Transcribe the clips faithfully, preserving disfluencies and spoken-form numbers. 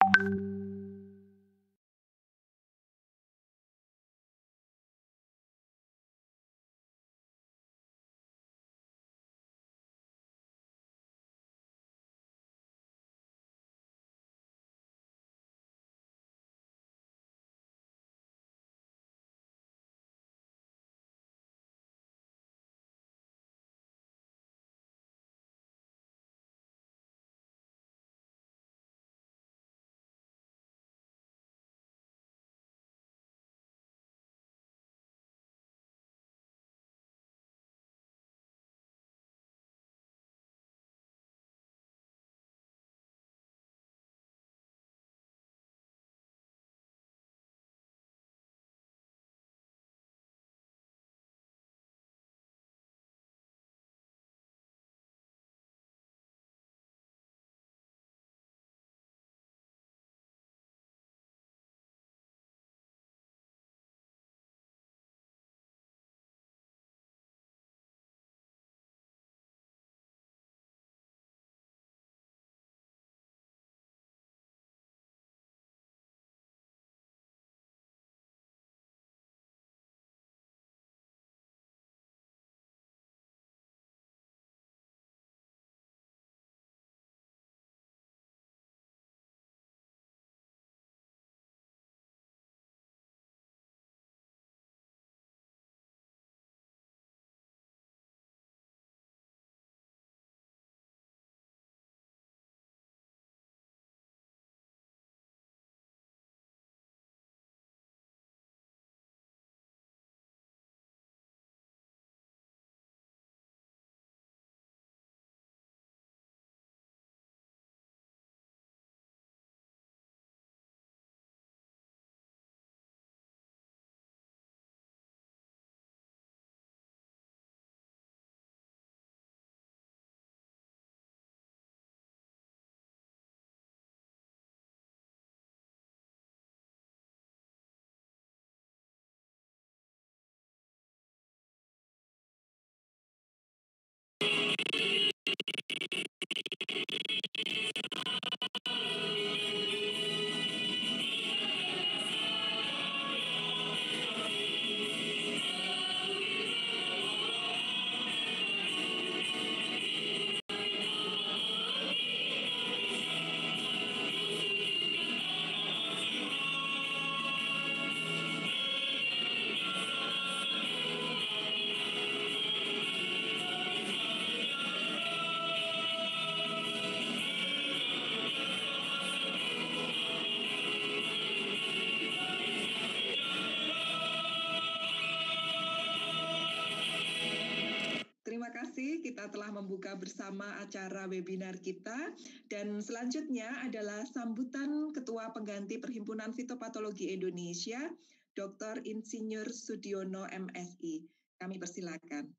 Terima kasih, kita telah membuka bersama acara webinar kita. Dan selanjutnya adalah sambutan Ketua Pengganti Perhimpunan Fitopatologi Indonesia, Doktor Insinyur Sudiono M Si. Kami persilakan.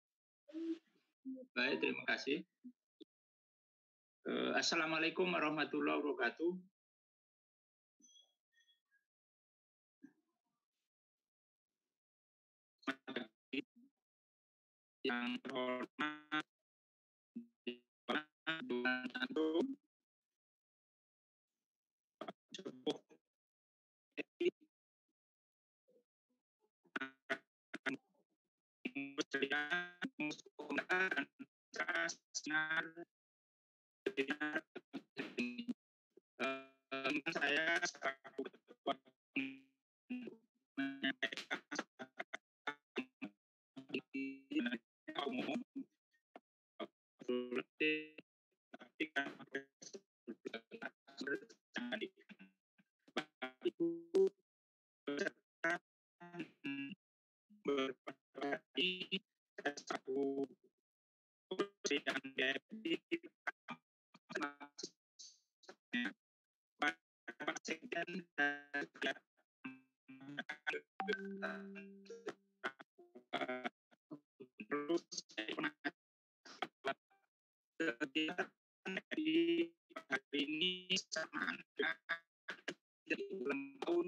Baik, terima kasih. Uh, Assalamualaikum warahmatullahi wabarakatuh. Yang terhormat Tuan Antum, Sepuh saya selaku ketua menyampaikan umum tapi kan Ibu beserta berbagi satu yang Pak Sekjen terus di hari ini sama dari ulang tahun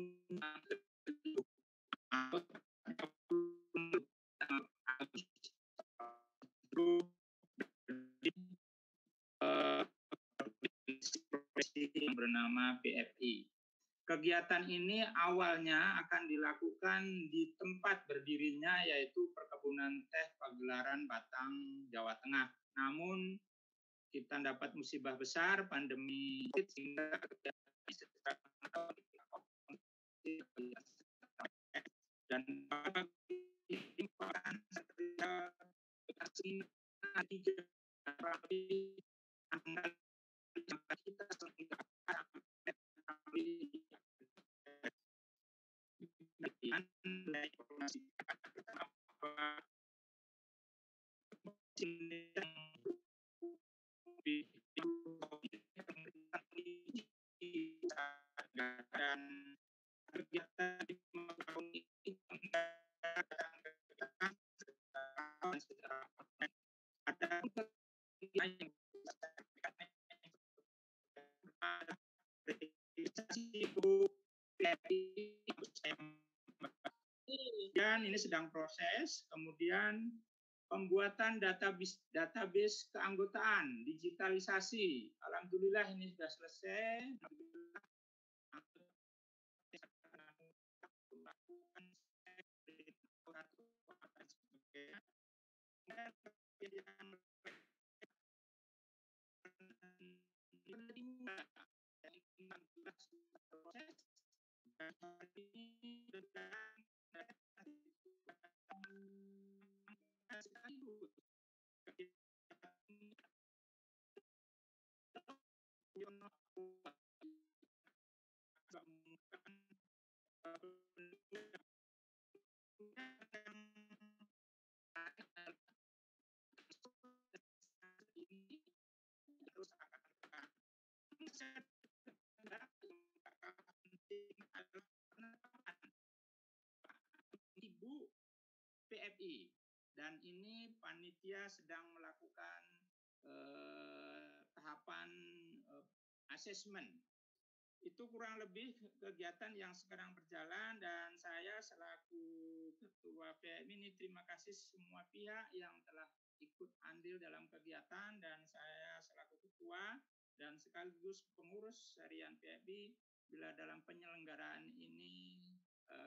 profesi yang bernama P F I. Kegiatan ini awalnya akan dilakukan di tempat berdirinya yaitu Perkebunan Teh Pagelaran Batang, Jawa Tengah. Namun kita dapat musibah besar pandemi sehingga dan dan kegiatan di tahun ini ada yang dan ini sedang proses, kemudian pembuatan database database keanggotaan, digitalisasi. Alhamdulillah ini sudah selesai. Ibu P F I dan ini panitia sedang melakukan eh, tahapan eh, asesmen. Itu kurang lebih kegiatan yang sekarang berjalan dan saya selaku Ketua P F I ini terima kasih semua pihak yang telah ikut andil dalam kegiatan dan saya selaku Ketua dan sekaligus pengurus harian P F I bila dalam penyelenggaraan ini eh,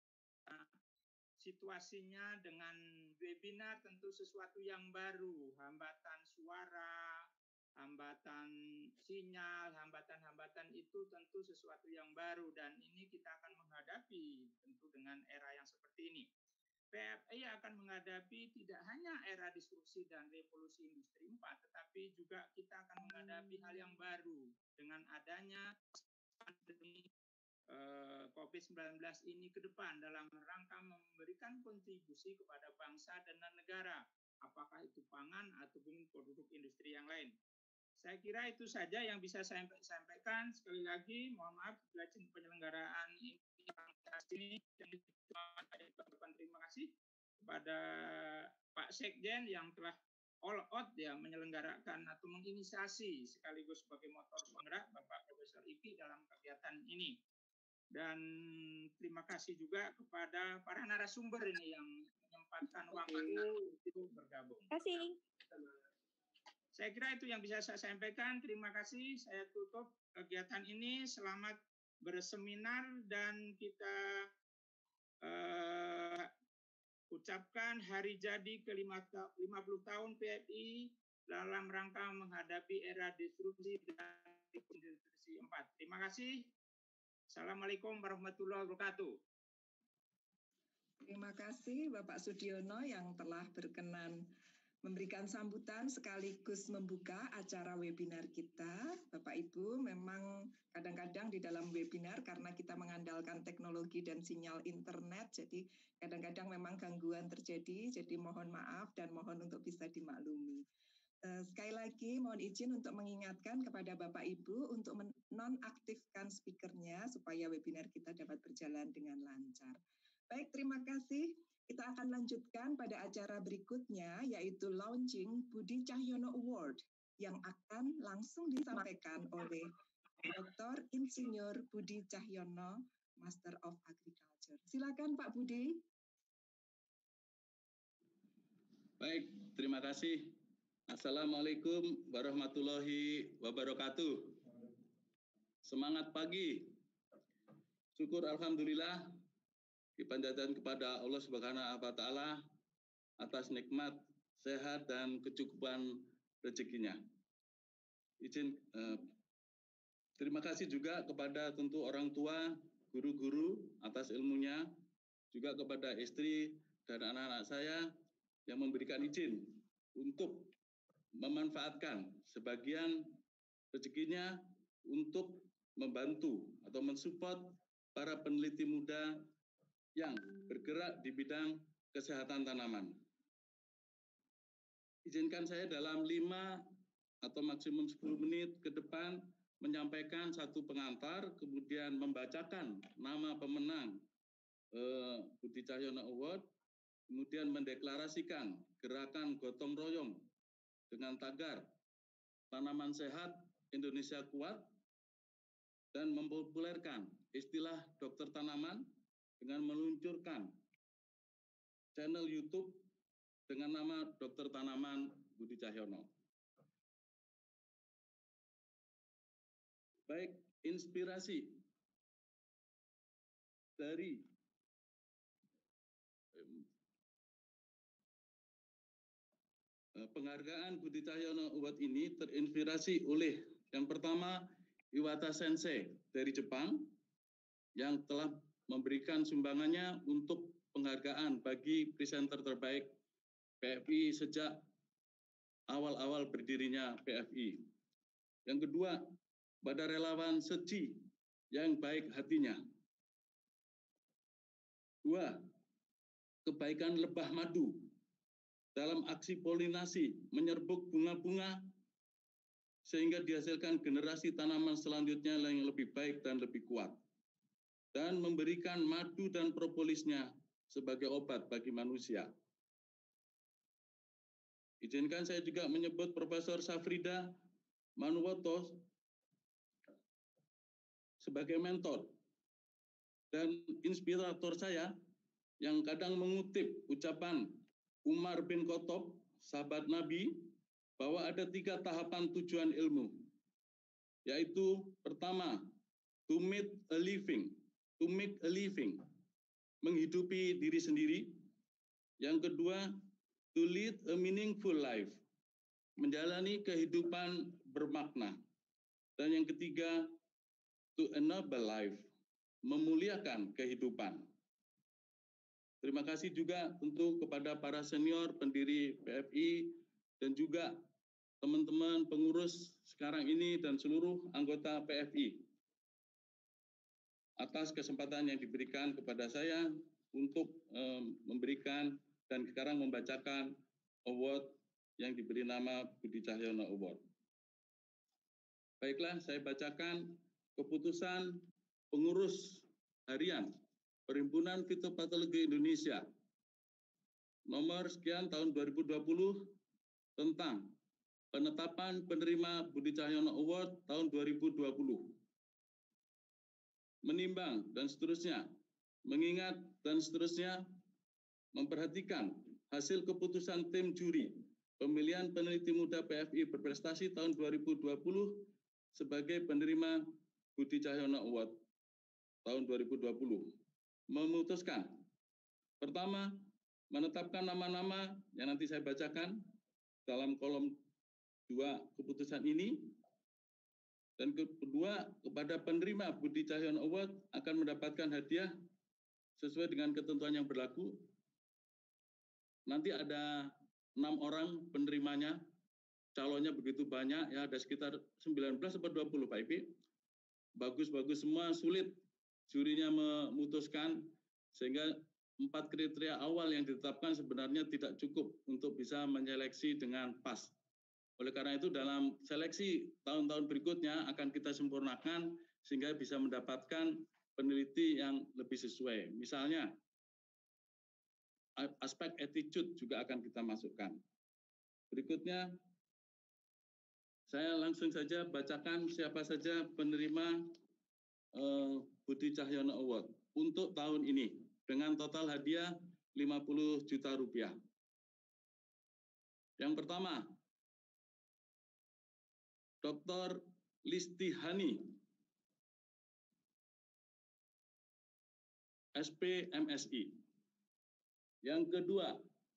situasinya dengan webinar tentu sesuatu yang baru, hambatan suara, hambatan sinyal, hambatan-hambatan itu tentu sesuatu yang baru dan ini kita akan menghadapi tentu dengan era yang seperti ini. P F I akan menghadapi tidak hanya era disrupsi dan revolusi industri empat, tetapi juga kita akan menghadapi hal yang baru dengan adanya pandemi COVID sembilan belas ini ke depan dalam rangka memberikan kontribusi kepada bangsa dan negara, apakah itu pangan ataupun produk industri yang lain. Saya kira itu saja yang bisa saya sampaikan. Sekali lagi, mohon maaf bila penyelenggaraan ini terima kasih kepada Pak Sekjen yang telah all out ya menyelenggarakan atau menginisiasi sekaligus sebagai motor penggerak Bapak Profesor Iki dalam kegiatan ini. Dan terima kasih juga kepada para narasumber ini yang menyempatkan waktu untuk bergabung. Terima kasih. Saya kira itu yang bisa saya sampaikan. Terima kasih. Saya tutup kegiatan ini. Selamat berseminar dan kita uh, ucapkan hari jadi ke lima puluh tahun P F I dalam rangka menghadapi era disrupsi dan industri empat. Terima kasih. Assalamualaikum warahmatullahi wabarakatuh. Terima kasih Bapak Sudiono yang telah berkenan memberikan sambutan sekaligus membuka acara webinar kita. Bapak Ibu, memang kadang-kadang di dalam webinar karena kita mengandalkan teknologi dan sinyal internet, jadi kadang-kadang memang gangguan terjadi, jadi mohon maaf dan mohon untuk bisa dimaklumi. Sekali lagi mohon izin untuk mengingatkan kepada Bapak Ibu untuk menonaktifkan speakernya supaya webinar kita dapat berjalan dengan lancar. Baik, terima kasih. Kita akan lanjutkan pada acara berikutnya yaitu launching Budi Cahyono Award yang akan langsung disampaikan oleh Doktor Insinyur Budi Cahyono, Master of Agriculture. Silakan Pak Budi. Baik, terima kasih. Assalamualaikum warahmatullahi wabarakatuh. Semangat pagi. Syukur alhamdulillah dipanjatkan kepada Allah Subhanahu wa taala atas nikmat sehat dan kecukupan rezekinya. Izin eh, terima kasih juga kepada tentu orang tua, guru-guru atas ilmunya, juga kepada istri dan anak-anak saya yang memberikan izin untuk memanfaatkan sebagian rezekinya untuk membantu atau mensupport para peneliti muda yang bergerak di bidang kesehatan tanaman. Izinkan saya dalam lima atau maksimum sepuluh menit ke depan menyampaikan satu pengantar, kemudian membacakan nama pemenang eh, Budi Cahyono Award, kemudian mendeklarasikan gerakan gotong royong dengan tagar tanaman sehat Indonesia kuat, dan mempopulerkan istilah dokter tanaman dengan meluncurkan channel YouTube dengan nama Dokter Tanaman Budi Cahyono. Baik, inspirasi dari penghargaan Budi Cahyono Award ini terinspirasi oleh yang pertama Iwata Sensei dari Jepang yang telah memberikan sumbangannya untuk penghargaan bagi presenter terbaik P F I sejak awal-awal berdirinya P F I. Yang kedua, pada relawan Seji yang baik hatinya. Dua, kebaikan lebah madu dalam aksi polinasi menyerbuk bunga-bunga sehingga dihasilkan generasi tanaman selanjutnya yang lebih baik dan lebih kuat. Dan memberikan madu dan propolisnya sebagai obat bagi manusia. Izinkan saya juga menyebut Profesor Safrida Manuwoto sebagai mentor dan inspirator saya yang kadang mengutip ucapan Umar bin Khattab, sahabat Nabi, bahwa ada tiga tahapan tujuan ilmu, yaitu pertama, to make a living, to make a living, menghidupi diri sendiri. Yang kedua, to lead a meaningful life, menjalani kehidupan bermakna. Dan yang ketiga, to enable life, memuliakan kehidupan. Terima kasih juga tentu kepada para senior pendiri P F I dan juga teman-teman pengurus sekarang ini dan seluruh anggota P F I atas kesempatan yang diberikan kepada saya untuk um, memberikan dan sekarang membacakan award yang diberi nama Budi Cahyono Award. Baiklah, saya bacakan keputusan pengurus harian Perhimpunan Fitopatologi Indonesia nomor sekian tahun dua ribu dua puluh tentang penetapan penerima Budi Cahyono Award tahun dua ribu dua puluh. Menimbang dan seterusnya, mengingat dan seterusnya, memperhatikan hasil keputusan tim juri pemilihan peneliti muda P F I berprestasi tahun dua ribu dua puluh sebagai penerima Budi Cahyono Award tahun dua ribu dua puluh. Memutuskan, pertama, menetapkan nama-nama yang nanti saya bacakan dalam kolom dua keputusan ini, dan kedua, kepada penerima Budi Cahyono Award akan mendapatkan hadiah sesuai dengan ketentuan yang berlaku. Nanti ada enam orang penerimanya, calonnya begitu banyak, ya ada sekitar sembilan belas atau dua puluh Pak Ipi. Bagus-bagus semua, sulit jurinya memutuskan, sehingga empat kriteria awal yang ditetapkan sebenarnya tidak cukup untuk bisa menyeleksi dengan pas. Oleh karena itu dalam seleksi tahun-tahun berikutnya akan kita sempurnakan sehingga bisa mendapatkan peneliti yang lebih sesuai. Misalnya, aspek attitude juga akan kita masukkan. Berikutnya, saya langsung saja bacakan siapa saja penerima uh, Budi Cahyono Award untuk tahun ini dengan total hadiah lima puluh juta rupiah. Yang pertama, Doktor Listihani S P M S I. Yang kedua,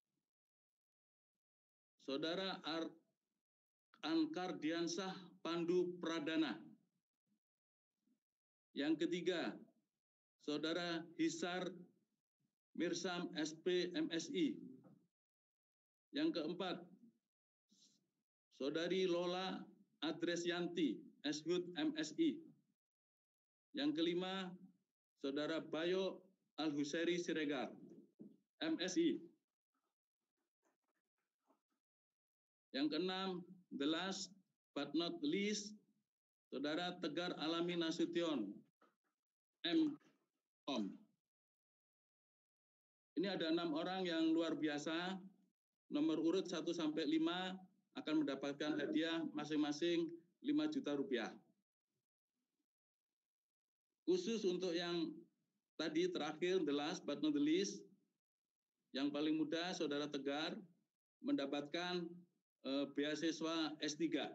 Saudara Ar Ankar Diansah Pandu Pradana. Yang ketiga, Saudara Hisar Mirsam S P M S I. Yang keempat, Saudari Lola Adresyanti S H U D M S I. Yang kelima, Saudara Bayo Al-Husairi Siregar M S I. Yang keenam, the last but not least, Saudara Tegar Alami Nasution M Com. Ini ada enam orang yang luar biasa. Nomor urut satu sampai lima akan mendapatkan hadiah masing-masing lima juta rupiah. Khusus untuk yang tadi terakhir, the last but not the least, yang paling muda Saudara Tegar mendapatkan eh, beasiswa S tiga.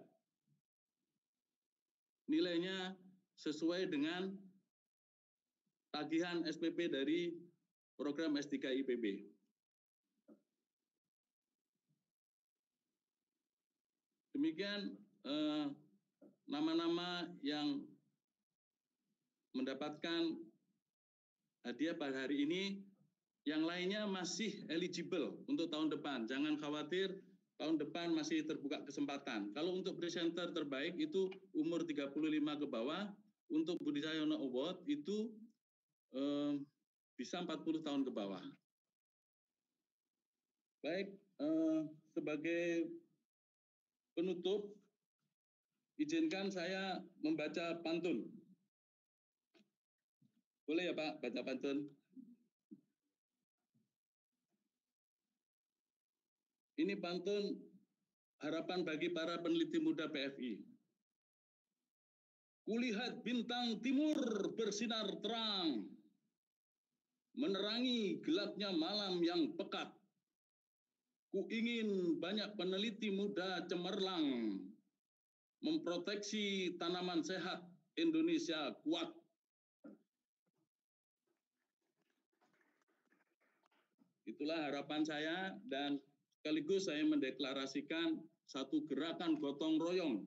Nilainya sesuai dengan tagihan S P P dari program S tiga I P B. Demikian eh, nama-nama yang mendapatkan hadiah pada hari ini. Yang lainnya masih eligible untuk tahun depan. Jangan khawatir, tahun depan masih terbuka kesempatan. Kalau untuk presenter terbaik itu umur tiga puluh lima ke bawah, untuk Budi Cahyono Award itu eh, bisa empat puluh tahun ke bawah. Baik, eh, sebagai penutup, izinkan saya membaca pantun. Boleh ya Pak, baca pantun? Ini pantun harapan bagi para peneliti muda P F I. Kulihat bintang timur bersinar terang, menerangi gelapnya malam yang pekat. Ku ingin banyak peneliti muda cemerlang, memproteksi tanaman sehat Indonesia kuat. Itulah harapan saya, dan sekaligus saya mendeklarasikan satu gerakan gotong royong.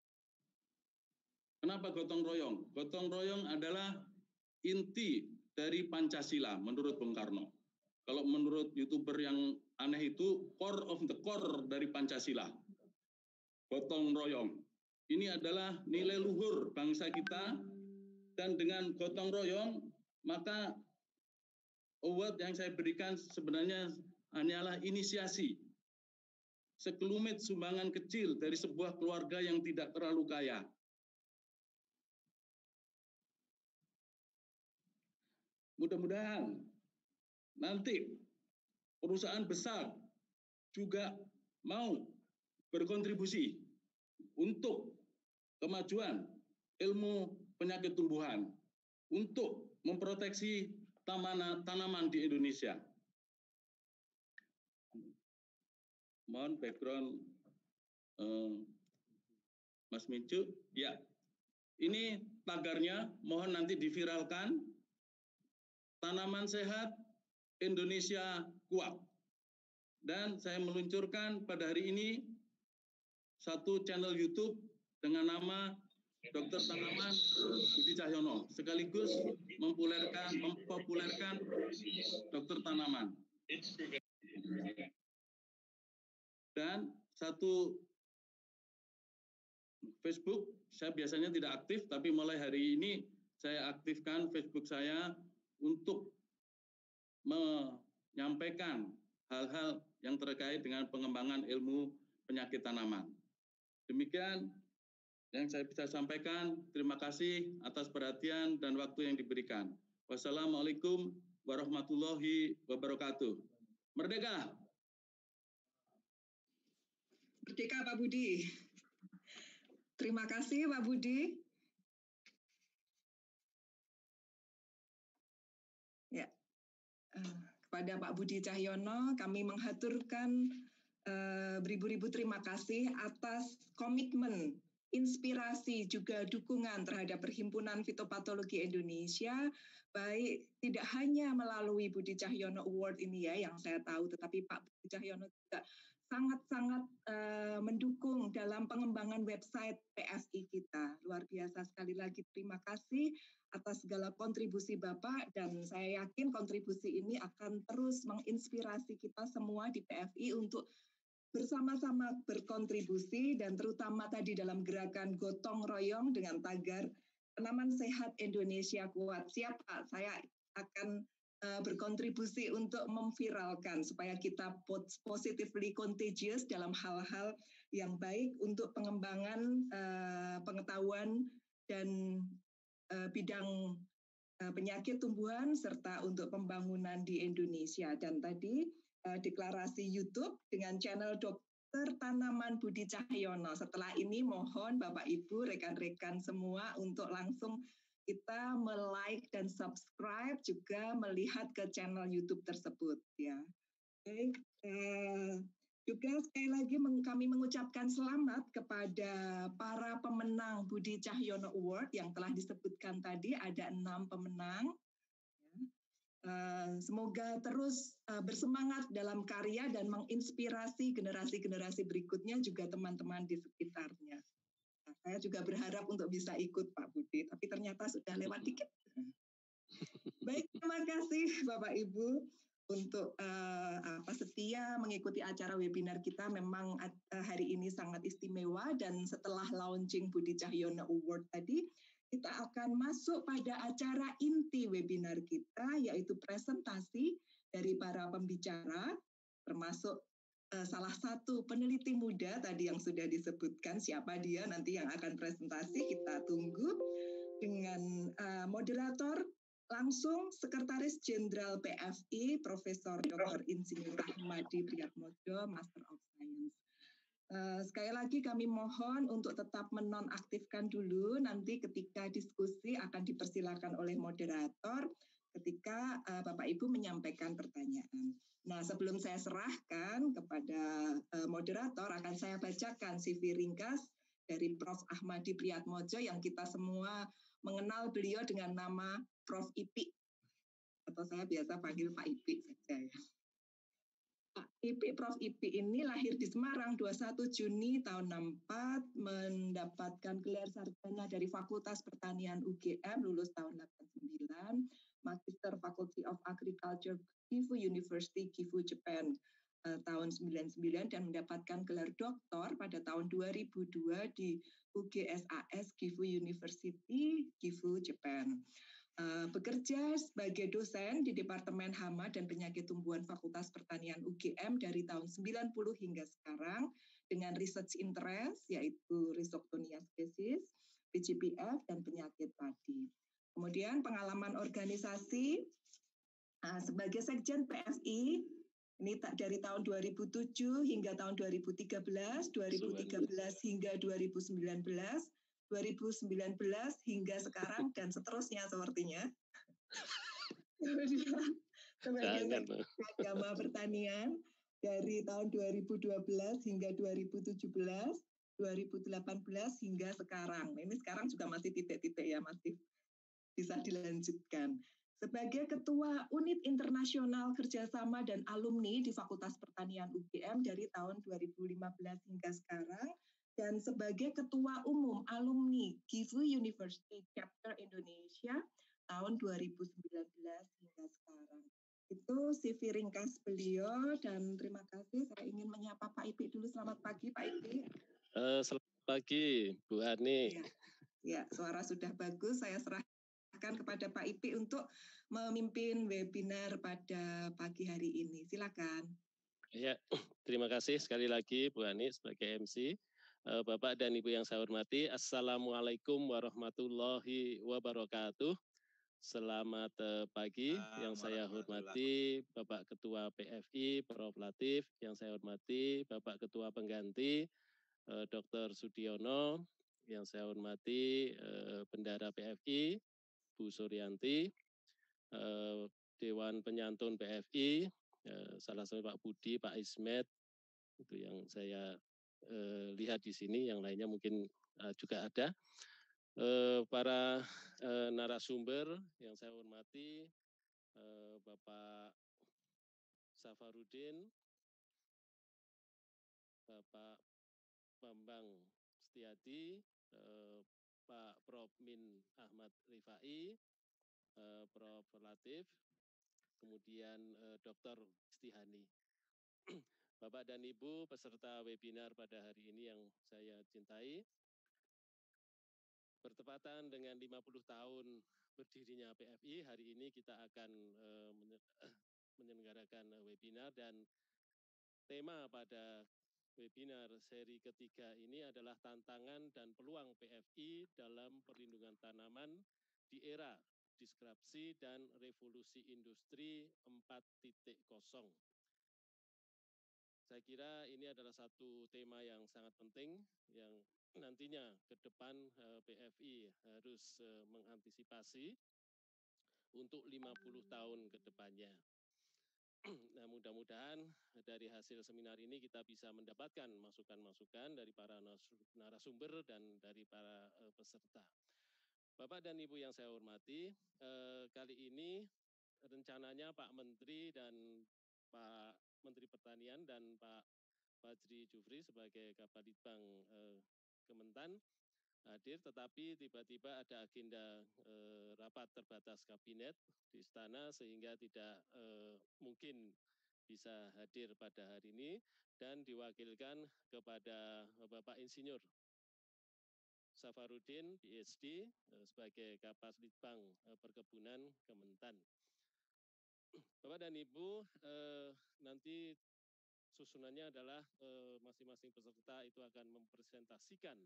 Kenapa gotong royong? Gotong royong adalah inti dari Pancasila menurut Bung Karno. Kalau menurut YouTuber yang aneh itu core of the core dari Pancasila. Gotong royong. Ini adalah nilai luhur bangsa kita, dan dengan gotong royong maka award yang saya berikan sebenarnya hanyalah inisiasi. Sekelumit sumbangan kecil dari sebuah keluarga yang tidak terlalu kaya. Mudah-mudahan nanti perusahaan besar juga mau berkontribusi untuk kemajuan ilmu penyakit tumbuhan, untuk memproteksi tanaman, tanaman di Indonesia. Mohon background eh, Mas Mincu. Ya, ini tagarnya, mohon nanti diviralkan. Tanaman sehat Indonesia kuat. Dan saya meluncurkan pada hari ini satu channel YouTube dengan nama Dokter Tanaman Budi Cahyono, sekaligus mempopulerkan, mempopulerkan dokter tanaman. Dan satu Facebook, saya biasanya tidak aktif, tapi mulai hari ini saya aktifkan Facebook saya untuk menyampaikan hal-hal yang terkait dengan pengembangan ilmu penyakit tanaman. Demikian yang saya bisa sampaikan. Terima kasih atas perhatian dan waktu yang diberikan. Wassalamualaikum warahmatullahi wabarakatuh. Merdeka! Merdeka Pak Budi. Terima kasih Pak Budi. Ya, kepada Pak Budi Cahyono kami menghaturkan beribu-ribu terima kasih atas komitmen inspirasi juga dukungan terhadap Perhimpunan Fitopatologi Indonesia, baik tidak hanya melalui Budi Cahyono Award ini ya yang saya tahu, tetapi Pak Budi Cahyono juga sangat-sangat uh, mendukung dalam pengembangan website P F I kita. Luar biasa, sekali lagi terima kasih atas segala kontribusi Bapak, dan saya yakin kontribusi ini akan terus menginspirasi kita semua di P F I untuk bersama-sama berkontribusi, dan terutama tadi dalam gerakan gotong royong dengan tagar Tanaman Sehat Indonesia Kuat. Siap Pak, saya akan uh, berkontribusi untuk memviralkan supaya kita positively contagious dalam hal-hal yang baik untuk pengembangan uh, pengetahuan dan uh, bidang uh, penyakit tumbuhan serta untuk pembangunan di Indonesia. Dan tadi deklarasi YouTube dengan channel Dokter Tanaman Budi Cahyono. Setelah ini mohon Bapak Ibu, rekan-rekan semua untuk langsung kita me-like dan subscribe, juga melihat ke channel YouTube tersebut ya. Oke, eh, juga sekali lagi meng, kami mengucapkan selamat kepada para pemenang Budi Cahyono Award yang telah disebutkan tadi, ada enam pemenang. Uh, semoga terus uh, bersemangat dalam karya dan menginspirasi generasi-generasi berikutnya, juga teman-teman di sekitarnya. Nah, saya juga berharap untuk bisa ikut Pak Budi, tapi ternyata sudah lewat dikit. Baik, terima kasih Bapak Ibu untuk uh, apa setia mengikuti acara webinar kita. Memang uh, hari ini sangat istimewa, dan setelah launching Budi Cahyono Award tadi, kita akan masuk pada acara inti webinar kita, yaitu presentasi dari para pembicara, termasuk uh, salah satu peneliti muda tadi yang sudah disebutkan. Siapa dia nanti yang akan presentasi, kita tunggu. Dengan uh, moderator langsung Sekretaris Jenderal P F I, Profesor Doktor Insinyur Ahmadi Priyatmodjo, Master of Science. Uh, sekali lagi kami mohon untuk tetap menonaktifkan dulu, nanti ketika diskusi akan dipersilakan oleh moderator ketika uh, Bapak Ibu menyampaikan pertanyaan. Nah, sebelum saya serahkan kepada uh, moderator, akan saya bacakan C V ringkas dari Profesor Ahmadi Priyatmodjo yang kita semua mengenal beliau dengan nama Profesor I P I, atau saya biasa panggil Pak I P I saja ya. Pak I P I, Profesor I P I ini lahir di Semarang dua puluh satu Juni tahun enam puluh empat, mendapatkan gelar sarjana dari Fakultas Pertanian U G M, lulus tahun delapan puluh sembilan, Magister Faculty of Agriculture, Gifu University, Gifu, Japan, eh, tahun sembilan puluh sembilan, dan mendapatkan gelar doktor pada tahun dua ribu dua di U G S A S Gifu University, Gifu, Japan. Uh, bekerja sebagai dosen di Departemen Hama dan Penyakit Tumbuhan Fakultas Pertanian U G M dari tahun sembilan puluh hingga sekarang, dengan research interest yaitu Rhizoctonia species, P G P F, dan penyakit padi. Kemudian pengalaman organisasi uh, sebagai Sekjen P F I ini tak dari tahun dua ribu tujuh hingga tahun dua ribu tiga belas, dua ribu tiga belas hingga dua ribu sembilan belas, dua ribu sembilan belas hingga sekarang, dan seterusnya sepertinya. Kemudian sebagai Agama Pertanian dari tahun dua ribu dua belas hingga dua ribu tujuh belas, dua ribu delapan belas hingga sekarang. Ini sekarang juga masih titik-titik ya, masih bisa dilanjutkan. Sebagai Ketua Unit Internasional Kerjasama dan Alumni di Fakultas Pertanian U G M dari tahun dua ribu lima belas hingga sekarang, dan sebagai Ketua Umum Alumni Gifu University Chapter Indonesia tahun dua ribu sembilan belas hingga sekarang. Itu C V ringkas beliau, dan terima kasih. Saya ingin menyapa Pak I P I dulu. Selamat pagi Pak I P I. Uh, selamat pagi Bu Ani. Ya, ya, suara sudah bagus. Saya serahkan kepada Pak I P I untuk memimpin webinar pada pagi hari ini. Silakan. Ya, terima kasih sekali lagi Bu Ani sebagai M C. Bapak dan Ibu yang saya hormati, Assalamualaikum warahmatullahi wabarakatuh. Selamat pagi, yang saya hormati Bapak Ketua P F I, Profesor Latif, yang saya hormati Bapak Ketua Pengganti, Doktor Sudiono, yang saya hormati Bendara P F I, Bu Suryanti, Dewan Penyantun P F I, salah satu Pak Budi, Pak Ismet, itu yang saya Eh, lihat di sini, yang lainnya mungkin juga ada. Para narasumber yang saya hormati, Bapak Safarudin, Bapak Bambang Setiadi, Pak Prof Min Ahmad Rifai, Prof Latif, kemudian Doktor Istihani. Bapak dan Ibu peserta webinar pada hari ini yang saya cintai, bertepatan dengan lima puluh tahun berdirinya P F I, hari ini kita akan menyelenggarakan webinar, dan tema pada webinar seri ketiga ini adalah tantangan dan peluang P F I dalam perlindungan tanaman di era disrupsi dan revolusi industri empat titik nol. Saya kira ini adalah satu tema yang sangat penting yang nantinya ke depan P F I harus mengantisipasi untuk lima puluh tahun ke depannya. Nah, mudah-mudahan dari hasil seminar ini kita bisa mendapatkan masukan-masukan dari para narasumber dan dari para peserta. Bapak dan Ibu yang saya hormati, kali ini rencananya Pak Menteri dan Pak Menteri Pertanian dan Pak Fajri Jufri sebagai Kapalitbang eh, Kementan hadir, tetapi tiba-tiba ada agenda eh, rapat terbatas kabinet di istana sehingga tidak eh, mungkin bisa hadir pada hari ini, dan diwakilkan kepada Bapak Insinyur Safarudin, P H D, eh, sebagai Kapalitbang eh, Perkebunan Kementan. Bapak dan Ibu, eh, nanti susunannya adalah masing-masing eh, peserta itu akan mempresentasikan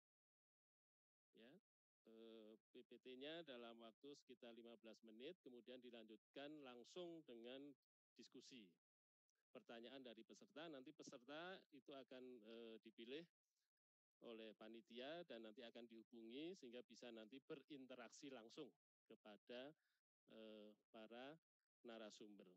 ya eh, P P T-nya dalam waktu sekitar lima belas menit, kemudian dilanjutkan langsung dengan diskusi. Pertanyaan dari peserta, nanti peserta itu akan eh, dipilih oleh panitia dan nanti akan dihubungi sehingga bisa nanti berinteraksi langsung kepada eh, para narasumber.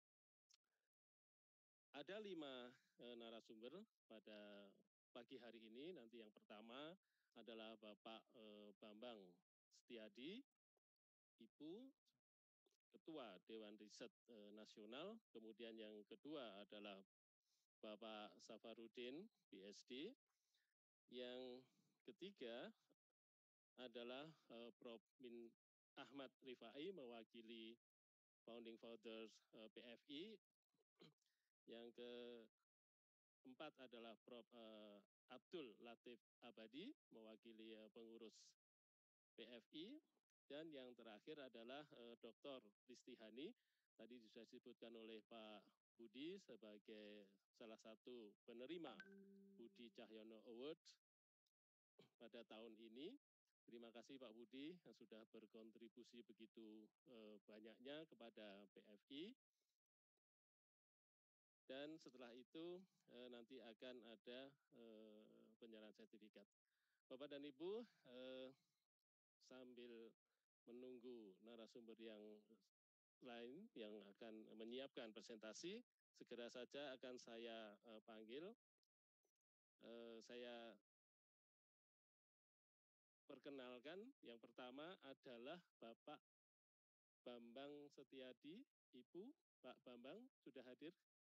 Ada lima e, narasumber pada pagi hari ini. Nanti yang pertama adalah Bapak e, Bambang Setiadi, Ibu Ketua Dewan Riset e, Nasional. Kemudian yang kedua adalah Bapak Safarudin, P H D. Yang ketiga adalah e, Prof Min Ahmad Rifai, mewakili Founding Fathers e, P F I. Yang keempat adalah Prof Uh, Abdul Latif Abadi, mewakili uh, pengurus P F I. Dan yang terakhir adalah uh, Doktor Istihani, tadi sudah disebutkan oleh Pak Budi sebagai salah satu penerima Budi Cahyono Award pada tahun ini. Terima kasih Pak Budi yang sudah berkontribusi begitu uh, banyaknya kepada P F I. Dan setelah itu eh, nanti akan ada eh, penyerahan sertifikat. Bapak dan Ibu, eh, sambil menunggu narasumber yang lain yang akan menyiapkan presentasi, segera saja akan saya eh, panggil. Eh, saya perkenalkan, yang pertama adalah Bapak Bambang Setiadi. Ibu, Pak Bambang sudah hadir?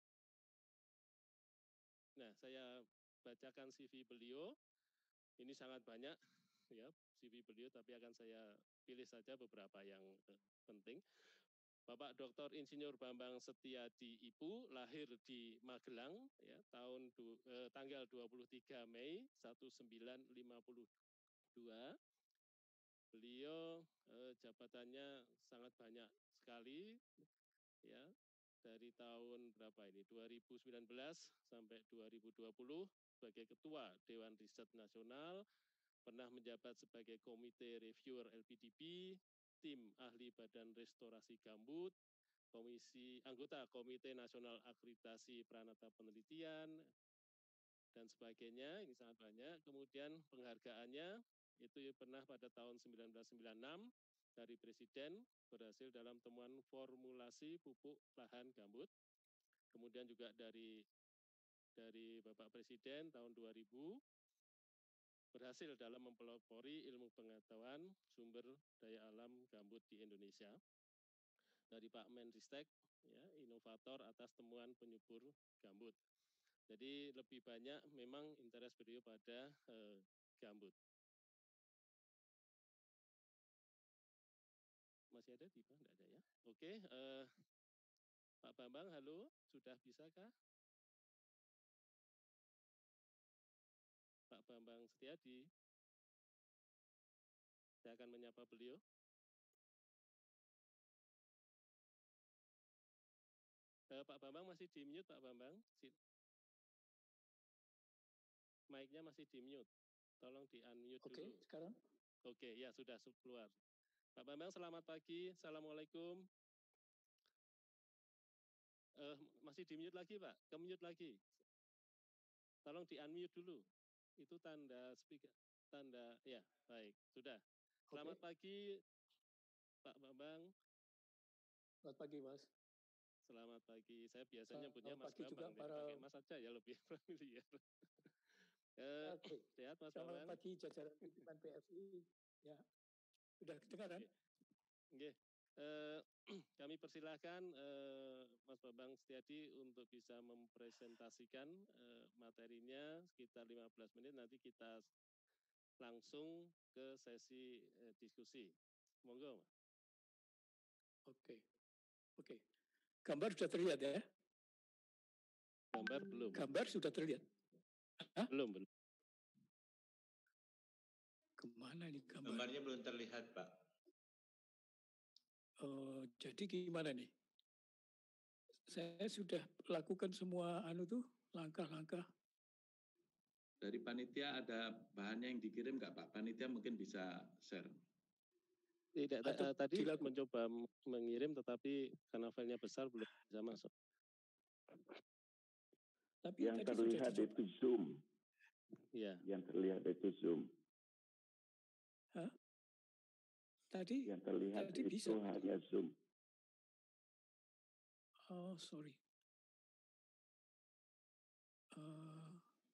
Nah, saya bacakan C V beliau. Ini sangat banyak ya C V beliau, tapi akan saya pilih saja beberapa yang eh, penting. Bapak Doktor Insinyur Bambang Setiadi Ipu lahir di Magelang ya tahun du, eh, tanggal dua puluh tiga Mei seribu sembilan ratus lima puluh dua. Beliau eh, jabatannya sangat banyak sekali ya. Dari tahun berapa ini? dua ribu sembilan belas sampai dua ribu dua puluh sebagai Ketua Dewan Riset Nasional, pernah menjabat sebagai Komite Reviewer L P D B, Tim Ahli Badan Restorasi Gambut, Komisi Anggota Komite Nasional Akreditasi Pranata Penelitian, dan sebagainya. Ini sangat banyak. Kemudian penghargaannya itu pernah pada tahun seribu sembilan ratus sembilan puluh enam dari Presiden, berhasil dalam temuan formulasi pupuk lahan gambut. Kemudian juga dari dari Bapak Presiden tahun dua ribu, berhasil dalam mempelopori ilmu pengetahuan sumber daya alam gambut di Indonesia. Dari Pak Menristek, ya, inovator atas temuan penyubur gambut. Jadi lebih banyak memang interest beliau pada eh, gambut. Masih ada tiba? Tidak ada ya. Oke, eh, Pak Bambang, halo, sudah bisakah? Pak Bambang Setiadi, saya akan menyapa beliau. Eh, Pak Bambang masih di mute, Pak Bambang. Mic-nya masih di mute. Tolong di unmute Oke, dulu. sekarang? Oke, ya sudah keluar. Pak Bambang, selamat pagi. Assalamualaikum. Uh, masih di mute lagi, Pak? Ke mute lagi. Tolong di unmute dulu. Itu tanda speaker, tanda, ya, baik, sudah. Selamat okay. pagi, Pak Bambang. Selamat pagi, Mas. Selamat pagi. Saya biasanya punya Mas pagi Bambang, juga para... pakai Mas saja ya, lebih familiar. uh, okay. Sehat, Mas Selamat Bambang? Selamat pagi, jajaran pimpinan P F I. Ya, sudah kedengaran? Oke. Okay. Okay. Uh, kami persilahkan uh, Mas Bambang Setiadi untuk bisa mempresentasikan uh, materinya sekitar lima belas menit. Nanti kita langsung ke sesi uh, diskusi. Monggo. Oke, okay. oke. Okay. Gambar sudah terlihat ya? Gambar belum. Gambar sudah terlihat? Hah? Belum, belum. Kemana nih gambar? Gambarnya belum terlihat, Pak. Uh, jadi gimana nih? Saya sudah lakukan semua anu tuh langkah-langkah. Dari panitia ada bahannya yang dikirim nggak Pak? Panitia mungkin bisa share. Tidak, uh, tadi dilaku... mencoba mengirim tetapi karena filenya besar belum bisa masuk. Tapi yang terlihat itu Zoom. Ya. Yang terlihat itu Zoom. Hah? Tadi yang terlihat tadi itu bisa. hanya Zoom. Oh, sorry. Uh,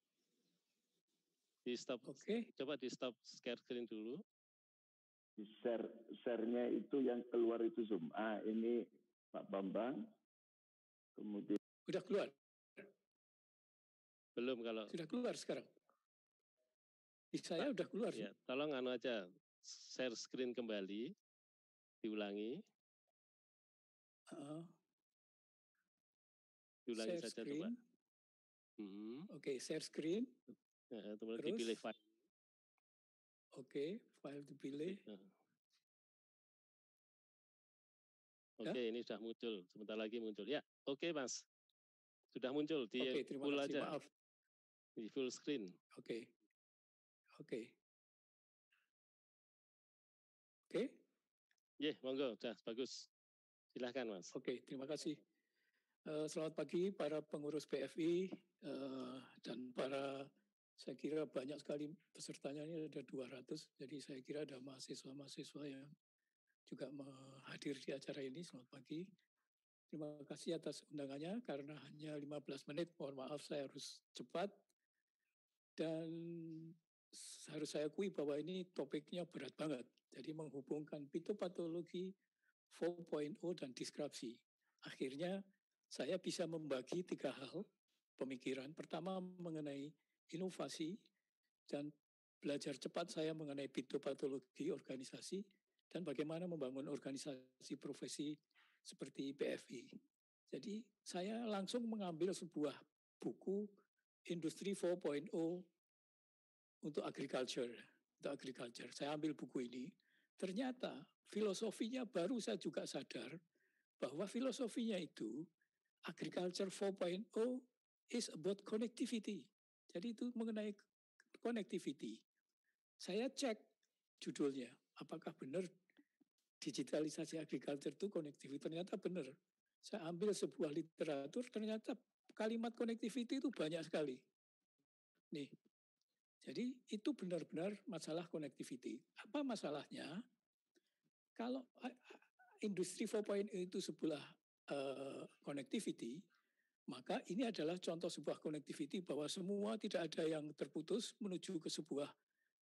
di stop. Oke. Okay. Coba di stop share screen dulu. Di share share-nya itu yang keluar itu Zoom. Ah, ini Pak Bambang. Kemudian udah keluar. Belum kalau. Sudah keluar sekarang. Di saya Pak, udah keluar. Ya, tolong anu aja. Share screen kembali, diulangi. Uh, diulangi share saja screen. coba. Hmm. Oke, okay, share screen. Nah, kemudian Terus, dipilih file. Oke, okay, file dipilih. Nah. Oke, okay, ya? Ini sudah muncul. Sebentar lagi muncul. Ya, oke okay, Mas. Sudah muncul. Di okay, full kasih, aja. Maaf. Di full screen. Oke. Okay. Oke. Okay. Oke? Okay? Ya, yeah, monggo, sudah bagus. Silahkan, Mas. Oke, okay, terima kasih. Uh, selamat pagi para pengurus P F I uh, dan para, saya kira banyak sekali pesertanya, ini ada dua ratus, jadi saya kira ada mahasiswa-mahasiswa yang juga hadir di acara ini. Selamat pagi. Terima kasih atas undangannya, karena hanya lima belas menit, mohon maaf saya harus cepat. Dan harus saya akui bahwa ini topiknya berat banget. Jadi menghubungkan fitopatologi empat titik nol dan diskripsi. Akhirnya saya bisa membagi tiga hal pemikiran. Pertama mengenai inovasi dan belajar cepat saya mengenai fitopatologi organisasi dan bagaimana membangun organisasi profesi seperti P F I. Jadi saya langsung mengambil sebuah buku Industri empat titik nol untuk agriculture, untuk agriculture. Saya ambil buku ini. Ternyata filosofinya baru saya juga sadar bahwa filosofinya itu agriculture empat titik nol is about connectivity. Jadi itu mengenai connectivity. Saya cek judulnya, apakah benar digitalisasi agriculture itu connectivity? Ternyata benar. Saya ambil sebuah literatur, ternyata kalimat connectivity itu banyak sekali. Nih, jadi itu benar-benar masalah connectivity. Apa masalahnya? Kalau industri empat titik nol itu sebuah uh, connectivity, maka ini adalah contoh sebuah connectivity bahwa semua tidak ada yang terputus menuju ke sebuah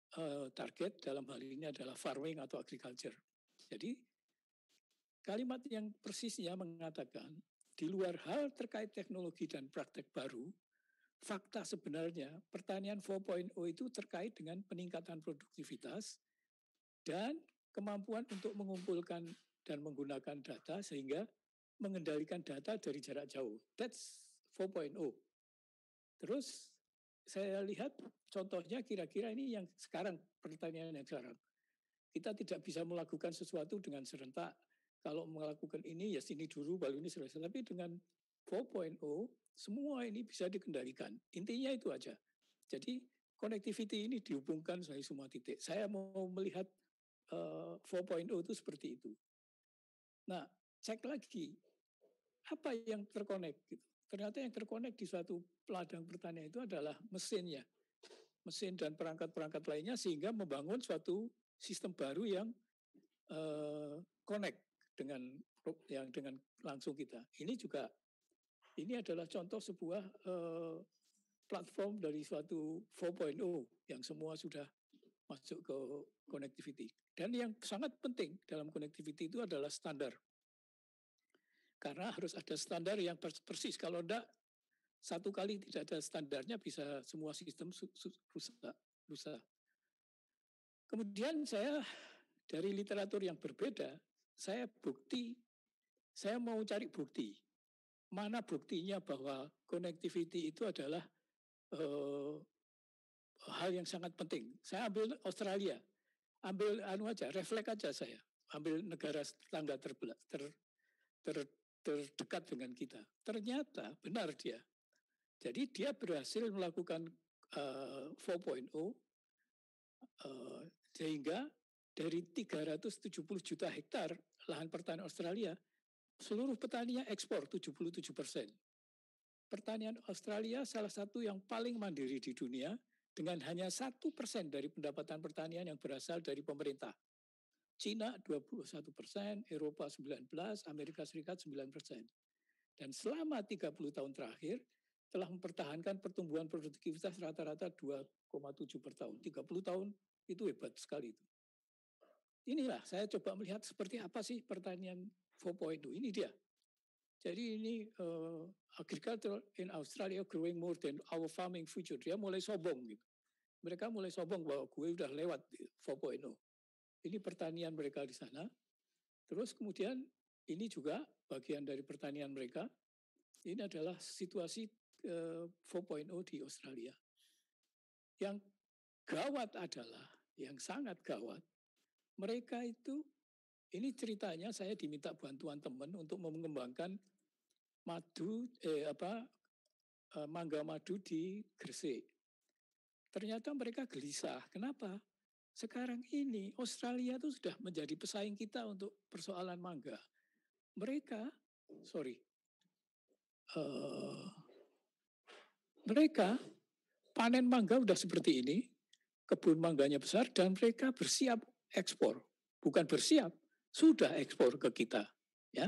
uh, target dalam hal ini adalah farming atau agriculture. Jadi kalimat yang persisnya mengatakan di luar hal terkait teknologi dan praktek baru, fakta sebenarnya pertanian empat titik nol itu terkait dengan peningkatan produktivitas dan kemampuan untuk mengumpulkan dan menggunakan data sehingga mengendalikan data dari jarak jauh. That's empat titik nol. Terus saya lihat contohnya kira-kira ini yang sekarang, pertanian yang sekarang. Kita tidak bisa melakukan sesuatu dengan serentak. Kalau melakukan ini ya sini dulu baru ini selesai. Tapi dengan empat titik nol semua ini bisa dikendalikan. Intinya itu aja. Jadi connectivity ini dihubungkan dari semua titik. Saya mau melihat uh, empat titik nol itu seperti itu. Nah, cek lagi apa yang terkonek gitu. Ternyata yang terkonek di suatu ladang pertanian itu adalah mesinnya. Mesin dan perangkat-perangkat lainnya sehingga membangun suatu sistem baru yang uh, connect dengan yang dengan langsung kita. Ini juga ini adalah contoh sebuah uh, platform dari suatu empat titik nol yang semua sudah masuk ke connectivity. Dan yang sangat penting dalam connectivity itu adalah standar. Karena harus ada standar yang persis. Kalau enggak, satu kali tidak ada standarnya bisa semua sistem rusak. rusak. Kemudian saya dari literatur yang berbeda, saya bukti, saya mau cari bukti. Mana buktinya bahwa connectivity itu adalah uh, hal yang sangat penting. Saya ambil Australia, ambil anu aja, refleks aja saya. Ambil negara tetangga terbelah, ter, ter, terdekat dengan kita. Ternyata benar dia. Jadi dia berhasil melakukan uh, empat titik nol uh, sehingga dari tiga ratus tujuh puluh juta hektar lahan pertanian Australia, seluruh petaninya ekspor tujuh puluh tujuh persen. Pertanian Australia salah satu yang paling mandiri di dunia dengan hanya satu persen dari pendapatan pertanian yang berasal dari pemerintah. Cina dua puluh satu persen, Eropa sembilan belas, Amerika Serikat sembilan persen. Dan selama tiga puluh tahun terakhir telah mempertahankan pertumbuhan produktivitas rata-rata dua koma tujuh per tahun. tiga puluh tahun itu hebat sekali itu. Inilah saya coba melihat seperti apa sih pertanian empat titik nol. Ini dia. Jadi ini uh, agriculture in Australia growing more than our farming future. Dia mulai sombong gitu. Mereka mulai sombong bahwa gue udah lewat empat titik nol. Ini pertanian mereka di sana. Terus kemudian ini juga bagian dari pertanian mereka. Ini adalah situasi uh, empat titik nol di Australia. Yang gawat adalah, yang sangat gawat, mereka itu, ini ceritanya saya diminta bantuan teman untuk mengembangkan madu, eh apa, uh, mangga madu di Gresik. Ternyata mereka gelisah. Kenapa? Sekarang ini Australia itu sudah menjadi pesaing kita untuk persoalan mangga. Mereka, sorry, uh, mereka panen mangga udah seperti ini, kebun mangganya besar dan mereka bersiap ekspor. Bukan bersiap, sudah ekspor ke kita, ya.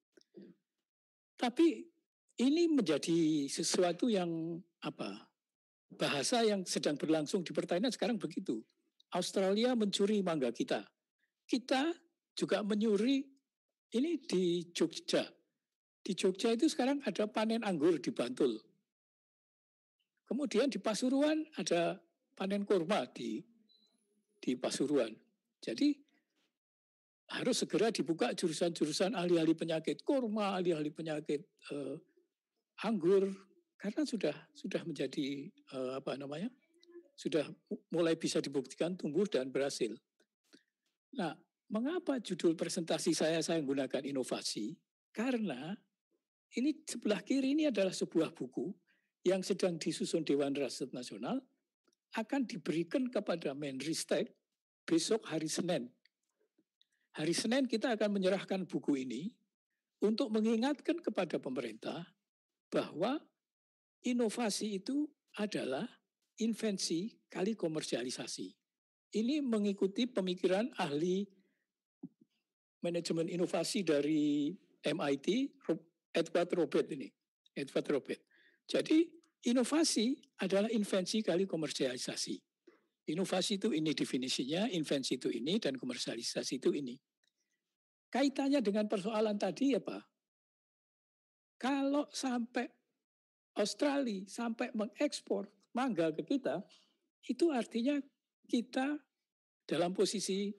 Tapi ini menjadi sesuatu yang apa? Bahasa yang sedang berlangsung di pertanian sekarang begitu. Australia mencuri mangga kita. Kita juga menyuri ini di Jogja. Di Jogja itu sekarang ada panen anggur di Bantul. Kemudian di Pasuruan ada panen kurma di di Pasuruan. Jadi harus segera dibuka jurusan-jurusan ahli-ahli penyakit kurma, ahli-ahli penyakit eh, anggur, karena sudah sudah menjadi eh, apa namanya? Sudah mulai bisa dibuktikan tumbuh dan berhasil. Nah, mengapa judul presentasi saya saya menggunakan inovasi? Karena ini sebelah kiri ini adalah sebuah buku yang sedang disusun Dewan Riset Nasional, akan diberikan kepada Menristek besok hari Senin. Hari Senin kita akan menyerahkan buku ini untuk mengingatkan kepada pemerintah bahwa inovasi itu adalah invensi kali komersialisasi. Ini mengikuti pemikiran ahli manajemen inovasi dari M I T, Edward Robert ini. Edward Robert. Jadi inovasi adalah invensi kali komersialisasi. Inovasi itu ini definisinya, invensi itu ini, dan komersialisasi itu ini. Kaitannya dengan persoalan tadi ya Pak, kalau sampai Australia sampai mengekspor mangga ke kita, itu artinya kita dalam posisi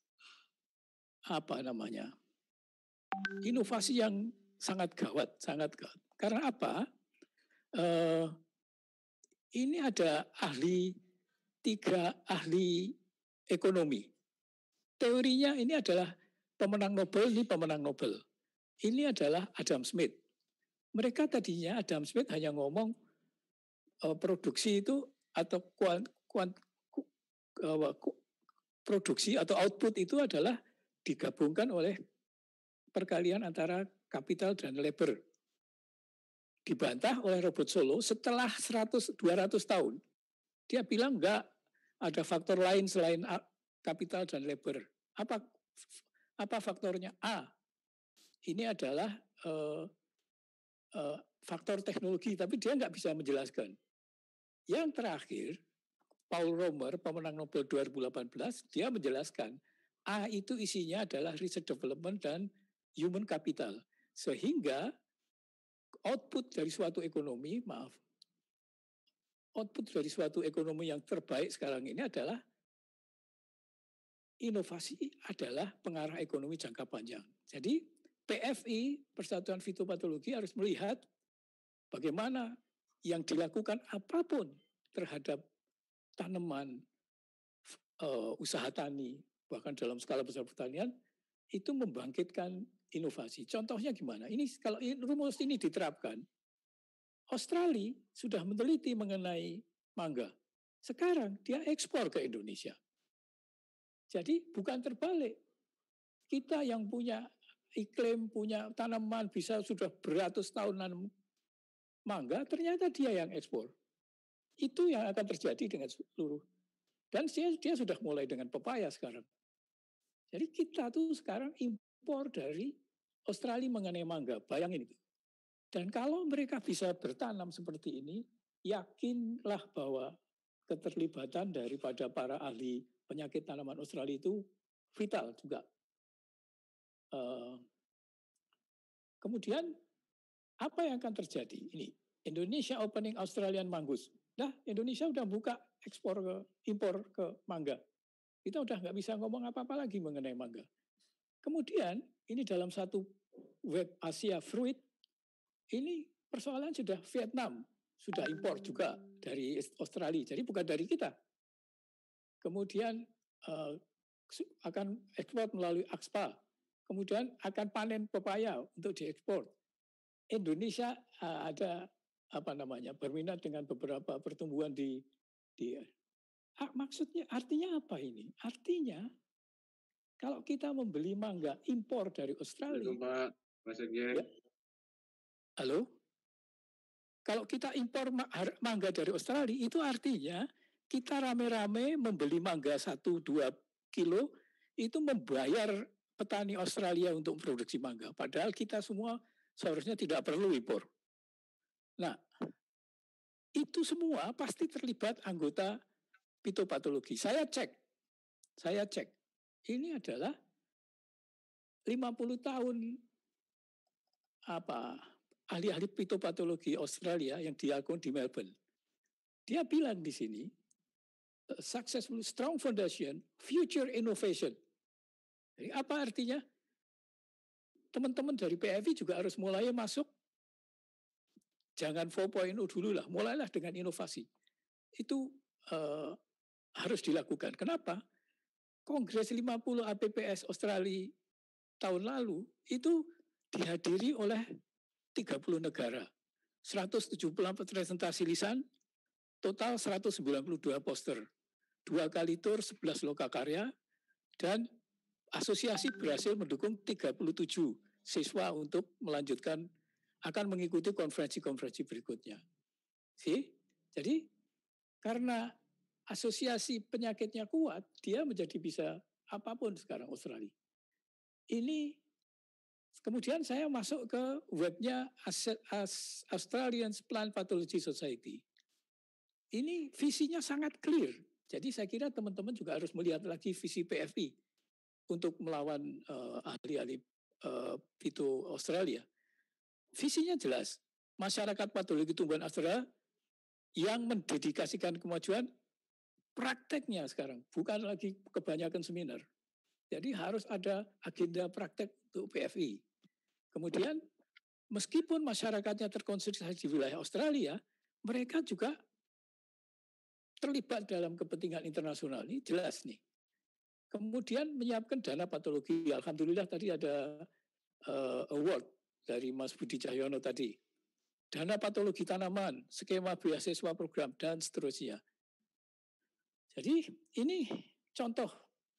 apa namanya, inovasi yang sangat gawat, sangat gawat. Karena apa? Eh, ini ada ahli, tiga ahli ekonomi. Teorinya ini adalah pemenang Nobel, ini pemenang Nobel. Ini adalah Adam Smith. Mereka tadinya Adam Smith hanya ngomong uh, produksi itu atau kuant, kuant, ku, uh, ku, produksi atau output itu adalah digabungkan oleh perkalian antara kapital dan labor. Dibantah oleh Robert Solow setelah seratus dua ratus tahun. Dia bilang enggak, ada faktor lain selain kapital dan labor. Apa apa faktornya? A. Ini adalah uh, uh, faktor teknologi, tapi dia nggak bisa menjelaskan. Yang terakhir, Paul Romer, pemenang Nobel dua ribu delapan belas, dia menjelaskan A itu isinya adalah research development dan human capital. Sehingga output dari suatu ekonomi, maaf, output dari suatu ekonomi yang terbaik sekarang ini adalah inovasi adalah pengarah ekonomi jangka panjang. Jadi P F I, Persatuan Fitopatologi, harus melihat bagaimana yang dilakukan apapun terhadap tanaman, uh, usaha tani, bahkan dalam skala besar pertanian, itu membangkitkan inovasi. Contohnya gimana? Ini kalau rumus ini diterapkan, Australia sudah meneliti mengenai mangga. Sekarang dia ekspor ke Indonesia. Jadi bukan terbalik. Kita yang punya iklim, punya tanaman, bisa sudah beratus tahun nanam mangga, ternyata dia yang ekspor. Itu yang akan terjadi dengan seluruh. Dan dia, dia sudah mulai dengan pepaya sekarang. Jadi kita tuh sekarang impor dari Australia mengenai mangga, bayangin itu. Dan kalau mereka bisa bertanam seperti ini, yakinlah bahwa keterlibatan daripada para ahli penyakit tanaman Australia itu vital juga. Uh, kemudian apa yang akan terjadi? Ini Indonesia opening Australian Mangus. Nah, Indonesia udah buka ekspor ke impor ke mangga. Kita udah nggak bisa ngomong apa-apa lagi mengenai mangga. Kemudian ini dalam satu web Asia Fruit, ini persoalan sudah Vietnam sudah impor juga dari Australia. Jadi bukan dari kita. Kemudian uh, akan ekspor melalui A X P A. Kemudian akan panen pepaya untuk diekspor. Indonesia uh, ada apa namanya berminat dengan beberapa pertumbuhan di di ah, maksudnya artinya apa ini? Artinya kalau kita membeli mangga impor dari Australia. Pak, Mas ya, halo? Kalau kita impor mangga dari Australia, itu artinya kita rame-rame membeli mangga satu dua kilo, itu membayar petani Australia untuk produksi mangga. Padahal kita semua seharusnya tidak perlu impor. Nah, itu semua pasti terlibat anggota fitopatologi. Saya cek, saya cek. Ini adalah lima puluh tahun apa ahli-ahli fitopatologi Australia yang dilakukan di Melbourne. Dia bilang di sini, successful strong foundation, future innovation. Jadi apa artinya? Teman-teman dari P F I juga harus mulai masuk, jangan empat titik nol dulu lah, mulailah dengan inovasi. Itu uh, harus dilakukan. Kenapa? Kongres lima puluh A P P S Australia tahun lalu itu dihadiri oleh tiga puluh negara, seratus tujuh puluh empat presentasi lisan, total seratus sembilan puluh dua poster, dua kali tur, sebelas lokakarya, dan asosiasi berhasil mendukung tiga puluh tujuh siswa untuk melanjutkan, akan mengikuti konferensi-konferensi berikutnya. See? Jadi karena asosiasi penyakitnya kuat, dia menjadi bisa apapun sekarang Australia. Ini kemudian saya masuk ke webnya Australian Plant Pathology Society. Ini visinya sangat clear. Jadi saya kira teman-teman juga harus melihat lagi visi P F I untuk melawan uh, ahli-ahli uh, fito Australia. Visinya jelas, masyarakat patologi tumbuhan Australia yang mendedikasikan kemajuan prakteknya sekarang, bukan lagi kebanyakan seminar. Jadi harus ada agenda praktek untuk P F I. Kemudian meskipun masyarakatnya terkonsentrasi di wilayah Australia, mereka juga terlibat dalam kepentingan internasional, ini jelas nih. Kemudian menyiapkan dana patologi. Alhamdulillah tadi ada uh, award dari Mas Budi Cahyono tadi. Dana patologi tanaman, skema beasiswa program, dan seterusnya. Jadi ini contoh.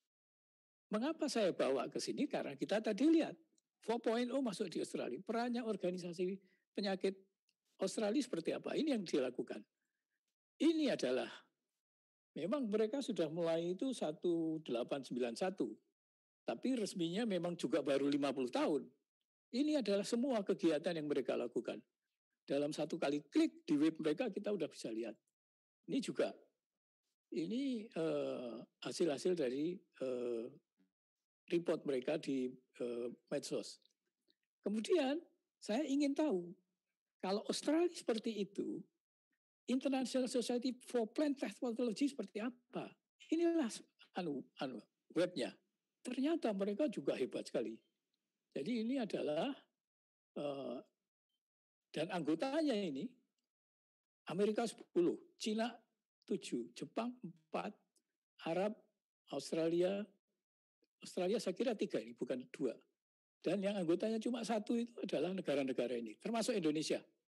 Mengapa saya bawa ke sini? Karena kita tadi lihat empat titik nol masuk di Australia. Perannya organisasi penyakit Australia seperti apa? Ini yang dilakukan. Ini adalah memang mereka sudah mulai itu seribu delapan ratus sembilan puluh satu. Tapi resminya memang juga baru lima puluh tahun. Ini adalah semua kegiatan yang mereka lakukan. Dalam satu kali klik di web mereka kita udah bisa lihat. Ini juga, ini uh, hasil-hasil dari uh, report mereka di uh, medsos. Kemudian saya ingin tahu, kalau Australia seperti itu, International Society for Plant Pathology seperti apa? Inilah anu, anu webnya. Ternyata mereka juga hebat sekali. Jadi ini adalah uh, dan anggotanya ini Amerika sepuluh, Cina tujuh, Jepang empat, Arab, Australia, Australia saya kira tiga ini, bukan dua. Dan yang anggotanya cuma satu itu adalah negara-negara ini, termasuk Indonesia.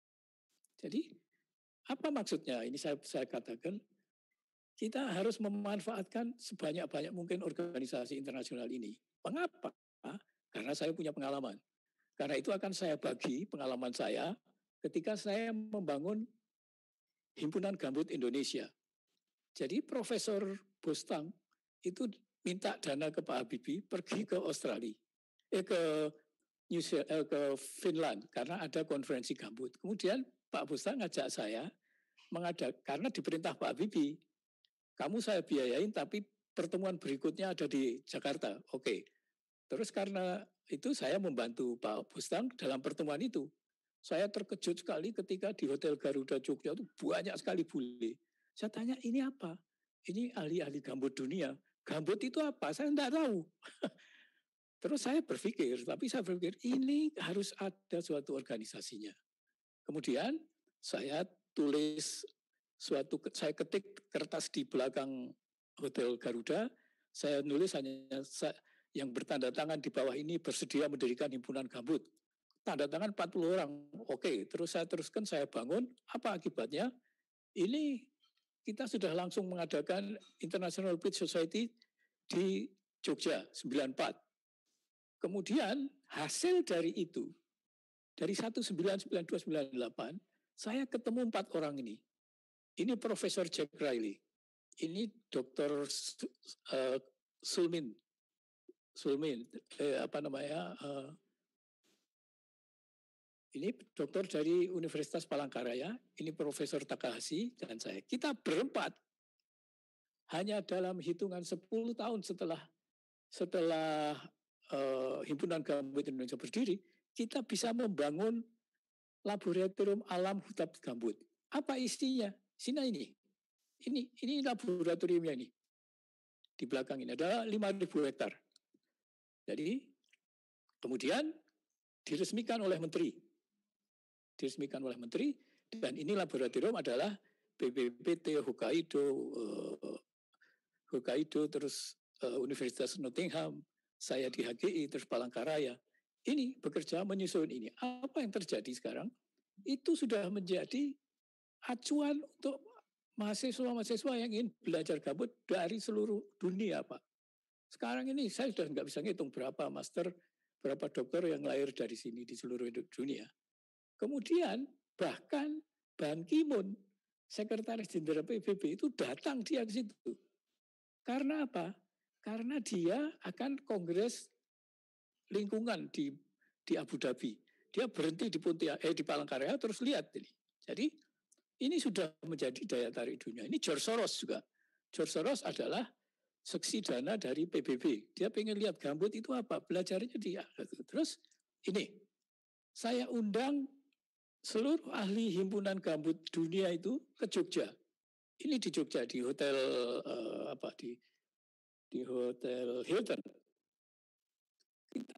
Jadi apa maksudnya? Ini saya, saya katakan, kita harus memanfaatkan sebanyak-banyak mungkin organisasi internasional ini. Mengapa? Karena saya punya pengalaman. Karena itu akan saya bagi pengalaman saya ketika saya membangun Himpunan Gambut Indonesia. Jadi Profesor Bostang itu minta dana ke Pak Habibie pergi ke Australia, eh ke New Zealand, eh, ke Finland karena ada konferensi gambut. Kemudian Pak Bostang ngajak saya mengadak karena diperintah Pak Habibie, kamu saya biayain tapi pertemuan berikutnya ada di Jakarta. Oke. Terus karena itu saya membantu Pak Bostang dalam pertemuan itu. Saya terkejut sekali ketika di Hotel Garuda Jogja itu banyak sekali bule. Saya tanya, ini apa? Ini ahli-ahli gambut dunia. Gambut itu apa? Saya tidak tahu. Terus saya berpikir, tapi saya berpikir ini harus ada suatu organisasinya. Kemudian saya tulis suatu, saya ketik kertas di belakang Hotel Garuda, saya nulis hanya yang bertanda tangan di bawah ini bersedia mendirikan himpunan gambut. Tanda tangan empat puluh orang. Oke, terus saya teruskan, saya bangun. Apa akibatnya? Ini kita sudah langsung mengadakan International Peat Society di Jogja, sembilan puluh empat. Kemudian hasil dari itu, dari seribu sembilan ratus sembilan puluh dua sampai sembilan puluh delapan, saya ketemu empat orang ini. Ini Profesor Jack Riley, ini Doktor uh, Sulmin, Sulmin, eh, apa namanya? Uh, ini dokter dari Universitas Palangkaraya, ini Profesor Takahashi dan saya. Kita berempat hanya dalam hitungan sepuluh tahun setelah setelah uh, Himpunan Gambut Indonesia berdiri, kita bisa membangun laboratorium alam hutan gambut. Apa isinya? Sini ini. Ini ini laboratoriumnya ini. Di belakang ini ada lima ribu hektar. Jadi kemudian diresmikan oleh menteri. Diresmikan oleh menteri dan ini laboratorium adalah B P P T Hokkaido uh, Hokkaido terus uh, Universitas Nottingham, saya di H G I terus Palangkaraya. Ini bekerja menyusun ini. Apa yang terjadi sekarang? Itu sudah menjadi acuan untuk mahasiswa-mahasiswa yang ingin belajar gambut dari seluruh dunia, Pak. Sekarang ini saya sudah nggak bisa ngitung berapa master, berapa dokter yang lahir dari sini di seluruh dunia. Kemudian bahkan Ban Ki-moon, Sekretaris Jenderal P B B itu datang dia ke situ. Karena apa? Karena dia akan kongres lingkungan di di Abu Dhabi. Dia berhenti di Pontianak, eh, di Palangkaraya terus lihat ini. Jadi ini sudah menjadi daya tarik dunia. Ini George Soros juga. George Soros adalah seksi dana dari P B B. Dia pengen lihat gambut itu apa, belajarnya dia. Terus ini, saya undang seluruh ahli himpunan gambut dunia itu ke Jogja. Ini di Jogja, di hotel uh, apa di di hotel Hilton. Kita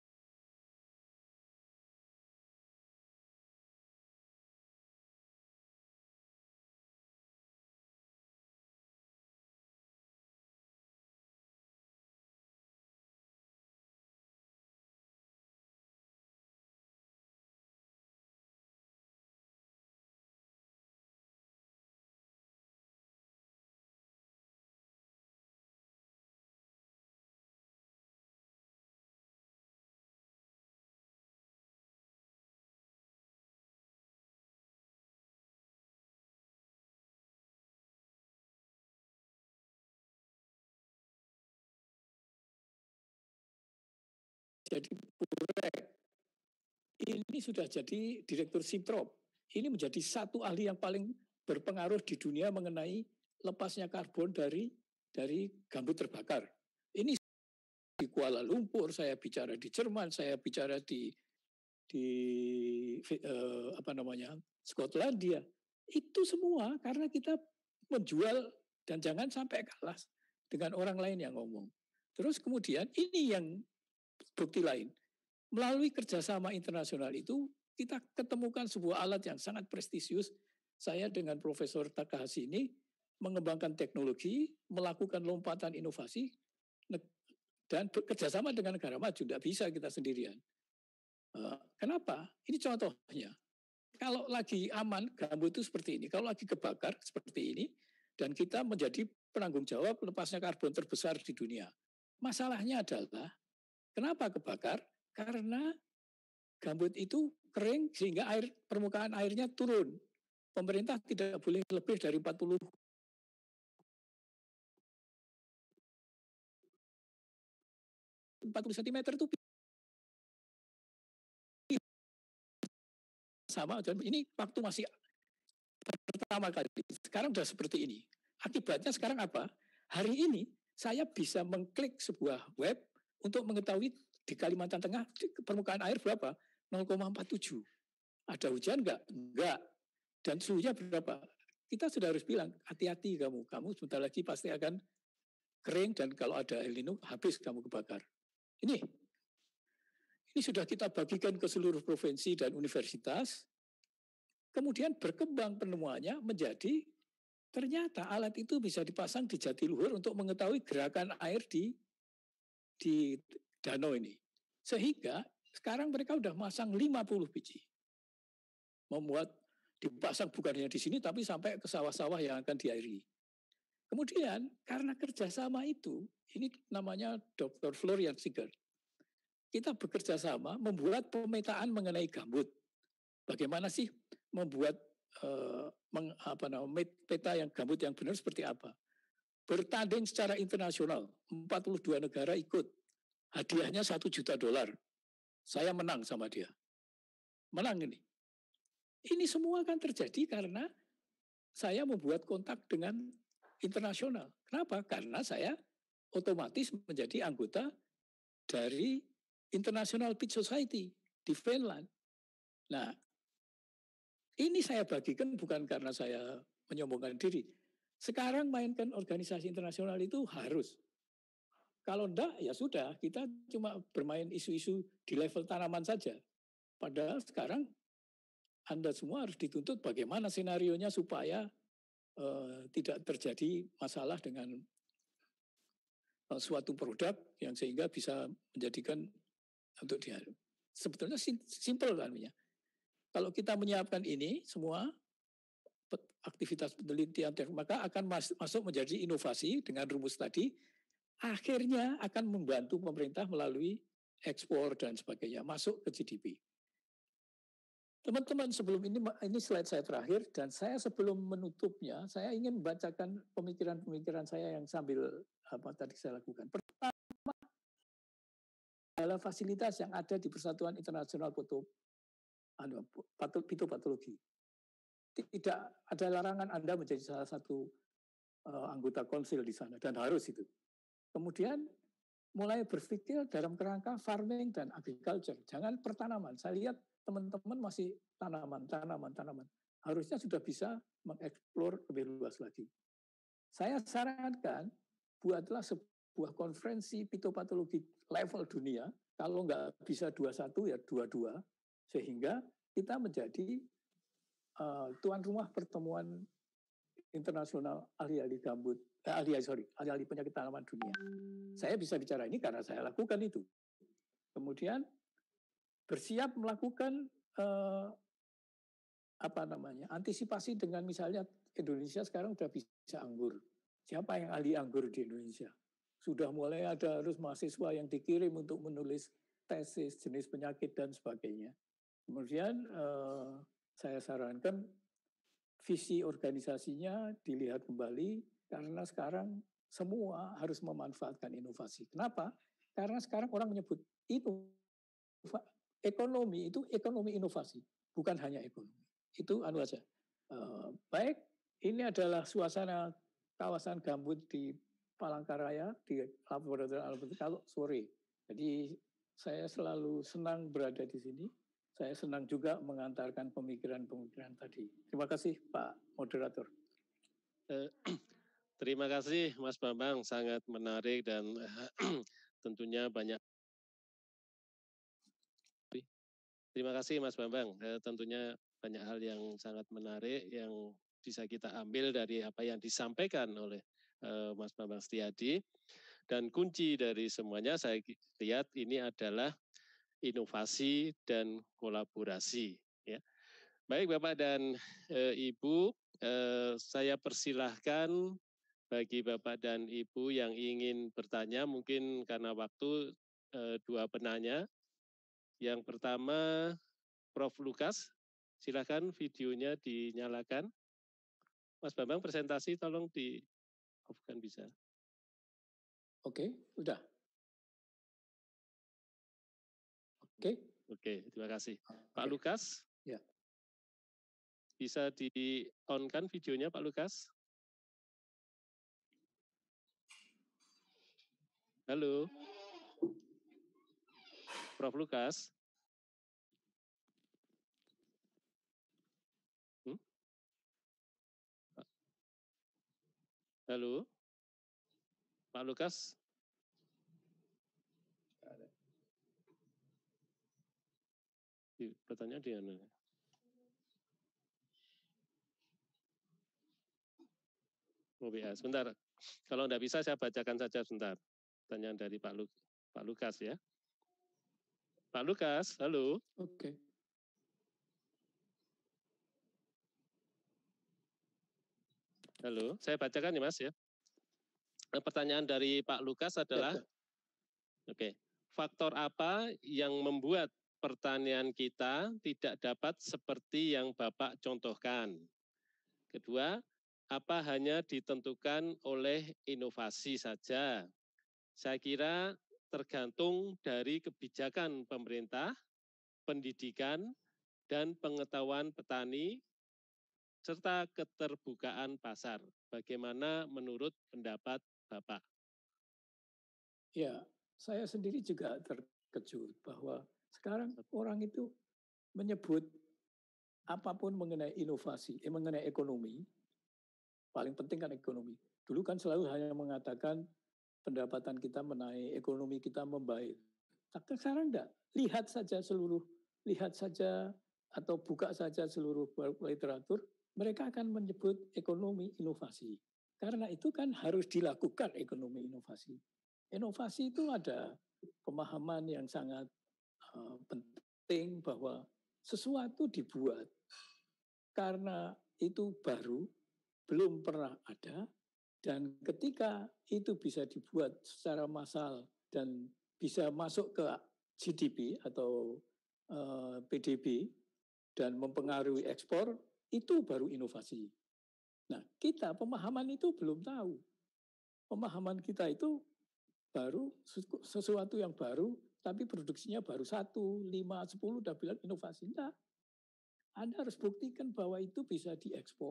jadi Purek. Ini sudah jadi direktur Simprop. Ini menjadi satu ahli yang paling berpengaruh di dunia mengenai lepasnya karbon dari dari gambut terbakar. Ini di Kuala Lumpur, saya bicara di Jerman, saya bicara di di eh, apa namanya Skotlandia. Itu semua karena kita menjual, dan jangan sampai kalah dengan orang lain yang ngomong. Terus kemudian ini yang bukti lain. Melalui kerjasama internasional itu, kita ketemukan sebuah alat yang sangat prestisius. Saya dengan Profesor Takahashi ini mengembangkan teknologi, melakukan lompatan inovasi, dan bekerjasama dengan negara maju. Tidak bisa kita sendirian. Kenapa? Ini contohnya. Kalau lagi aman, gambut itu seperti ini. Kalau lagi kebakar, seperti ini. Dan kita menjadi penanggung jawab lepasnya karbon terbesar di dunia. Masalahnya adalah, kenapa kebakar? Karena gambut itu kering sehingga air permukaan airnya turun. Pemerintah tidak boleh lebih dari empat puluh sentimeter itu sama. Dan ini waktu masih pertama kali. Sekarang sudah seperti ini. Akibatnya sekarang apa? Hari ini saya bisa mengklik sebuah web untuk mengetahui di Kalimantan Tengah permukaan air berapa? nol koma empat tujuh. Ada hujan enggak? Enggak. Dan suhunya berapa? Kita sudah harus bilang, hati-hati kamu. Kamu sebentar lagi pasti akan kering, dan kalau ada El Nino, habis kamu kebakar. Ini. Ini sudah kita bagikan ke seluruh provinsi dan universitas. Kemudian berkembang penemuannya menjadi, ternyata alat itu bisa dipasang di Jatiluhur untuk mengetahui gerakan air di di danau ini. Sehingga sekarang mereka sudah masang lima puluh biji. Membuat dipasang bukan hanya di sini, tapi sampai ke sawah-sawah yang akan diairi. Kemudian karena kerjasama itu, ini namanya Doktor Florian Siegert. Kita bekerja sama membuat pemetaan mengenai gambut. Bagaimana sih membuat eh, meng, apa namanya, peta yang gambut yang benar seperti apa? Bertanding secara internasional, empat puluh dua negara ikut. Hadiahnya satu juta dolar. Saya menang sama dia. Menang ini. Ini semua kan terjadi karena saya membuat kontak dengan internasional. Kenapa? Karena saya otomatis menjadi anggota dari International Peace Society di Finland. Nah, ini saya bagikan bukan karena saya menyombongkan diri. Sekarang mainkan organisasi internasional itu harus. Kalau enggak, ya sudah, kita cuma bermain isu-isu di level tanaman saja. Padahal sekarang Anda semua harus dituntut bagaimana senarionya supaya uh, tidak terjadi masalah dengan uh, suatu produk yang sehingga bisa menjadikan untuk dia. Sebetulnya simpel kan. Kalau kita menyiapkan ini semua, aktivitas penelitian, maka akan masuk menjadi inovasi dengan rumus tadi, akhirnya akan membantu pemerintah melalui ekspor dan sebagainya, masuk ke G D P. Teman-teman, sebelum ini, ini slide saya terakhir, dan saya sebelum menutupnya, saya ingin membacakan pemikiran-pemikiran saya yang sambil apa tadi saya lakukan. Pertama, adalah fasilitas yang ada di Persatuan Internasional Fitopatologi. Tidak ada larangan Anda menjadi salah satu uh, anggota konsil di sana dan harus itu. Kemudian mulai berpikir dalam kerangka farming dan agriculture. Jangan pertanaman. Saya lihat teman-teman masih tanaman, tanaman, tanaman. Harusnya sudah bisa mengeksplor lebih luas lagi. Saya sarankan buatlah sebuah konferensi fitopatologi level dunia. Kalau nggak bisa dua puluh satu ya dua puluh dua, sehingga kita menjadi uh, tuan rumah pertemuan internasional ahli-ahli gambut, eh, ahli sorry, ahli-ahli penyakit tanaman dunia. Saya bisa bicara ini karena saya lakukan itu. Kemudian bersiap melakukan eh, apa namanya antisipasi dengan misalnya Indonesia sekarang sudah bisa anggur. Siapa yang ahli anggur di Indonesia? Sudah mulai ada harus mahasiswa yang dikirim untuk menulis tesis jenis penyakit dan sebagainya. Kemudian eh, saya sarankan visi organisasinya dilihat kembali karena sekarang semua harus memanfaatkan inovasi. Kenapa? Karena sekarang orang menyebut itu ekonomi itu ekonomi inovasi, bukan hanya ekonomi. Itu anu aja. Uh, baik, ini adalah suasana kawasan gambut di Palangkaraya di Laboratorium Alberti kalau sore. Jadi saya selalu senang berada di sini. Saya senang juga mengantarkan pemikiran-pemikiran tadi. Terima kasih Pak Moderator. Eh, terima kasih Mas Bambang, sangat menarik dan eh, tentunya banyak. Terima kasih Mas Bambang, eh, tentunya banyak hal yang sangat menarik yang bisa kita ambil dari apa yang disampaikan oleh eh, Mas Bambang Setiadi. Dan kunci dari semuanya saya lihat ini adalah inovasi dan kolaborasi. Ya. Baik Bapak dan e, Ibu, e, saya persilahkan bagi Bapak dan Ibu yang ingin bertanya, mungkin karena waktu e, dua penanya. Yang pertama Prof Lukas, silakan videonya dinyalakan. Mas Bambang presentasi tolong di off-kan bisa. Oke, udah. Oke. Oke, terima kasih. Oke. Pak Lukas? Ya. Bisa di-on-kan videonya Pak Lukas? Halo. Prof Lukas? Hmm? Halo. Pak Lukas? Pertanyaan di mana? Oh, ya, sebentar. Kalau tidak bisa saya bacakan saja sebentar. Pertanyaan dari Pak, Lu, Pak Lukas ya. Pak Lukas, halo. Oke. Halo, saya bacakan ya Mas ya. Pertanyaan dari Pak Lukas adalah, ya, oke, faktor apa yang membuat pertanian kita tidak dapat seperti yang Bapak contohkan? Kedua, apa hanya ditentukan oleh inovasi saja? Saya kira tergantung dari kebijakan pemerintah, pendidikan, dan pengetahuan petani, serta keterbukaan pasar. Bagaimana menurut pendapat Bapak? Ya, saya sendiri juga terkejut bahwa sekarang orang itu menyebut apapun mengenai inovasi, eh, mengenai ekonomi, paling penting kan ekonomi. Dulu kan selalu hanya mengatakan pendapatan kita menaik, ekonomi kita membaik. Tapi sekarang enggak. Lihat saja seluruh, lihat saja atau buka saja seluruh literatur, mereka akan menyebut ekonomi inovasi. Karena itu kan harus dilakukan ekonomi inovasi. Inovasi itu ada pemahaman yang sangat uh, penting bahwa sesuatu dibuat karena itu baru, belum pernah ada, dan ketika itu bisa dibuat secara massal dan bisa masuk ke G D P atau uh, P D B dan mempengaruhi ekspor, itu baru inovasi. Nah, kita pemahaman itu belum tahu. Pemahaman kita itu baru sesuatu yang baru, tapi produksinya baru satu, lima, sepuluh, udah bilang inovasi. Enggak. Anda harus buktikan bahwa itu bisa diekspor,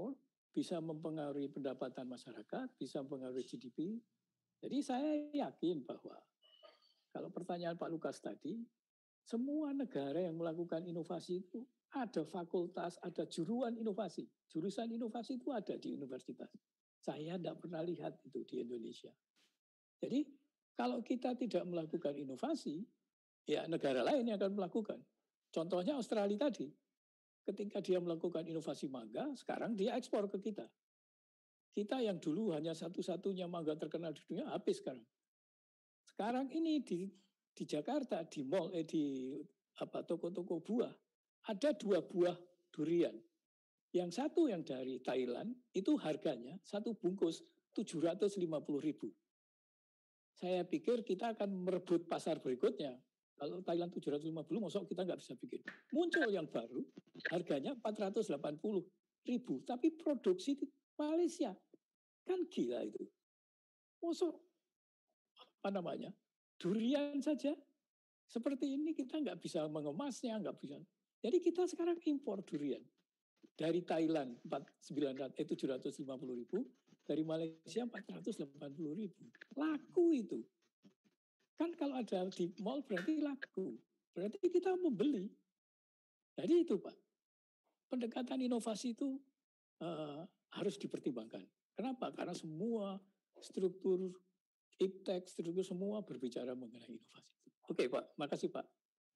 bisa mempengaruhi pendapatan masyarakat, bisa mempengaruhi G D P. Jadi saya yakin bahwa kalau pertanyaan Pak Lukas tadi, semua negara yang melakukan inovasi itu ada fakultas, ada juruan inovasi. Jurusan inovasi itu ada di universitas. Saya tidak pernah lihat itu di Indonesia. Jadi kalau kita tidak melakukan inovasi, ya negara lain yang akan melakukan. Contohnya Australia tadi. Ketika dia melakukan inovasi mangga, sekarang dia ekspor ke kita. Kita yang dulu hanya satu-satunya mangga terkenal di dunia, habis sekarang. Sekarang ini di di Jakarta, di mall, eh, di apa toko-toko buah, ada dua buah durian. Yang satu yang dari Thailand, itu harganya satu bungkus tujuh ratus lima puluh ribu. Saya pikir kita akan merebut pasar berikutnya. Kalau Thailand tujuh ratus lima puluh, masuk kita nggak bisa bikin. Muncul yang baru, harganya empat ratus delapan puluh ribu. Tapi produksi di Malaysia. Kan gila itu. Masuk, apa namanya, durian saja. Seperti ini kita nggak bisa mengemasnya, nggak bisa. Jadi kita sekarang impor durian. Dari Thailand tujuh ratus lima puluh ribu, dari Malaysia empat ratus delapan puluh ribu. Laku itu. Kan kalau ada di mall berarti laku. Berarti kita membeli. Jadi itu Pak. Pendekatan inovasi itu uh, harus dipertimbangkan. Kenapa? Karena semua struktur iptek, struktur semua berbicara mengenai inovasi. Oke Pak, makasih Pak.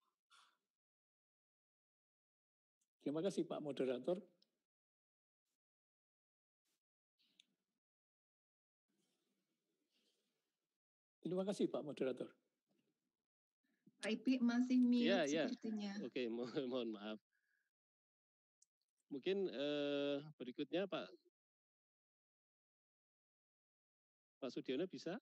Terima kasih Pak Moderator. Terima kasih Pak Moderator. Pak Ipik masih mute ya, ya. sepertinya. Oke, mo mohon maaf. Mungkin eh, berikutnya Pak Pak Sudiono bisa?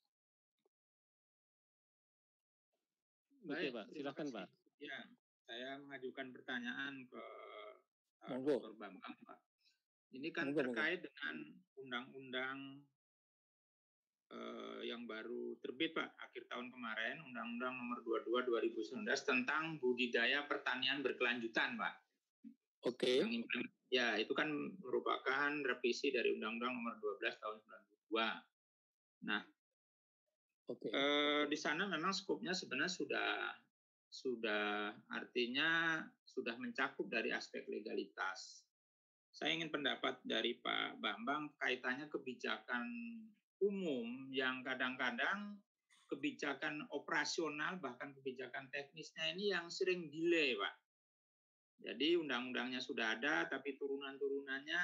Oke Pak, silakan Pak. Ya, saya mengajukan pertanyaan ke uh, Monggo. Doktor Bambang Pak. Ini kan Monggo, terkait monggo. dengan undang-undang uh, yang baru terbit Pak, akhir tahun kemarin, Undang-Undang Nomor dua puluh dua dua ribu sembilan belas tentang budidaya pertanian berkelanjutan Pak. Oke. Okay. Ya, itu kan merupakan revisi dari Undang-Undang Nomor dua belas tahun sembilan puluh dua. Nah, okay. eh, di sana memang skopnya sebenarnya sudah sudah artinya sudah mencakup dari aspek legalitas. Saya ingin pendapat dari Pak Bambang kaitannya kebijakan umum yang kadang-kadang kebijakan operasional bahkan kebijakan teknisnya ini yang sering delay Pak. Jadi undang-undangnya sudah ada tapi turunan-turunannya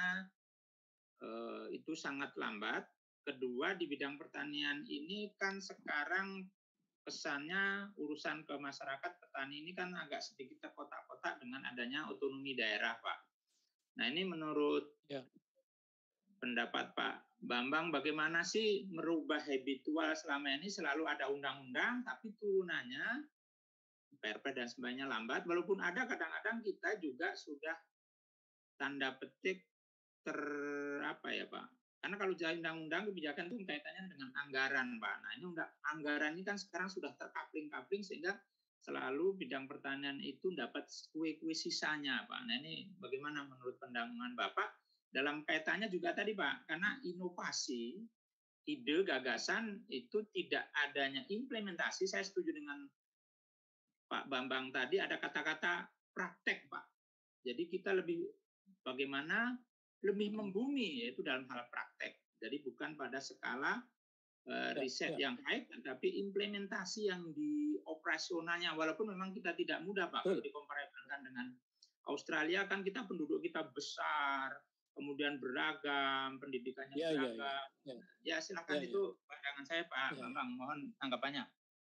eh, itu sangat lambat. Kedua di bidang pertanian ini kan sekarang kesannya urusan ke masyarakat petani ini kan agak sedikit terkotak-kotak dengan adanya otonomi daerah, Pak. Nah ini menurut ya. pendapat Pak Bambang, bagaimana sih merubah habitual selama ini selalu ada undang-undang, tapi turunannya perpres dan sebagainya lambat, walaupun ada kadang-kadang kita juga sudah tanda petik ter apa ya Pak? Karena kalau jadi undang-undang kebijakan itu kaitannya dengan anggaran, Pak. Nah, ini undang, anggaran ini kan sekarang sudah terkapling-kapling sehingga selalu bidang pertanian itu dapat kue-kue sisanya, Pak. Nah, ini bagaimana menurut pandangan Bapak dalam kaitannya juga tadi, Pak? Karena inovasi, ide, gagasan itu tidak adanya implementasi. Saya setuju dengan Pak Bambang tadi ada kata-kata praktek, Pak. Jadi kita lebih bagaimana lebih membumi yaitu dalam hal praktek. Jadi bukan pada skala uh, riset ya, ya. yang baik, tetapi implementasi yang di operasionalnya. Walaupun memang kita tidak mudah Pak, kalau dikomparasikan dengan Australia kan kita penduduk kita besar, kemudian beragam, pendidikannya ya, beragam. Ya, ya. ya silakan ya, itu ya. pandangan saya Pak ya. Bambang, mohon tanggapannya.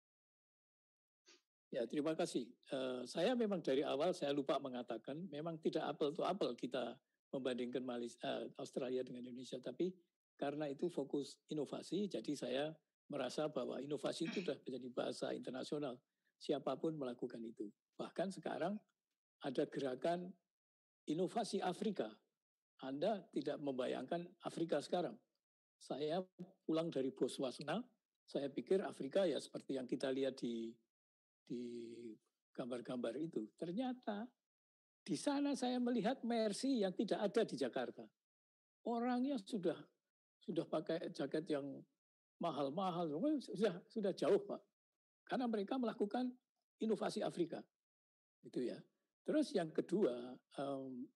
Ya terima kasih. Uh, saya memang dari awal saya lupa mengatakan memang tidak apple to apple kita membandingkan Malaysia, uh, Australia dengan Indonesia, tapi karena itu fokus inovasi, jadi saya merasa bahwa inovasi itu sudah menjadi bahasa internasional. Siapapun melakukan itu. Bahkan sekarang ada gerakan inovasi Afrika. Anda tidak membayangkan Afrika sekarang. Saya pulang dari Botswana, saya pikir Afrika ya seperti yang kita lihat di di gambar-gambar itu. Ternyata di sana saya melihat Mercy yang tidak ada di Jakarta. orangnya sudah sudah pakai jaket yang mahal-mahal, sudah sudah jauh Pak. Karena mereka melakukan inovasi Afrika, itu ya. Terus yang kedua, um,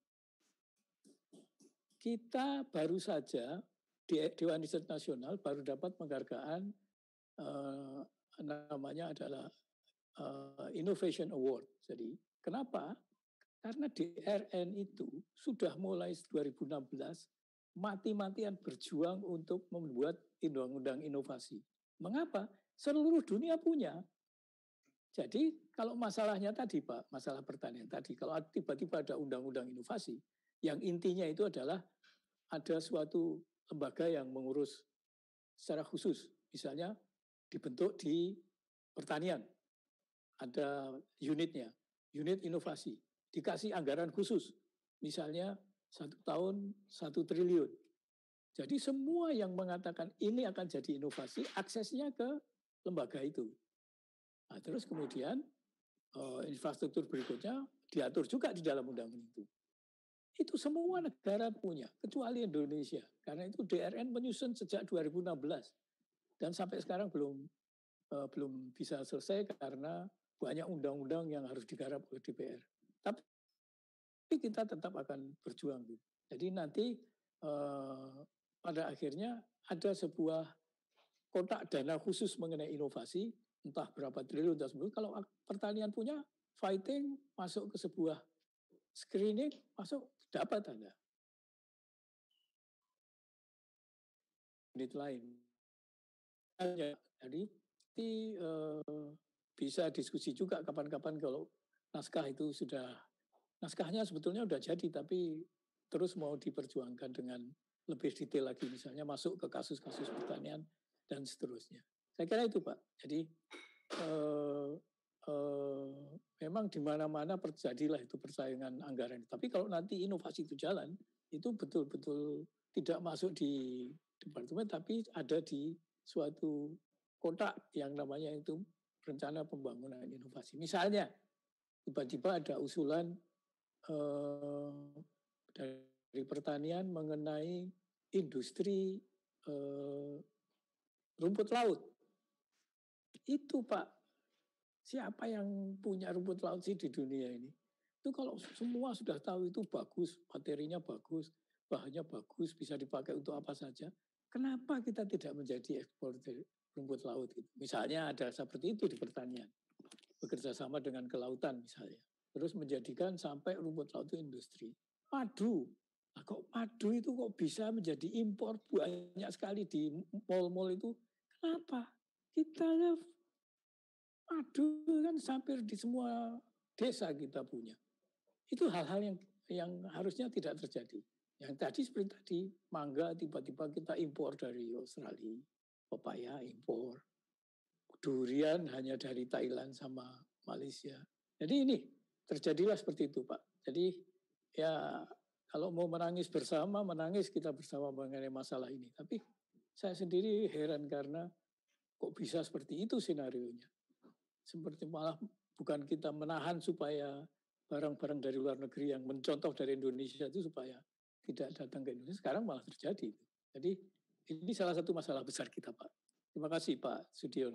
kita baru saja di Dewan Riset Nasional baru dapat penghargaan uh, namanya adalah uh, Innovation Award. Jadi kenapa? Karena D R N itu sudah mulai dua ribu enam belas mati-matian berjuang untuk membuat undang-undang inovasi. Mengapa? Seluruh dunia punya. Jadi kalau masalahnya tadi Pak, masalah pertanian tadi, kalau tiba-tiba ada undang-undang inovasi, yang intinya itu adalah ada suatu lembaga yang mengurus secara khusus, misalnya dibentuk di pertanian, ada unitnya, unit inovasi, dikasih anggaran khusus, misalnya satu tahun satu triliun. Jadi semua yang mengatakan ini akan jadi inovasi, aksesnya ke lembaga itu. Nah, terus kemudian uh, infrastruktur berikutnya diatur juga di dalam undang-undang itu. Itu semua negara punya, kecuali Indonesia. Karena itu D R N menyusun sejak dua ribu enam belas dan sampai sekarang belum uh, belum bisa selesai karena banyak undang-undang yang harus digarap oleh D P R. Tapi kita tetap akan berjuang. Jadi nanti uh, pada akhirnya ada sebuah kotak dana khusus mengenai inovasi, entah berapa triliun, entah sepuluh. Kalau pertanian punya, fighting, masuk ke sebuah screening, masuk, dapat Anda. Unit lain. Jadi, eh, bisa diskusi juga kapan-kapan kalau naskah itu sudah, naskahnya sebetulnya sudah jadi, tapi terus mau diperjuangkan dengan lebih detail lagi, misalnya masuk ke kasus-kasus pertanian, dan seterusnya. Saya kira itu Pak. Jadi eh, eh, memang di mana-mana terjadilah itu persaingan anggaran. Tapi kalau nanti inovasi itu jalan, itu betul-betul tidak masuk di departemen, tapi ada di suatu kotak yang namanya itu rencana pembangunan inovasi. Misalnya tiba-tiba ada usulan eh, dari pertanian mengenai industri eh, rumput laut. Itu Pak, siapa yang punya rumput laut sih di dunia ini? Itu kalau semua sudah tahu itu bagus, materinya bagus, bahannya bagus, bisa dipakai untuk apa saja. Kenapa kita tidak menjadi eksportir rumput laut? Itu? Misalnya ada seperti itu di pertanian. Bekerja sama dengan kelautan misalnya. Terus menjadikan sampai rumput laut itu industri. Padu. Nah, kok padu itu kok bisa menjadi impor banyak sekali di mall-mall itu? Kenapa? Kita padu kan hampir di semua desa kita punya. Itu hal-hal yang yang harusnya tidak terjadi. Yang tadi seperti tadi, mangga tiba-tiba kita impor dari Australia, pepaya impor, durian hanya dari Thailand sama Malaysia. Jadi ini terjadilah seperti itu Pak. Jadi ya kalau mau menangis bersama, menangis kita bersama mengenai masalah ini. Tapi saya sendiri heran karena kok bisa seperti itu senarionya. Seperti malah bukan kita menahan supaya barang-barang dari luar negeri yang mencontoh dari Indonesia itu supaya tidak datang ke Indonesia. Sekarang malah terjadi. Jadi ini salah satu masalah besar kita Pak. Terima kasih Pak Sudiono.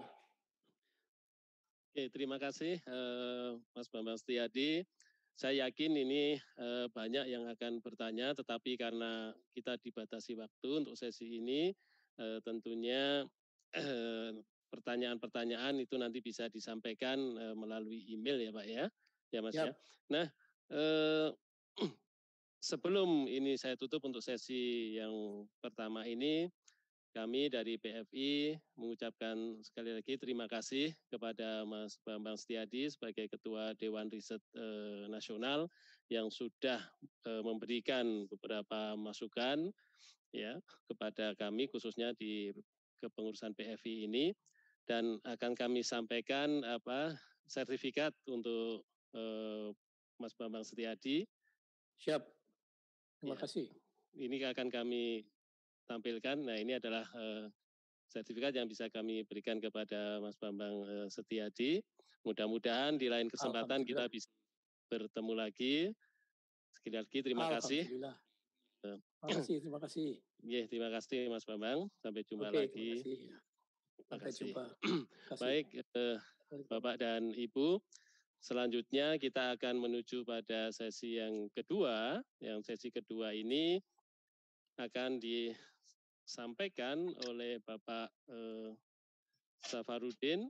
Oke, terima kasih eh, Mas Bambang Setiadi. Saya yakin ini eh, banyak yang akan bertanya, tetapi karena kita dibatasi waktu untuk sesi ini, eh, tentunya eh, pertanyaan-pertanyaan itu nanti bisa disampaikan eh, melalui email ya Pak ya, ya Mas yep. ya. Nah, eh, sebelum ini saya tutup untuk sesi yang pertama ini, kami dari P F I mengucapkan sekali lagi terima kasih kepada Mas Bambang Setiadi sebagai Ketua Dewan Riset eh, Nasional yang sudah eh, memberikan beberapa masukan ya kepada kami khususnya di kepengurusan P F I ini, dan akan kami sampaikan apa sertifikat untuk eh, Mas Bambang Setiadi. Siap. Terima ya. kasih. Ini akan kami tampilkan. Nah, ini adalah uh, sertifikat yang bisa kami berikan kepada Mas Bambang uh, Setiadi. Mudah-mudahan di lain kesempatan kita bisa bertemu lagi. Sekali lagi terima kasih. Terima kasih, terima kasih. Yeah, terima kasih Mas Bambang. Sampai jumpa Oke, lagi. terima kasih. Terima Sampai kasih. jumpa. Baik, eh, Bapak dan Ibu, selanjutnya kita akan menuju pada sesi yang kedua. Yang sesi kedua ini akan disampaikan oleh Bapak eh, Safarudin,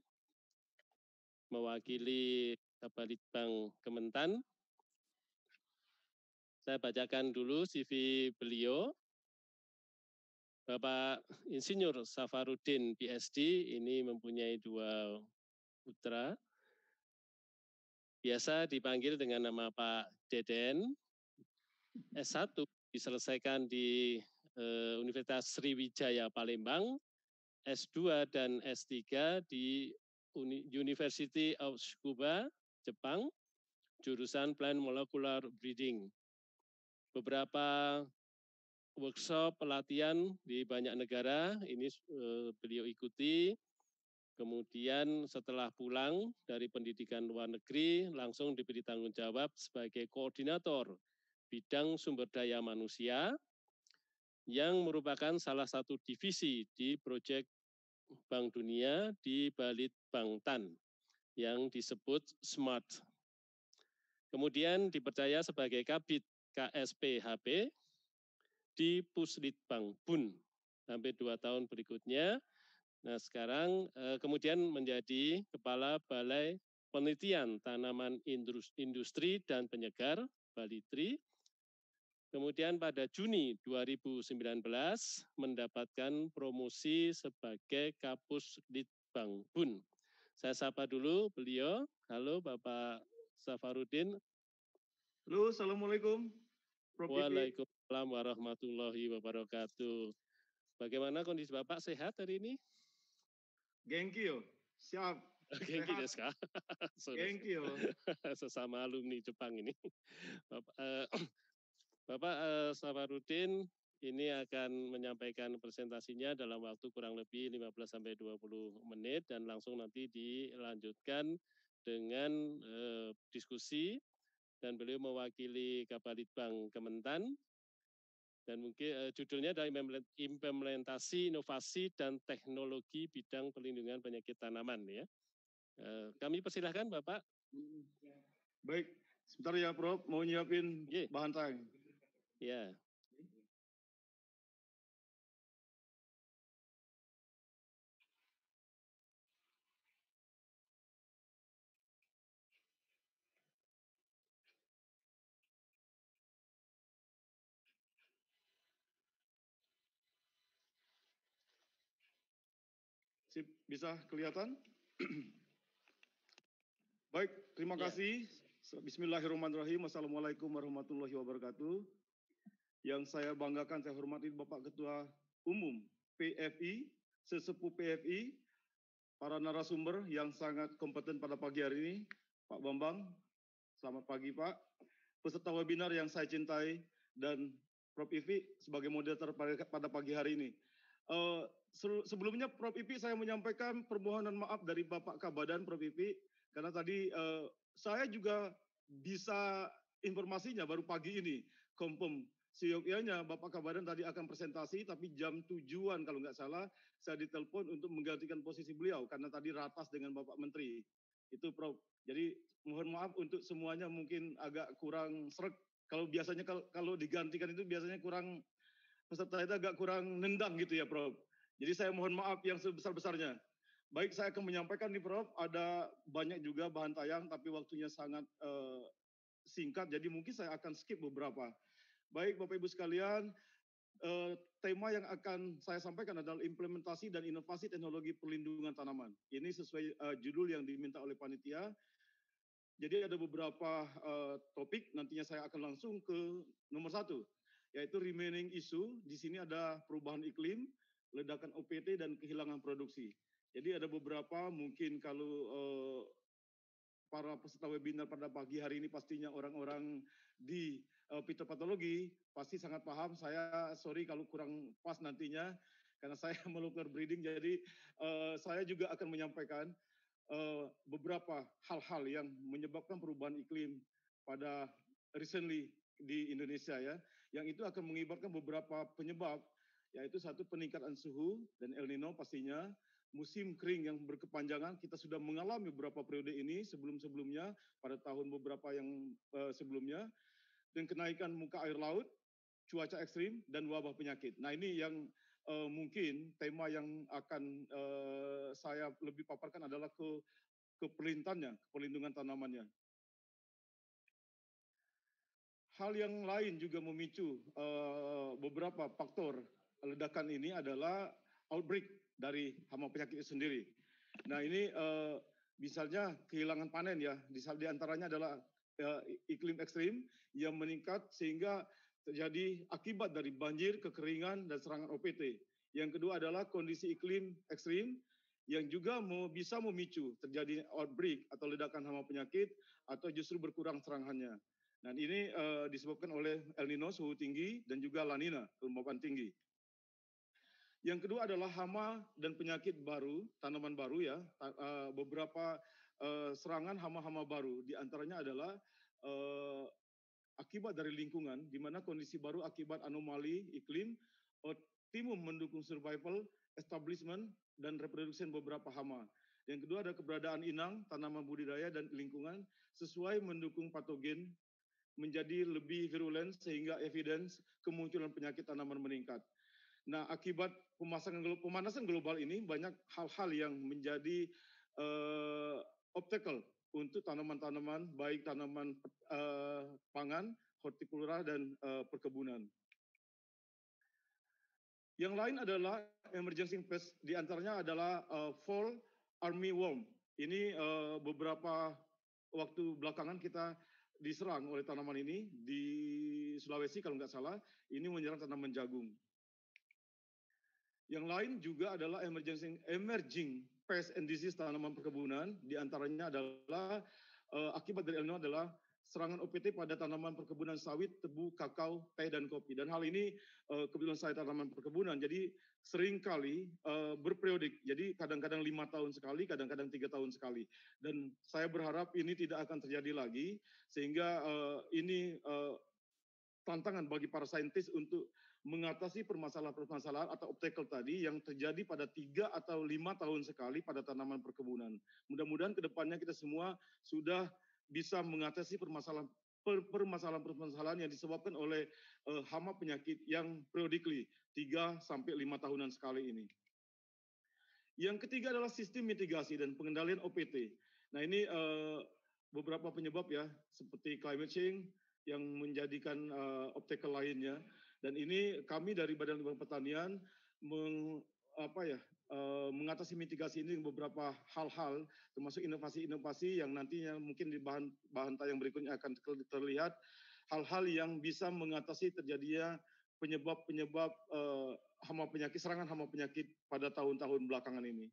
mewakili Kabalitbang Kementan. Saya bacakan dulu C V beliau. Bapak Insinyur Safarudin P S D ini mempunyai dua putra. Biasa dipanggil dengan nama Pak Deden. S satu diselesaikan di eh, Universitas Sriwijaya Palembang. S dua dan S tiga di Uni University of Tsukuba, Jepang, jurusan Plant Molecular Breeding. Beberapa workshop pelatihan di banyak negara ini eh, beliau ikuti. Kemudian setelah pulang dari pendidikan luar negeri, langsung diberi tanggung jawab sebagai koordinator bidang sumber daya manusia yang merupakan salah satu divisi di proyek Bank Dunia di Balitbangtan yang disebut SMART. Kemudian dipercaya sebagai Kabid K S P H P di Puslitbang Bun sampai dua tahun berikutnya. Nah sekarang eh, kemudian menjadi Kepala Balai Penelitian Tanaman Industri dan Penyegar Balitri. Kemudian pada Juni dua ribu sembilan belas mendapatkan promosi sebagai Kapus Litbang Bun. Saya sapa dulu beliau. Halo Bapak Safarudin. Halo, Assalamualaikum. Waalaikumsalam warahmatullahi wabarakatuh. Bagaimana kondisi Bapak, sehat hari ini? Genki yo, siap. Genki desu ka? Genki yo. Sesama alumni Jepang ini. Bapak, eh, Bapak eh, Safarudin ini akan menyampaikan presentasinya dalam waktu kurang lebih lima belas sampai dua puluh menit dan langsung nanti dilanjutkan dengan eh, diskusi dan beliau mewakili Kabalitbang Kementan. Dan mungkin uh, judulnya adalah implementasi inovasi dan teknologi bidang perlindungan penyakit tanaman ya. Uh, kami persilahkan Bapak. Baik, sebentar ya Prof, mau nyiapin yeah. bahan tang. Ya. Yeah. Sip, bisa kelihatan? Baik, terima ya. kasih. Bismillahirrahmanirrahim. Assalamualaikum warahmatullahi wabarakatuh. Yang saya banggakan, saya hormati Bapak Ketua Umum P F I, Sesepuh P F I, para narasumber yang sangat kompeten pada pagi hari ini, Pak Bambang, selamat pagi Pak. Peserta webinar yang saya cintai, dan Prof Ivi sebagai moderator pada pagi hari ini. Uh, sebelumnya Prof Ivi saya menyampaikan permohonan maaf dari Bapak Kabadan Prof Ivi karena tadi uh, saya juga bisa informasinya baru pagi ini confirm seyogyanya Bapak Kabadan tadi akan presentasi tapi jam tujuan kalau nggak salah saya ditelepon untuk menggantikan posisi beliau karena tadi ratas dengan Bapak Menteri itu Prof. Jadi mohon maaf untuk semuanya mungkin agak kurang sreg kalau biasanya kalau, kalau digantikan itu biasanya kurang peserta itu agak kurang nendang gitu ya Prof. Jadi saya mohon maaf yang sebesar-besarnya. Baik, saya akan menyampaikan nih Prof, ada banyak juga bahan tayang tapi waktunya sangat uh, singkat, jadi mungkin saya akan skip beberapa. Baik Bapak Ibu sekalian, uh, tema yang akan saya sampaikan adalah implementasi dan inovasi teknologi perlindungan tanaman. Ini sesuai uh, judul yang diminta oleh panitia. Jadi ada beberapa uh, topik, nantinya saya akan langsung ke nomor satu. Yaitu remaining issue, di sini ada perubahan iklim, ledakan O P T, dan kehilangan produksi. Jadi ada beberapa, mungkin kalau eh, para peserta webinar pada pagi hari ini pastinya orang-orang di eh, fitopatologi, pasti sangat paham, saya sorry kalau kurang pas nantinya, karena saya molecular breeding, jadi eh, saya juga akan menyampaikan eh, beberapa hal-hal yang menyebabkan perubahan iklim pada recently di Indonesia ya, yang itu akan mengibatkan beberapa penyebab, yaitu satu peningkatan suhu dan El Nino pastinya, musim kering yang berkepanjangan, kita sudah mengalami beberapa periode ini sebelum-sebelumnya pada tahun beberapa yang uh, sebelumnya, dan kenaikan muka air laut, cuaca ekstrim, dan wabah penyakit. Nah ini yang uh, mungkin tema yang akan uh, saya lebih paparkan adalah ke keperlintannya, perlindungan tanamannya. Hal yang lain juga memicu uh, beberapa faktor ledakan ini adalah outbreak dari hama penyakit itu sendiri. Nah ini uh, misalnya kehilangan panen ya, di, di antaranya adalah uh, iklim ekstrim yang meningkat sehingga terjadi akibat dari banjir, kekeringan, dan serangan O P T. Yang kedua adalah kondisi iklim ekstrim yang juga mau, bisa memicu terjadi outbreak atau ledakan hama penyakit atau justru berkurang serangannya. Dan ini uh, disebabkan oleh El Nino, suhu tinggi, dan juga La Nina, kelembapan tinggi. Yang kedua adalah hama dan penyakit baru, tanaman baru ya, uh, beberapa uh, serangan hama-hama baru, di antaranya adalah uh, akibat dari lingkungan, di mana kondisi baru akibat anomali iklim, optimum mendukung survival, establishment, dan reproduksi beberapa hama. Yang kedua ada keberadaan inang, tanaman budidaya, dan lingkungan sesuai mendukung patogen, menjadi lebih virulen sehingga evidence kemunculan penyakit tanaman meningkat. Nah, akibat pemanasan global, pemanasan global ini banyak hal-hal yang menjadi uh, obstacle untuk tanaman-tanaman, baik tanaman uh, pangan, hortikultura, dan uh, perkebunan. Yang lain adalah emergency pest, di antaranya adalah uh, fall armyworm. Ini uh, beberapa waktu belakangan kita diserang oleh tanaman ini di Sulawesi kalau nggak salah, ini menyerang tanaman jagung. Yang lain juga adalah emerging, emerging pest and disease tanaman perkebunan, di antaranya adalah uh, akibat dari El Nino adalah serangan O P T pada tanaman perkebunan sawit, tebu, kakao, teh, dan kopi. Dan hal ini uh, kebetulan saya tanaman perkebunan, jadi seringkali uh, berperiodik. Jadi kadang-kadang lima tahun sekali, kadang-kadang tiga tahun sekali. Dan saya berharap ini tidak akan terjadi lagi, sehingga uh, ini uh, tantangan bagi para saintis untuk mengatasi permasalahan-permasalahan atau obstacle tadi yang terjadi pada tiga atau lima tahun sekali pada tanaman perkebunan. Mudah-mudahan ke depannya kita semua sudah bisa mengatasi permasalahan permasalahan-permasalahan yang disebabkan oleh uh, hama penyakit yang periodically tiga sampai lima tahunan sekali ini. Yang ketiga adalah sistem mitigasi dan pengendalian O P T. Nah ini uh, beberapa penyebab ya, seperti climate change yang menjadikan uh, obstacle lainnya. Dan ini kami dari Badan Litbang Pertanian meng, apa ya, uh, mengatasi mitigasi ini dengan beberapa hal-hal, termasuk inovasi-inovasi yang nantinya mungkin di bahan bahan tayang berikutnya akan terlihat hal-hal yang bisa mengatasi terjadinya penyebab-penyebab uh, hama penyakit, serangan hama penyakit pada tahun-tahun belakangan ini.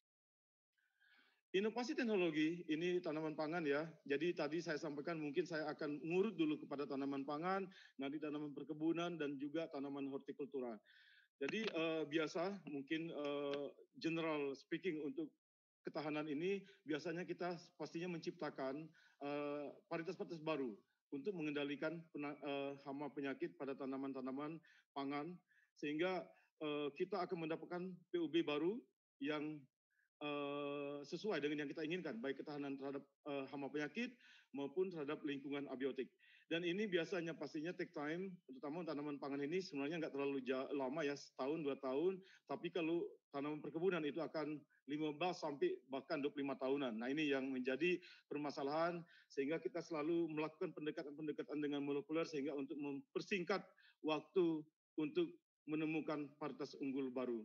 Inovasi teknologi ini tanaman pangan ya. Jadi tadi saya sampaikan mungkin saya akan ngurut dulu kepada tanaman pangan, nanti tanaman perkebunan, dan juga tanaman hortikultura. Jadi uh, biasa mungkin uh, general speaking untuk ketahanan ini biasanya kita pastinya menciptakan varietas-varietas uh, baru untuk mengendalikan pena, uh, hama penyakit pada tanaman-tanaman pangan, sehingga uh, kita akan mendapatkan P U B baru yang Uh, sesuai dengan yang kita inginkan, baik ketahanan terhadap uh, hama penyakit maupun terhadap lingkungan abiotik. Dan ini biasanya pastinya take time, terutama tanaman pangan ini sebenarnya nggak terlalu lama ya, setahun, dua tahun, tapi kalau tanaman perkebunan itu akan lima belas sampai bahkan dua puluh lima tahunan. Nah ini yang menjadi permasalahan, sehingga kita selalu melakukan pendekatan-pendekatan dengan molekuler, sehingga untuk mempersingkat waktu untuk menemukan varietas unggul baru.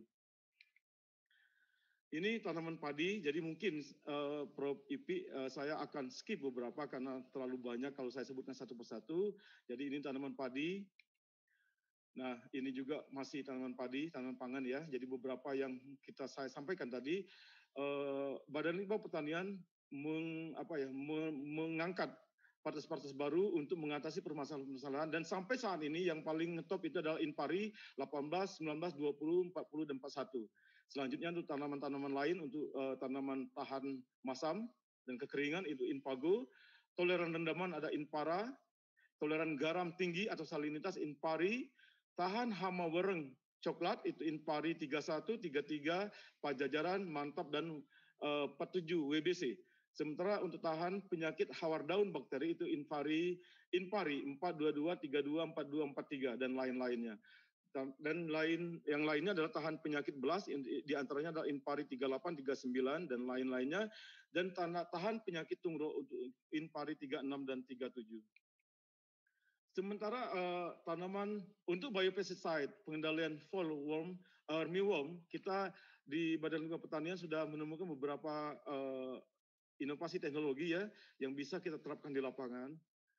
Ini tanaman padi, jadi mungkin uh, Prof Ipi uh, saya akan skip beberapa karena terlalu banyak kalau saya sebutkan satu persatu. Jadi ini tanaman padi. Nah, ini juga masih tanaman padi, tanaman pangan ya. Jadi beberapa yang kita saya sampaikan tadi, uh, Badan Litbang Pertanian meng, apa ya, mengangkat varietas-varietas baru untuk mengatasi permasalahan-permasalahan, dan sampai saat ini yang paling ngetop itu adalah Inpari delapan belas, sembilan belas, dua puluh, empat puluh, dan empat puluh satu. Selanjutnya untuk tanaman-tanaman lain, untuk uh, tanaman tahan masam dan kekeringan itu Inpago, toleran rendaman ada Inpara, toleran garam tinggi atau salinitas Inpari, tahan hama wereng coklat itu Inpari tiga puluh satu, tiga puluh tiga, Pajajaran, Mantap, dan uh, empat puluh tujuh W B C. Sementara untuk tahan penyakit hawar daun bakteri itu Inpari, Inpari empat dua dua, tiga dua, empat dua, empat tiga, dan lain-lainnya. Dan lain yang lainnya adalah tahan penyakit belas, di antaranya adalah Inpari tiga puluh delapan, tiga puluh sembilan, dan lain-lainnya. Dan tahan penyakit tungro untuk Inpari tiga puluh enam dan tiga puluh tujuh. Sementara uh, tanaman untuk biopesticide, pengendalian fall worm, uh, mealworm, kita di Badan Lingkungan Pertanian sudah menemukan beberapa uh, inovasi teknologi ya yang bisa kita terapkan di lapangan.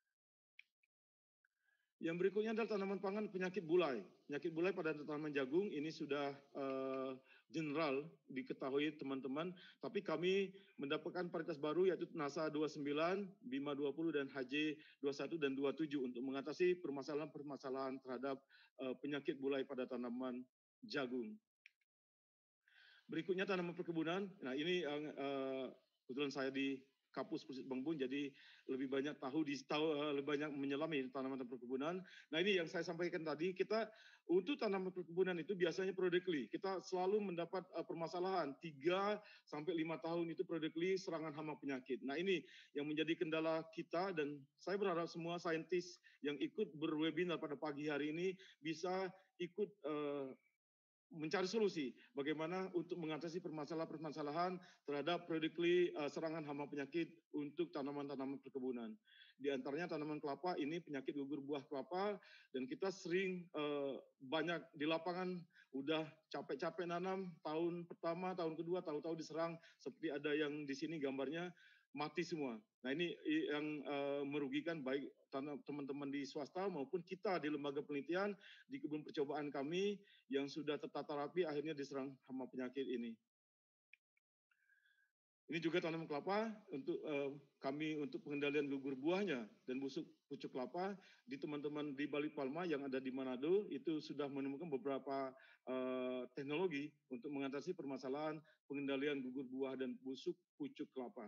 Yang berikutnya adalah tanaman pangan penyakit bulai. Penyakit bulai pada tanaman jagung ini sudah uh, general diketahui teman-teman, tapi kami mendapatkan varietas baru yaitu NASA dua puluh sembilan, Bima dua puluh, dan H J dua puluh satu dan dua puluh tujuh untuk mengatasi permasalahan-permasalahan terhadap uh, penyakit bulai pada tanaman jagung. Berikutnya tanaman perkebunan. Nah ini yang uh, kebetulan saya di Kapus Pusat Bangbun, jadi lebih banyak tahu di tahu, uh, lebih banyak menyelami tanaman perkebunan. Nah ini yang saya sampaikan tadi, kita untuk tanaman perkebunan itu biasanya periodically kita selalu mendapat uh, permasalahan tiga sampai lima tahun itu periodically serangan hama penyakit. Nah ini yang menjadi kendala kita, dan saya berharap semua saintis yang ikut berwebinar pada pagi hari ini bisa ikut uh, mencari solusi bagaimana untuk mengatasi permasalahan-permasalahan terhadap periodically uh, serangan hama penyakit untuk tanaman-tanaman perkebunan. Di antaranya tanaman kelapa, ini penyakit gugur buah kelapa, dan kita sering uh, banyak di lapangan udah capek-capek nanam tahun pertama, tahun kedua, tahu-tahu diserang seperti ada yang di sini gambarnya mati semua. Nah ini yang uh, merugikan baik teman-teman di swasta maupun kita di lembaga penelitian, di kebun percobaan kami yang sudah tertata rapi akhirnya diserang hama penyakit ini. Ini juga tanaman kelapa untuk uh, kami untuk pengendalian gugur buahnya dan busuk pucuk kelapa di teman-teman di Bali Palma yang ada di Manado itu sudah menemukan beberapa uh, teknologi untuk mengatasi permasalahan pengendalian gugur buah dan busuk pucuk kelapa.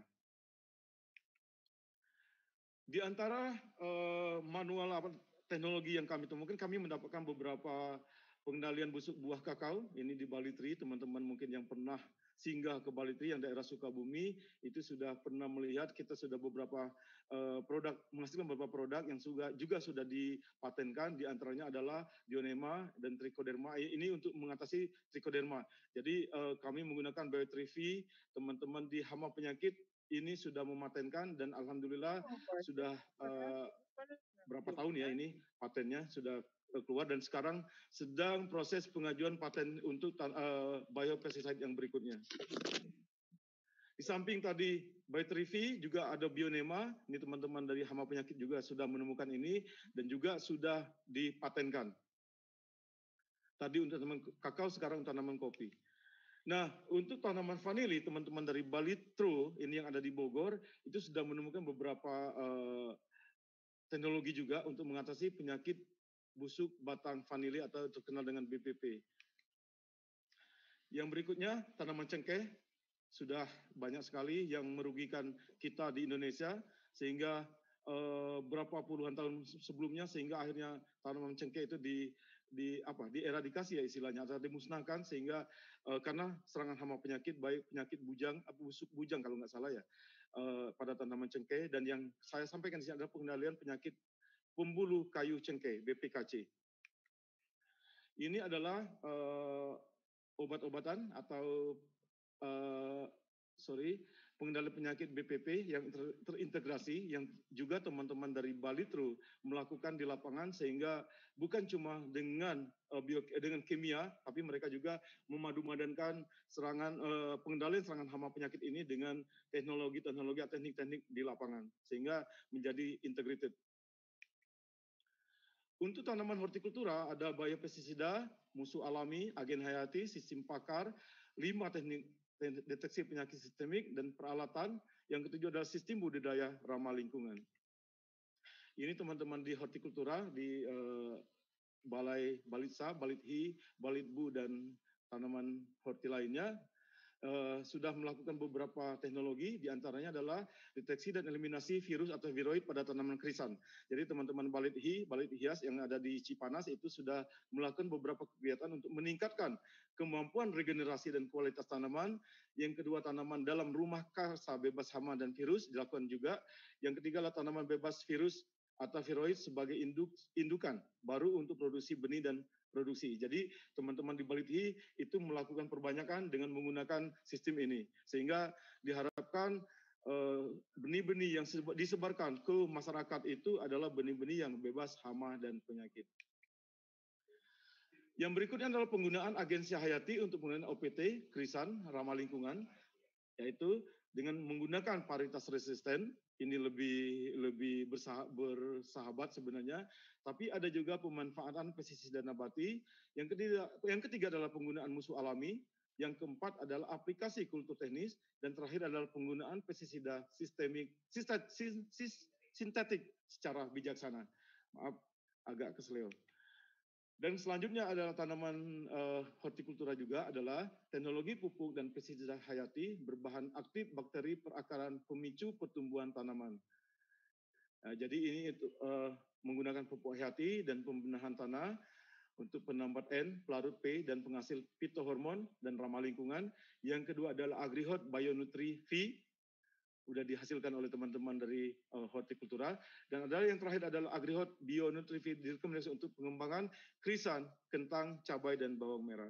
Di antara uh, manual apa, teknologi yang kami temukan, kami mendapatkan beberapa pengendalian busuk buah kakao. Ini di Bali Tree, teman-teman mungkin yang pernah singgah ke Bali Tree yang daerah Sukabumi, itu sudah pernah melihat kita sudah beberapa uh, produk, menghasilkan beberapa produk yang juga, juga sudah dipatenkan, di antaranya adalah Dionema dan Trichoderma. Ini untuk mengatasi Trichoderma. Jadi uh, kami menggunakan Biotree, teman-teman di hama penyakit, ini sudah mematenkan dan alhamdulillah sudah uh, berapa tahun ya ini patennya sudah keluar dan sekarang sedang proses pengajuan paten untuk uh, biopesticide yang berikutnya. Di samping tadi Biotree juga ada Bionema, ini teman-teman dari hama penyakit juga sudah menemukan ini dan juga sudah dipatenkan. Tadi untuk tanaman kakao, sekarang untuk tanaman kopi. Nah, untuk tanaman vanili, teman-teman dari Bali True, ini yang ada di Bogor, itu sudah menemukan beberapa uh, teknologi juga untuk mengatasi penyakit busuk batang vanili atau terkenal dengan B P P. Yang berikutnya, tanaman cengkeh, sudah banyak sekali yang merugikan kita di Indonesia, sehingga uh, berapa puluhan tahun sebelumnya, sehingga akhirnya tanaman cengkeh itu di di apa dieradikasi ya istilahnya atau dimusnahkan sehingga uh, karena serangan hama penyakit baik penyakit bujang atau busuk bujang kalau nggak salah ya uh, pada tanaman cengkeh, dan yang saya sampaikan di sini adalah pengendalian penyakit pembuluh kayu cengkeh B P K C. Ini adalah uh, obat-obatan atau uh, sorry pengendali penyakit B P P yang ter, terintegrasi yang juga teman-teman dari Bali True melakukan di lapangan, sehingga bukan cuma dengan uh, bio, dengan kimia, tapi mereka juga memadu-madankan serangan uh, pengendalian serangan hama penyakit ini dengan teknologi-teknologi atau teknik-teknik di lapangan sehingga menjadi integrated. Untuk tanaman hortikultura ada biopestisida, musuh alami, agen hayati, sistem pakar, lima teknik deteksi penyakit sistemik dan peralatan. Yang ketujuh adalah sistem budidaya ramah lingkungan. Ini teman-teman di hortikultura di uh, Balai Balitsa, Balithi, Balitbu dan tanaman horti lainnya. Uh, sudah melakukan beberapa teknologi, diantaranya adalah deteksi dan eliminasi virus atau viroid pada tanaman krisan. Jadi teman-teman balit hi, balit hias yang ada di Cipanas itu sudah melakukan beberapa kegiatan untuk meningkatkan kemampuan regenerasi dan kualitas tanaman. Yang kedua, tanaman dalam rumah kasa bebas hama dan virus dilakukan juga. Yang ketiga adalah tanaman bebas virus atau viroid sebagai induk, indukan baru untuk produksi benih dan produksi. Jadi teman-teman di Baliti itu melakukan perbanyakan dengan menggunakan sistem ini. Sehingga diharapkan benih-benih yang disebarkan ke masyarakat itu adalah benih-benih yang bebas hama dan penyakit. Yang berikutnya adalah penggunaan agensi hayati untuk penggunaan O P T, krisan, ramah lingkungan, yaitu dengan menggunakan varietas resisten. Ini lebih lebih bersahabat sebenarnya, tapi ada juga pemanfaatan pestisida nabati. Yang ketiga, yang ketiga adalah penggunaan musuh alami. Yang keempat adalah aplikasi kultur teknis, dan terakhir adalah penggunaan pestisida sistemik, sintetik secara bijaksana. Maaf, agak keseleo. Dan selanjutnya adalah tanaman uh, hortikultura juga adalah teknologi pupuk dan pestisida hayati berbahan aktif bakteri perakaran pemicu pertumbuhan tanaman. Nah, jadi ini itu, uh, menggunakan pupuk hayati dan pembenahan tanah untuk penambat N, pelarut P, dan penghasil fitohormon dan ramah lingkungan. Yang kedua adalah AgriHot Bionutri V, sudah dihasilkan oleh teman-teman dari uh, hortikultura. Dan adalah yang terakhir adalah AgriHot Bionutri V direkomendasi untuk pengembangan krisan, kentang, cabai, dan bawang merah.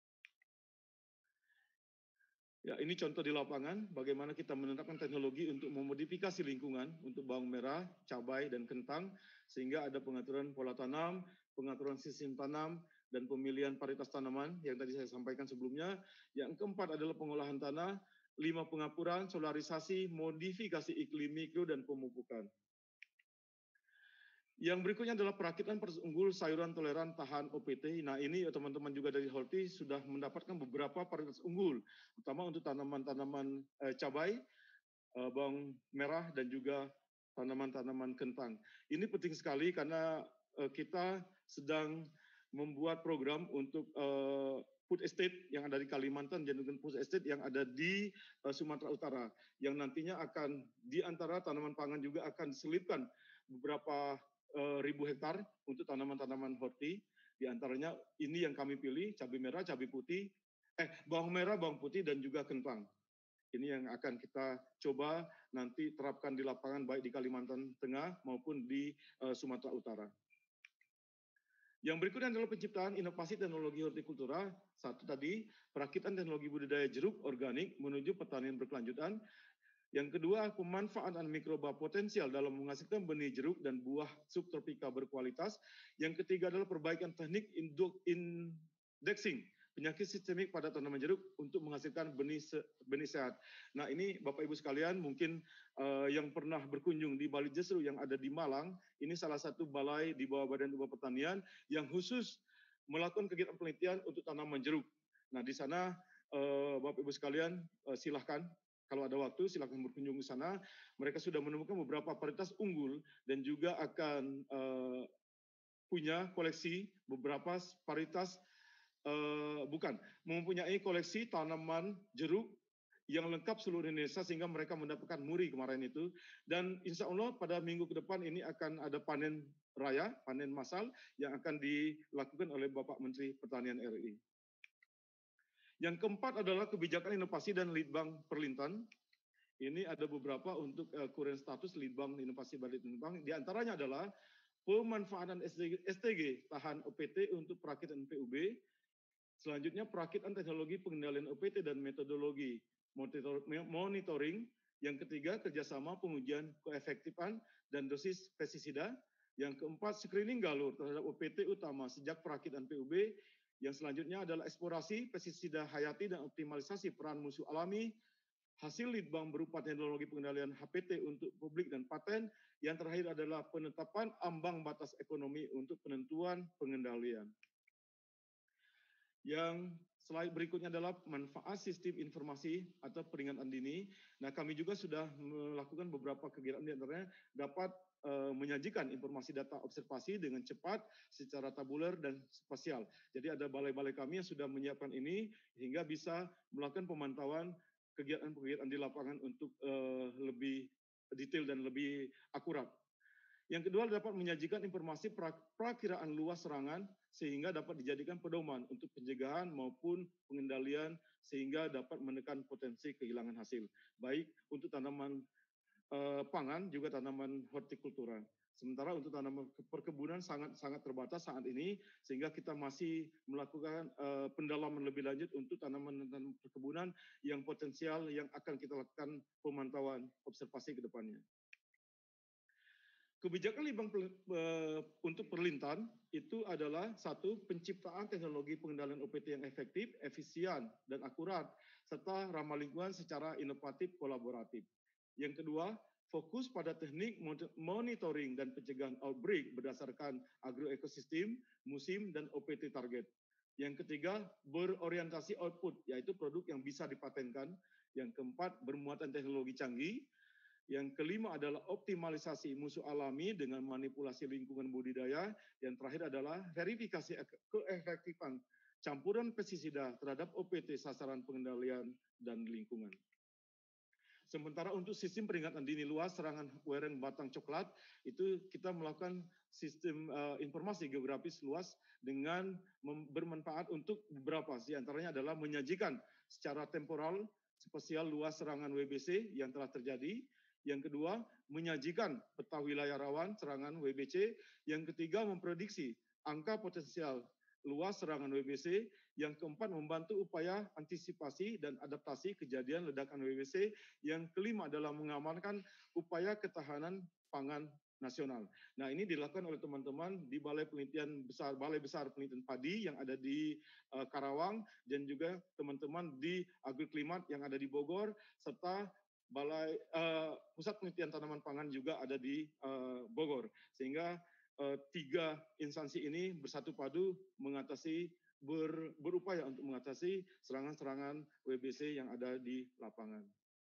Ya, ini contoh di lapangan bagaimana kita menetapkan teknologi untuk memodifikasi lingkungan untuk bawang merah, cabai, dan kentang, sehingga ada pengaturan pola tanam, pengaturan sistem tanam, dan pemilihan varietas tanaman yang tadi saya sampaikan sebelumnya. Yang keempat adalah pengolahan tanah, lima pengapuran, solarisasi, modifikasi iklim mikro, dan pemupukan. Yang berikutnya adalah perakitan perus unggul sayuran toleran tahan O P T. Nah ini teman-teman juga dari Horti sudah mendapatkan beberapa varietas unggul, terutama untuk tanaman-tanaman eh, cabai, eh, bawang merah, dan juga tanaman-tanaman kentang. Ini penting sekali karena eh, kita sedang membuat program untuk eh, food estate yang ada di Kalimantan dan juga food estate yang ada di uh, Sumatera Utara, yang nantinya akan di antara tanaman pangan juga akan diselipkan beberapa uh, ribu hektar untuk tanaman-tanaman horti. Di antaranya ini yang kami pilih, cabai merah, cabai putih, eh bawang merah, bawang putih, dan juga kentang. Ini yang akan kita coba nanti terapkan di lapangan baik di Kalimantan Tengah maupun di uh, Sumatera Utara. Yang berikutnya adalah penciptaan inovasi teknologi hortikultura. Satu tadi, perakitan teknologi budidaya jeruk organik menuju pertanian berkelanjutan. Yang kedua, pemanfaatan mikroba potensial dalam menghasilkan benih jeruk dan buah subtropika berkualitas. Yang ketiga adalah perbaikan teknik indexing penyakit sistemik pada tanaman jeruk untuk menghasilkan benih se benih sehat. Nah ini Bapak Ibu sekalian mungkin uh, yang pernah berkunjung di Bali Jesru yang ada di Malang, ini salah satu balai di bawah Badan Ubah Pertanian yang khusus melakukan kegiatan penelitian untuk tanaman jeruk. Nah di sana uh, Bapak Ibu sekalian uh, silahkan kalau ada waktu silahkan berkunjung ke sana. Mereka sudah menemukan beberapa varietas unggul dan juga akan uh, punya koleksi beberapa varietas Uh, bukan, mempunyai koleksi tanaman jeruk yang lengkap seluruh Indonesia sehingga mereka mendapatkan muri kemarin itu. Dan insya Allah pada minggu ke depan ini akan ada panen raya, panen massal yang akan dilakukan oleh Bapak Menteri Pertanian R I. Yang keempat adalah kebijakan inovasi dan Litbang Perlintan. Ini ada beberapa untuk uh, current status Litbang Inovasi Balitbang. Di antaranya adalah pemanfaatan S T G tahan O P T untuk perakitan P U B. Selanjutnya, perakitan teknologi pengendalian O P T dan metodologi monitoring. Yang ketiga, kerjasama pengujian keefektifan dan dosis pestisida. Yang keempat, screening galur terhadap O P T utama sejak perakitan P U B. Yang selanjutnya adalah eksplorasi pestisida hayati dan optimalisasi peran musuh alami. Hasil Litbang berupa teknologi pengendalian H P T untuk publik dan paten. Yang terakhir adalah penetapan ambang batas ekonomi untuk penentuan pengendalian. Yang slide berikutnya adalah manfaat sistem informasi atau peringatan dini. Nah, kami juga sudah melakukan beberapa kegiatan di antaranya dapat uh, menyajikan informasi data observasi dengan cepat secara tabular dan spasial. Jadi ada balai-balai kami yang sudah menyiapkan ini hingga bisa melakukan pemantauan kegiatan-kegiatan di lapangan untuk uh, lebih detail dan lebih akurat. Yang kedua dapat menyajikan informasi perakiraan luas serangan sehingga dapat dijadikan pedoman untuk pencegahan maupun pengendalian sehingga dapat menekan potensi kehilangan hasil, baik untuk tanaman eh, pangan juga tanaman hortikultura. Sementara untuk tanaman perkebunan sangat sangat terbatas saat ini sehingga kita masih melakukan eh, pendalaman lebih lanjut untuk tanaman dan perkebunan yang potensial yang akan kita lakukan pemantauan observasi ke depannya. Kebijakan libang untuk perlintan itu adalah satu, penciptaan teknologi pengendalian O P T yang efektif, efisien, dan akurat, serta ramah lingkungan secara inovatif kolaboratif. Yang kedua, fokus pada teknik monitoring dan pencegahan outbreak berdasarkan agroekosistem, musim, dan O P T target. Yang ketiga, berorientasi output, yaitu produk yang bisa dipatenkan. Yang keempat, bermuatan teknologi canggih. Yang kelima adalah optimalisasi musuh alami dengan manipulasi lingkungan budidaya. Yang terakhir adalah verifikasi keefektifan campuran pestisida terhadap O P T sasaran pengendalian dan lingkungan. Sementara untuk sistem peringatan dini luas serangan wereng batang coklat, itu kita melakukan sistem uh, informasi geografis luas dengan bermanfaat untuk beberapa, di antaranya adalah menyajikan secara temporal spasial luas serangan W B C yang telah terjadi. Yang kedua, menyajikan peta wilayah rawan serangan W B C. Yang ketiga, memprediksi angka potensial luas serangan W B C. Yang keempat, membantu upaya antisipasi dan adaptasi kejadian ledakan W B C. Yang kelima adalah mengamankan upaya ketahanan pangan nasional. Nah, ini dilakukan oleh teman-teman di Balai Penelitian Besar, Balai Besar Penelitian Padi yang ada di uh, Karawang, dan juga teman-teman di Agroklimat yang ada di Bogor, serta Balai uh, Pusat Penelitian Tanaman Pangan juga ada di uh, Bogor, sehingga uh, tiga instansi ini bersatu padu mengatasi ber, berupaya untuk mengatasi serangan-serangan W B C yang ada di lapangan.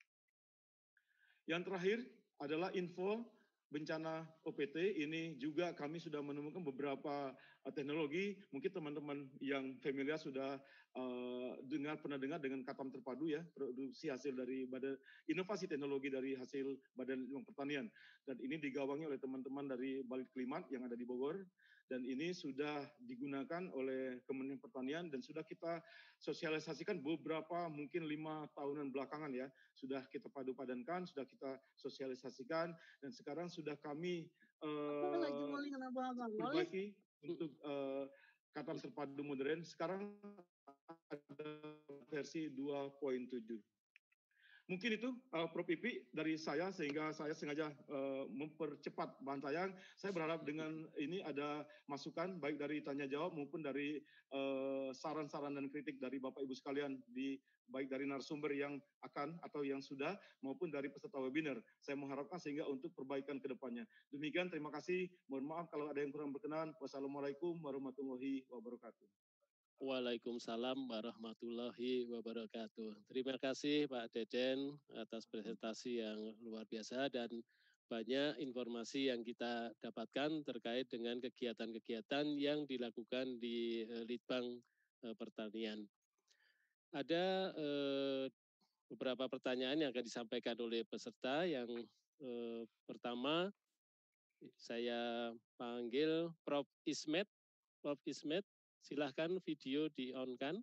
Yang terakhir adalah info bencana O P T. Ini juga kami sudah menemukan beberapa uh, teknologi. Mungkin teman-teman yang familiar sudah uh, dengar pernah dengar dengan Katam Terpadu ya, produksi hasil dari badan inovasi teknologi dari hasil Badan Litbang Pertanian. Dan ini digawangi oleh teman-teman dari Balit Klimat yang ada di Bogor. Dan ini sudah digunakan oleh Kementerian Pertanian dan sudah kita sosialisasikan beberapa mungkin lima tahunan belakangan ya. Sudah kita padu-padankan, sudah kita sosialisasikan, dan sekarang sudah kami uh, perbaiki untuk uh, Katam Terpadu modern. Sekarang ada versi dua titik tujuh. Mungkin itu uh, Prof Ipi dari saya, sehingga saya sengaja uh, mempercepat bahan tayang. Saya berharap dengan ini ada masukan baik dari tanya jawab maupun dari saran-saran uh, dan kritik dari Bapak Ibu sekalian, di baik dari narasumber yang akan atau yang sudah maupun dari peserta webinar. Saya mengharapkan sehingga untuk perbaikan ke depannya. Demikian, terima kasih. Mohon maaf kalau ada yang kurang berkenan. Wassalamualaikum warahmatullahi wabarakatuh. Waalaikumsalam warahmatullahi wabarakatuh. Terima kasih Pak Deden atas presentasi yang luar biasa dan banyak informasi yang kita dapatkan terkait dengan kegiatan-kegiatan yang dilakukan di Litbang Pertanian. Ada eh, beberapa pertanyaan yang akan disampaikan oleh peserta. Yang eh, pertama, saya panggil Prof Ismet. Prof Ismet, silahkan video di-on-kan.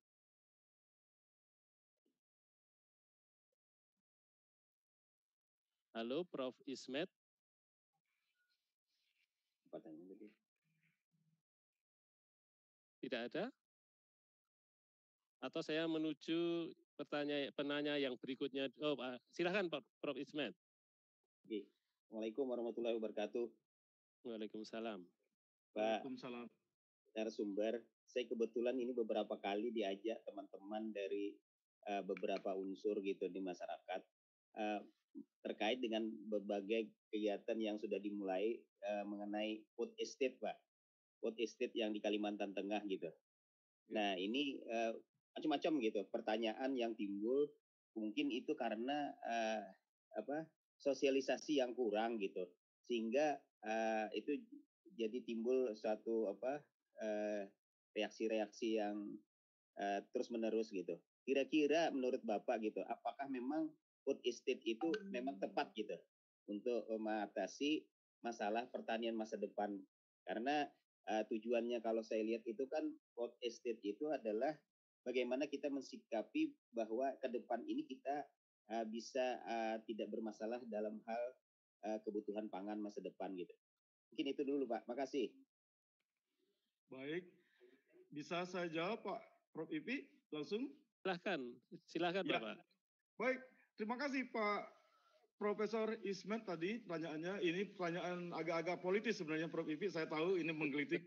Halo, Prof Ismet. Tidak ada? Atau saya menuju pertanyaan penanya yang berikutnya. Oh, silahkan Prof Ismet. Assalamualaikum warahmatullahi wabarakatuh. Waalaikumsalam. Pak narasumber, saya kebetulan ini beberapa kali diajak teman-teman dari uh, beberapa unsur gitu di masyarakat uh, terkait dengan berbagai kegiatan yang sudah dimulai uh, mengenai food estate, Pak. Food estate yang di Kalimantan Tengah gitu. Nah, ini uh, macam-macam gitu pertanyaan yang timbul, mungkin itu karena uh, apa sosialisasi yang kurang gitu, sehingga uh, itu jadi timbul suatu apa uh, reaksi-reaksi yang uh, terus-menerus gitu. Kira-kira menurut Bapak gitu, apakah memang food estate itu memang tepat gitu untuk mengatasi masalah pertanian masa depan? Karena uh, tujuannya kalau saya lihat itu kan food estate itu adalah bagaimana kita mensikapi bahwa ke depan ini kita uh, bisa uh, tidak bermasalah dalam hal uh, kebutuhan pangan masa depan gitu. Mungkin itu dulu Pak, makasih. Baik, bisa saya jawab Pak Prof Ipi langsung? Silahkan, silahkan ya. Bapak. Baik, terima kasih Pak Profesor Ismet tadi pertanyaannya. Ini pertanyaan agak-agak politis sebenarnya Prof Ipi, saya tahu ini menggelitik.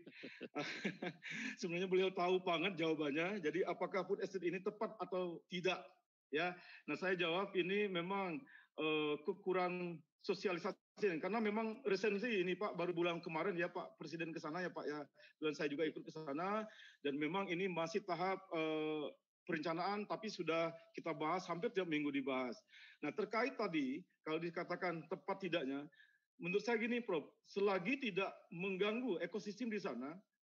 Sebenarnya beliau tahu banget jawabannya. Jadi apakah food estate ini tepat atau tidak? Ya, nah saya jawab ini memang uh, kurang sosialisasi karena memang resensi ini Pak baru bulan kemarin ya Pak Presiden ke sana ya Pak ya, dan saya juga ikut ke sana dan memang ini masih tahap uh, perencanaan tapi sudah kita bahas hampir tiap minggu dibahas. Nah terkait tadi kalau dikatakan tepat tidaknya, menurut saya gini Prof, selagi tidak mengganggu ekosistem di sana,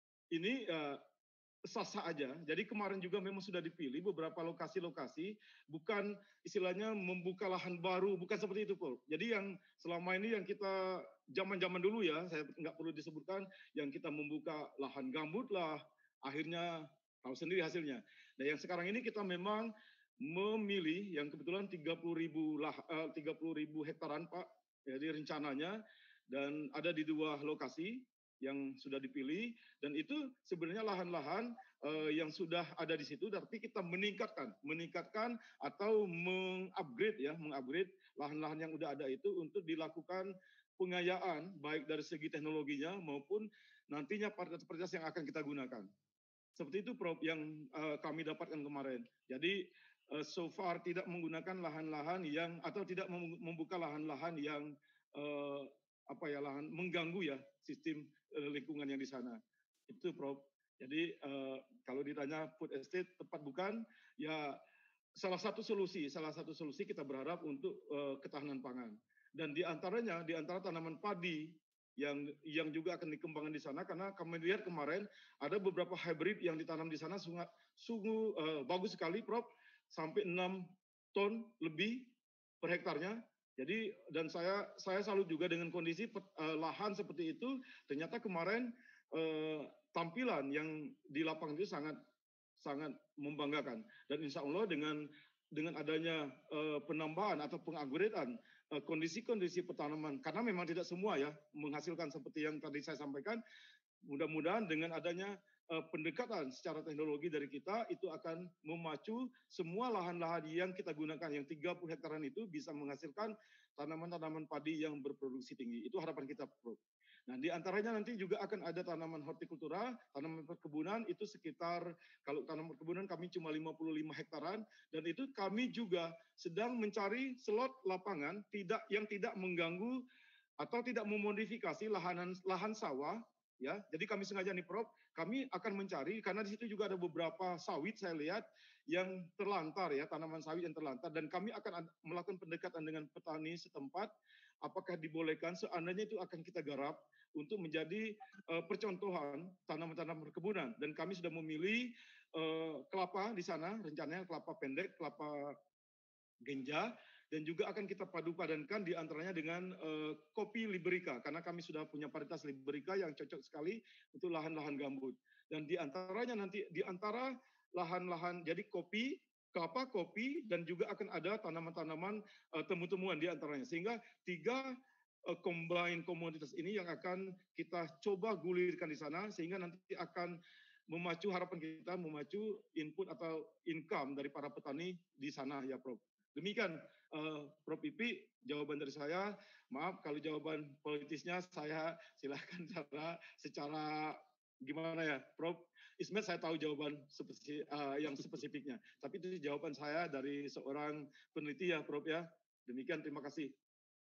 ini uh, sah-sah aja. Jadi kemarin juga memang sudah dipilih beberapa lokasi-lokasi, bukan istilahnya membuka lahan baru, bukan seperti itu, Paul. Jadi yang selama ini yang kita zaman-zaman dulu ya, saya nggak perlu disebutkan, yang kita membuka lahan gambut lah, akhirnya tahu sendiri hasilnya. Nah yang sekarang ini kita memang memilih yang kebetulan tiga puluh ribu lah, uh, tiga puluh ribu hektaran, Pak. Jadi rencananya dan ada di dua lokasi yang sudah dipilih, dan itu sebenarnya lahan-lahan uh, yang sudah ada di situ, tapi kita meningkatkan, meningkatkan atau mengupgrade ya, mengupgrade lahan-lahan yang sudah ada itu untuk dilakukan pengayaan baik dari segi teknologinya maupun nantinya varietas-varietas yang akan kita gunakan. Seperti itu Prof yang uh, kami dapatkan kemarin. Jadi uh, so far tidak menggunakan lahan-lahan yang atau tidak membuka lahan-lahan yang uh, apa ya lahan mengganggu ya sistem uh, lingkungan yang di sana. Itu Prof. Jadi uh, kalau ditanya food estate tepat bukan, ya salah satu solusi, salah satu solusi kita berharap untuk uh, ketahanan pangan. Dan di antaranya di antara tanaman padi yang yang juga akan dikembangkan di sana, karena kami lihat kemarin ada beberapa hybrid yang ditanam di sana sungguh, sungguh uh, bagus sekali Prof, sampai enam ton lebih per hektarnya. Jadi dan saya saya salut juga dengan kondisi uh, lahan seperti itu. Ternyata kemarin uh, tampilan yang di lapangan itu sangat sangat membanggakan, dan insya Allah dengan dengan adanya uh, penambahan atau pengupgradean uh, kondisi-kondisi petanaman, karena memang tidak semua ya menghasilkan seperti yang tadi saya sampaikan, mudah-mudahan dengan adanya uh, pendekatan secara teknologi dari kita, itu akan memacu semua lahan-lahan yang kita gunakan, yang tiga puluh hektaran itu bisa menghasilkan tanaman-tanaman padi yang berproduksi tinggi. Itu harapan kita, Prof. Nah, di antaranya nanti juga akan ada tanaman hortikultura, tanaman perkebunan, itu sekitar, kalau tanaman perkebunan kami cuma lima puluh lima hektaran, dan itu kami juga sedang mencari slot lapangan tidak yang tidak mengganggu atau tidak memodifikasi lahan lahan sawah, ya. Jadi kami sengaja nih Prof, kami akan mencari, karena di situ juga ada beberapa sawit saya lihat yang terlantar ya, tanaman sawit yang terlantar, dan kami akan melakukan pendekatan dengan petani setempat, apakah dibolehkan, seandainya itu akan kita garap untuk menjadi uh, percontohan tanaman-tanaman perkebunan. Dan kami sudah memilih uh, kelapa di sana, rencananya kelapa pendek, kelapa genja, dan juga akan kita padu-padankan di antaranya dengan uh, kopi liberica, karena kami sudah punya varietas liberica yang cocok sekali untuk lahan-lahan gambut. Dan di antaranya nanti, di antara lahan-lahan, jadi kopi, kelapa, kopi, dan juga akan ada tanaman-tanaman uh, temu-temuan di antaranya. Sehingga tiga uh, combine komoditas ini yang akan kita coba gulirkan di sana, sehingga nanti akan memacu, harapan kita memacu input atau income dari para petani di sana ya Prof. Demikian uh, Prof Ipi, jawaban dari saya. Maaf kalau jawaban politisnya saya silahkan secara, secara gimana ya Prof Ismet, saya tahu jawaban spesifik, uh, yang spesifiknya. Tapi itu jawaban saya dari seorang peneliti ya Prof ya. Demikian, terima kasih.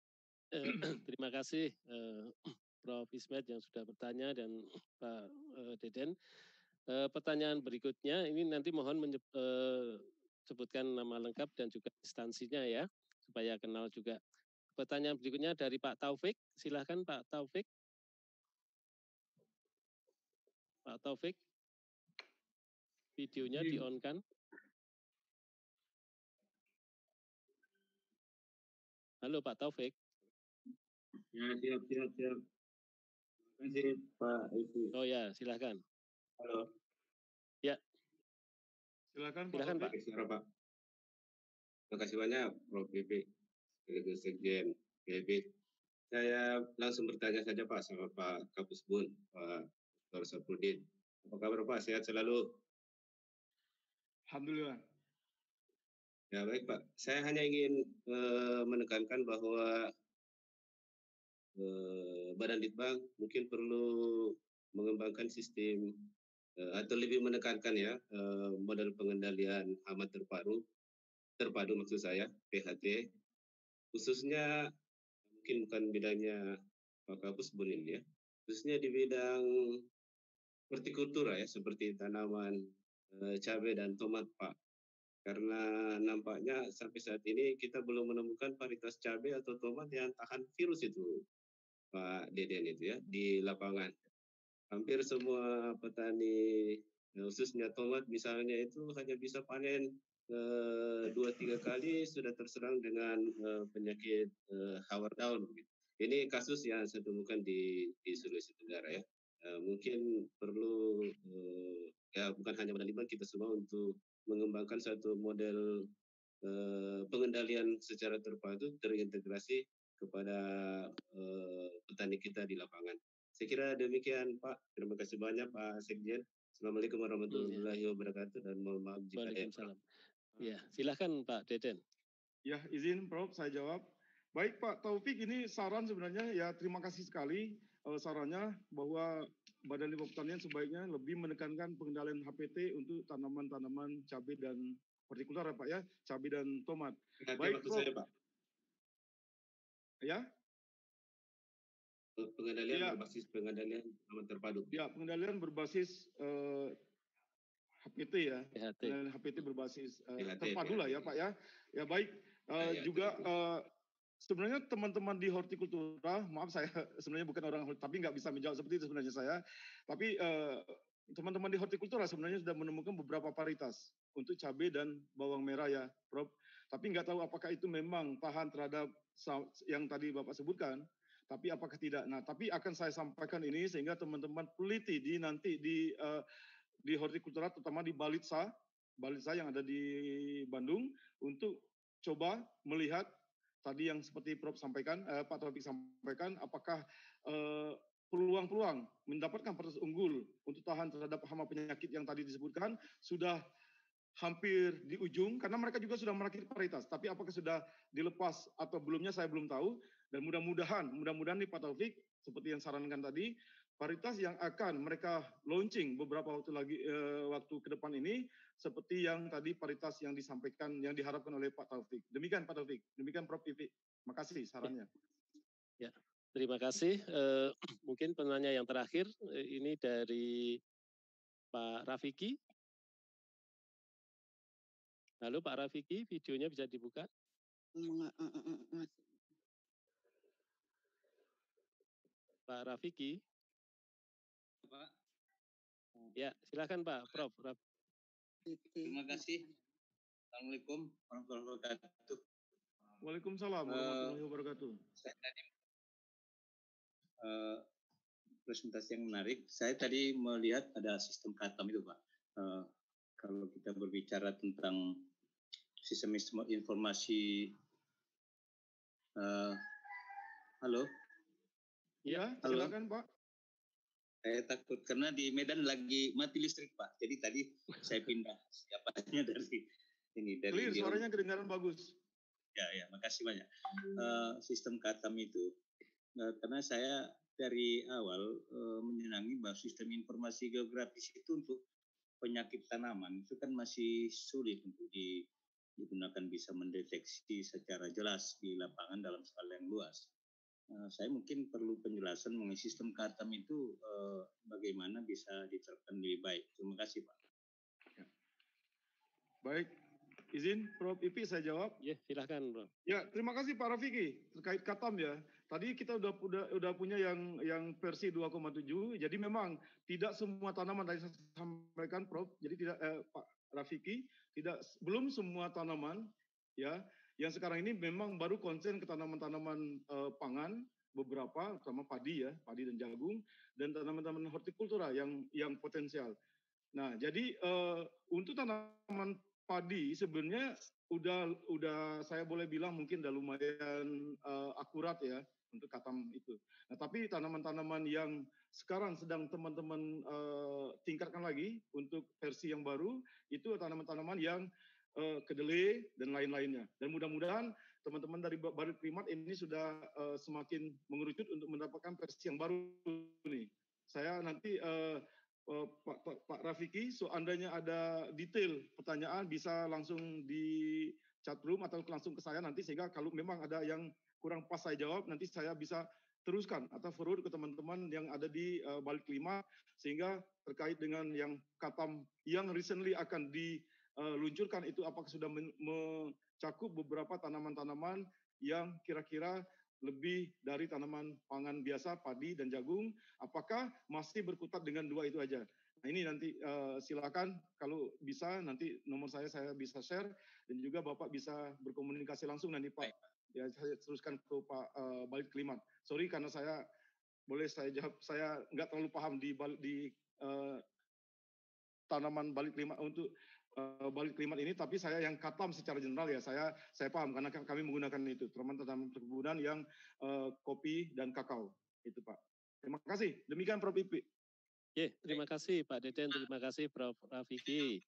Eh, terima kasih eh, Prof Ismet yang sudah bertanya dan Pak eh, Deden. Eh, pertanyaan berikutnya ini nanti mohon menyebutkan eh, nama lengkap dan juga instansinya ya, supaya kenal juga. Pertanyaan berikutnya dari Pak Taufik. Silahkan Pak Taufik. Pak Taufik, videonya di-on-kan. Halo Pak Taufik. Ya, siap, siap, siap. Terima kasih Pak Ibu. Oh ya, silahkan. Halo. Ya. Silakan Pak. Silakan Pak. Suara Pak. Terima kasih banyak Prof B P, sekaligus Sekjen B P. Saya langsung bertanya saja Pak sama Pak Kapus Bun, Pak Doktor Sapudin. Apa kabar Pak? Sehat selalu? Alhamdulillah. Ya baik Pak. Saya hanya ingin uh, menekankan bahwa uh, Badan Litbang mungkin perlu mengembangkan sistem uh, atau lebih menekankan ya uh, model pengendalian hama terpadu, terpadu maksud saya P H T, khususnya mungkin bukan bidangnya Pak Kapus Bun ini ya, khususnya di bidang hortikultura ya, seperti tanaman e, cabai dan tomat Pak. Karena nampaknya sampai saat ini kita belum menemukan varietas cabai atau tomat yang tahan virus itu Pak Deden itu ya di lapangan. Hampir semua petani khususnya tomat misalnya itu hanya bisa panen dua tiga kali sudah terserang dengan uh, penyakit uh, hawar daun. Ini kasus yang saya temukan di, di Sulawesi Tenggara ya. Uh, mungkin perlu uh, ya bukan hanya Badan Litbang, kita semua untuk mengembangkan satu model uh, pengendalian secara terpadu terintegrasi kepada uh, petani kita di lapangan. Saya kira demikian Pak. Terima kasih banyak Pak Sekjen. Assalamualaikum warahmatullahi wabarakatuh dan mohon maaf jika ada yang kurang. Ya, silakan Pak Deden. Ya, izin Prof saya jawab. Baik Pak Taufik, ini saran sebenarnya ya terima kasih sekali uh, sarannya bahwa Badan Litbang Pertanian sebaiknya lebih menekankan pengendalian H P T untuk tanaman-tanaman cabai dan hortikultura ya Pak ya, cabai dan tomat. Nanti baik Prof. Saya, Pak. Ya. Pengendalian ya. berbasis pengendalian tanaman terpadu. Ya, pengendalian berbasis uh, H P T ya, P H T. H P T berbasis uh, P H T, terpadu P H T. lah ya Pak ya. Ya baik, uh, ya, ya, juga uh, sebenarnya teman-teman di hortikultura, maaf saya sebenarnya bukan orang, tapi nggak bisa menjawab seperti itu sebenarnya saya. Tapi uh, teman-teman di hortikultura sebenarnya sudah menemukan beberapa varietas untuk cabai dan bawang merah ya, Prof. Tapi nggak tahu apakah itu memang tahan terhadap yang tadi Bapak sebutkan. Tapi apakah tidak? Nah, tapi akan saya sampaikan ini sehingga teman-teman peliti di nanti di uh, di hortikultura, terutama di Balitsa, Balitsa yang ada di Bandung, untuk coba melihat tadi yang seperti Prof sampaikan, eh, Pak Taufik sampaikan, apakah eh, peluang-peluang mendapatkan varietas unggul untuk tahan terhadap hama penyakit yang tadi disebutkan sudah hampir di ujung, karena mereka juga sudah merakit varietas. Tapi apakah sudah dilepas atau belumnya saya belum tahu. Dan mudah-mudahan, mudah-mudahan nih Pak Taufik, seperti yang sarankan tadi, varietas yang akan mereka launching beberapa waktu lagi eh, waktu ke depan ini seperti yang tadi varietas yang disampaikan yang diharapkan oleh Pak Taufik. Demikian Pak Taufik, demikian Prof Ivi. Makasih sarannya. Ya, terima kasih. Eh, mungkin penanya yang terakhir eh, ini dari Pak Rafiki. Halo Pak Rafiki, videonya bisa dibuka? Pak Rafiki. Pak. Ya, silakan Pak Prof. Terima kasih. Assalamualaikum warahmatullahi wabarakatuh. Waalaikumsalam warahmatullahi wabarakatuh. Uh, saya tadi uh, presentasi yang menarik. Saya tadi melihat ada sistem katam itu Pak. Uh, kalau kita berbicara tentang sistem informasi, uh, halo. Ya, halo. Silakan Pak. Saya takut karena di Medan lagi mati listrik Pak. Jadi tadi saya pindah siapanya dari ini dari. Clear, suaranya kedengaran bagus. Ya, ya, makasih banyak. Uh, sistem katam itu uh, karena saya dari awal uh, menyenangi bahwa sistem informasi geografis itu untuk penyakit tanaman itu kan masih sulit untuk di, digunakan bisa mendeteksi secara jelas di lapangan dalam skala yang luas. Uh, saya mungkin perlu penjelasan mengenai sistem Katam itu uh, bagaimana bisa diterapkan lebih baik. Terima kasih, Pak. Ya. Baik, izin Prof Ipi saya jawab. Ya, silakan, Bro. Ya, terima kasih Pak Rafiki terkait Katam ya. Tadi kita udah udah, udah punya yang yang versi dua koma tujuh. Jadi memang tidak semua tanaman tadi saya sampaikan Prof. Jadi tidak eh, Pak Rafiki, tidak belum semua tanaman ya yang sekarang ini memang baru konsen ke tanaman-tanaman eh, pangan beberapa, terutama padi ya, padi dan jagung, dan tanaman-tanaman hortikultura yang yang potensial. Nah, jadi eh, untuk tanaman padi sebenarnya udah udah saya boleh bilang mungkin udah lumayan uh, akurat ya untuk Katam itu. Nah, tapi tanaman-tanaman yang sekarang sedang teman-teman uh, tingkatkan lagi untuk versi yang baru itu tanaman-tanaman yang uh, kedelai dan lain-lainnya. Dan mudah-mudahan teman-teman dari Barit Klimat ini sudah uh, semakin mengerucut untuk mendapatkan versi yang baru nih. Saya nanti uh, Uh, Pak, Pak, Pak Rafiki, seandainya ada detail pertanyaan bisa langsung di chat room atau langsung ke saya nanti sehingga kalau memang ada yang kurang pas saya jawab nanti saya bisa teruskan atau forward ke teman-teman yang ada di uh, Balik Lima sehingga terkait dengan yang Katam yang recently akan diluncurkan itu apakah sudah mencakup beberapa tanaman-tanaman yang kira-kira lebih dari tanaman pangan biasa, padi dan jagung, apakah masih berkutat dengan dua itu aja? Nah ini nanti uh, silakan kalau bisa nanti nomor saya saya bisa share dan juga Bapak bisa berkomunikasi langsung nanti Pak. Ya saya teruskan ke Pak uh, Balik Klimat. Sorry karena saya boleh saya jawab saya nggak terlalu paham di di uh, tanaman Balik Klimat untuk Uh, Balik Klimat ini, tapi saya yang Katam secara general ya saya saya paham karena kami menggunakan itu tanaman perkebunan yang uh, kopi dan kakao itu Pak. Terima kasih. Demikian Prof Ipi. Oke, terima kasih Pak Deden, terima kasih Prof Rafiki.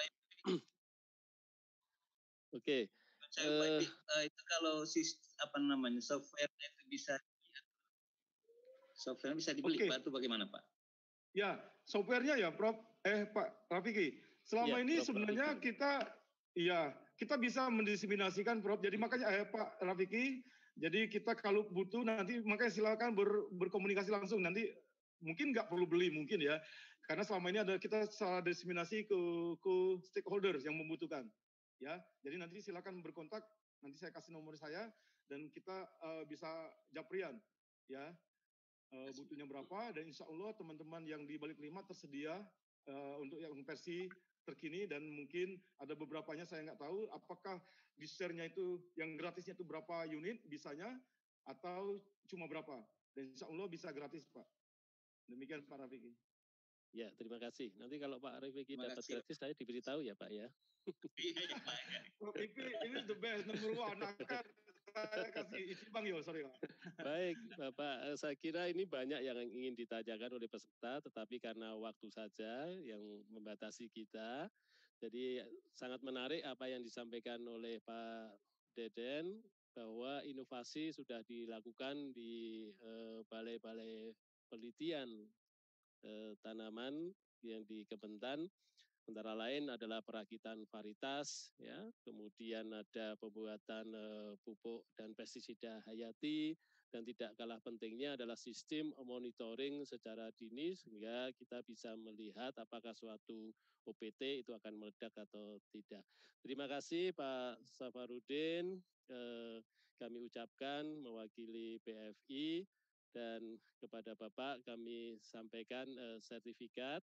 Oke. Saya uh, uh, itu kalau sistem apa namanya software itu bisa software bisa dibeli okay. Pak itu bagaimana Pak? Ya, softwarenya ya Prof eh Pak Rafiki. Selama ya, ini Prof, sebenarnya Rafiki. kita, ya kita bisa mendiseminasikan, Prof. Jadi makanya eh, Pak Rafiki, jadi kita kalau butuh nanti makanya silakan ber, berkomunikasi langsung. Nanti mungkin nggak perlu beli mungkin ya, karena selama ini ada kita salah diseminasi ke, ke stakeholders yang membutuhkan. Ya, jadi nanti silakan berkontak. Nanti saya kasih nomor saya dan kita uh, bisa japrian. Ya, uh, butuhnya berapa dan insya Allah teman-teman yang di Balik Lima tersedia uh, untuk yang versi terkini dan mungkin ada beberapanya saya nggak tahu apakah di share-nya itu yang gratisnya itu berapa unit bisanya atau cuma berapa dan insya Allah bisa gratis Pak. Demikian Pak Rafiki. Ya terima kasih. Nanti kalau Pak Rafiki dapat gratis saya diberitahu ya Pak ya. Iya Pak. Prof Ipi ini the best number one. Akan saya kasih isi bang yo sorry Pak. Baik Bapak, saya kira ini banyak yang ingin ditanyakan oleh peserta, tetapi karena waktu saja yang membatasi kita, jadi sangat menarik apa yang disampaikan oleh Pak Deden bahwa inovasi sudah dilakukan di balai-balai eh, penelitian eh, tanaman yang di Kementan. Antara lain adalah perakitan varietas, ya, kemudian ada pembuatan uh, pupuk dan pestisida hayati, dan tidak kalah pentingnya adalah sistem monitoring secara dini sehingga kita bisa melihat apakah suatu O P T itu akan meledak atau tidak. Terima kasih Pak Safarudin, eh, kami ucapkan mewakili P F I dan kepada Bapak kami sampaikan eh, sertifikat.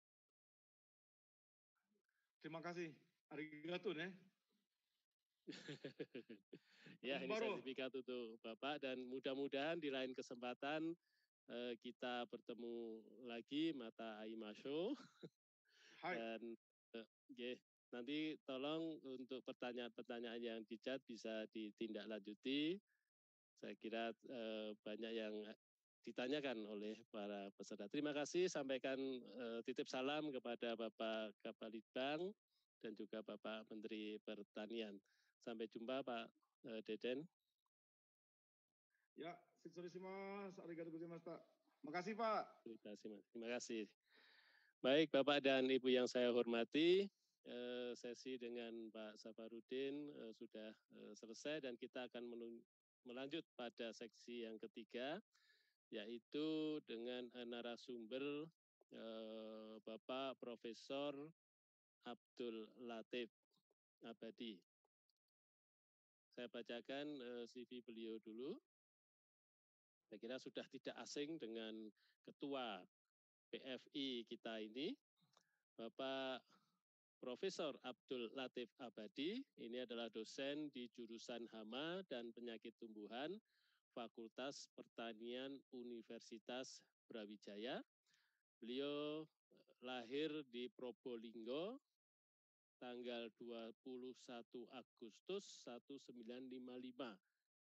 Terima kasih. Arigato nih. Ya, ini sertifikat untuk Bapak dan mudah-mudahan di lain kesempatan eh, kita bertemu lagi Mata Aima Show. Hai. Dan eh, yeah, nanti tolong untuk pertanyaan-pertanyaan yang di chat bisa ditindaklanjuti. Saya kira eh, banyak yang ditanyakan oleh para peserta. Terima kasih, sampaikan uh, titip salam kepada Bapak Kapalitbang dan juga Bapak Menteri Pertanian. Sampai jumpa Pak uh, Deden. Ya, mas. Arigatou gozaimasu Pak. Makasih Pak. Terima kasih Mas. Terima kasih. Baik Bapak dan Ibu yang saya hormati, uh, sesi dengan Pak Safarudin uh, sudah uh, selesai dan kita akan menunggu melanjut pada seksi yang ketiga, yaitu dengan uh, narasumber uh, Bapak Profesor Abdul Latif Abadi. Saya bacakan uh, C V beliau dulu. Saya kira sudah tidak asing dengan Ketua P F I kita ini, Bapak Profesor Abdul Latif Abadi. Ini adalah dosen di jurusan Hama dan Penyakit Tumbuhan, Fakultas Pertanian Universitas Brawijaya. Beliau lahir di Probolinggo tanggal dua puluh satu Agustus seribu sembilan ratus lima puluh lima.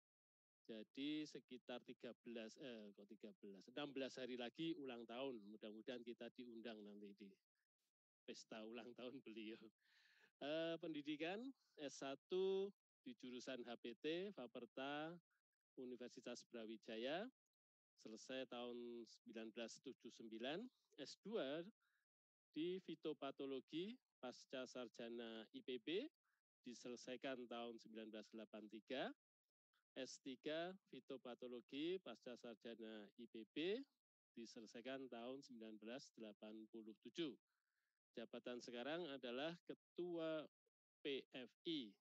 Jadi sekitar tiga belas, eh kok tiga belas, enam belas hari lagi ulang tahun. Mudah-mudahan kita diundang nanti di pesta ulang tahun beliau. Eh, pendidikan S satu di jurusan H P T, Faperta Universitas Brawijaya, selesai tahun seribu sembilan ratus tujuh puluh sembilan. S dua di Fitopatologi pasca sarjana I P B, diselesaikan tahun seribu sembilan ratus delapan puluh tiga. S tiga Fitopatologi pasca sarjana I P B diselesaikan tahun seribu sembilan ratus delapan puluh tujuh. Jabatan sekarang adalah Ketua P F I.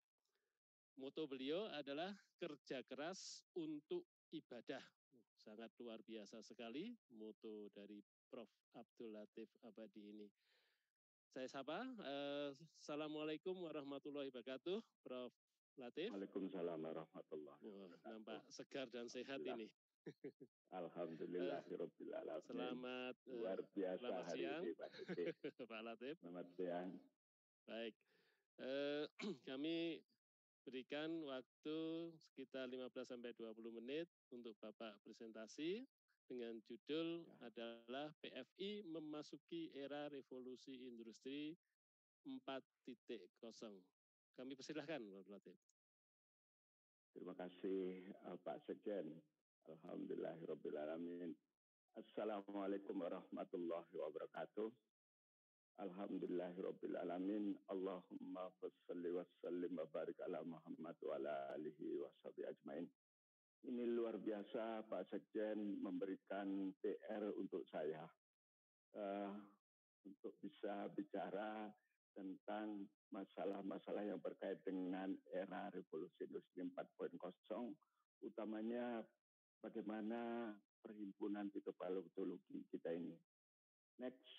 Moto beliau adalah kerja keras untuk ibadah. Sangat luar biasa sekali moto dari Prof Abdul Latif Abadi ini. Saya sapa. Assalamualaikum warahmatullahi wabarakatuh, Prof Latif. Waalaikumsalam warahmatullahi wabarakatuh. Oh, nampak segar dan sehat ini. Alhamdulillahirabbil alamin. Selamat luar biasa selamat hari siang, ini Pak Latif. Pak Latif. Selamat siang. Baik, eh, kami berikan waktu sekitar lima belas sampai dua puluh menit untuk Bapak presentasi dengan judul ya. adalah P F I memasuki era revolusi industri empat titik nol. Kami persilahkan, Pak Latif. Terima kasih Pak Sekjen. Alhamdulillahirabbil alamin. Assalamualaikum warahmatullahi wabarakatuh. Alhamdulillahirabbil alamin. Allahumma shalli wa sallim wa barik ala Muhammad wa ala alihi washabihi ajmain. Ini luar biasa Pak Sekjen memberikan P R untuk saya uh, untuk bisa bicara tentang masalah-masalah yang berkait dengan era revolusi industri empat titik nol, utamanya bagaimana perhimpunan fitopatologi kita ini. Next.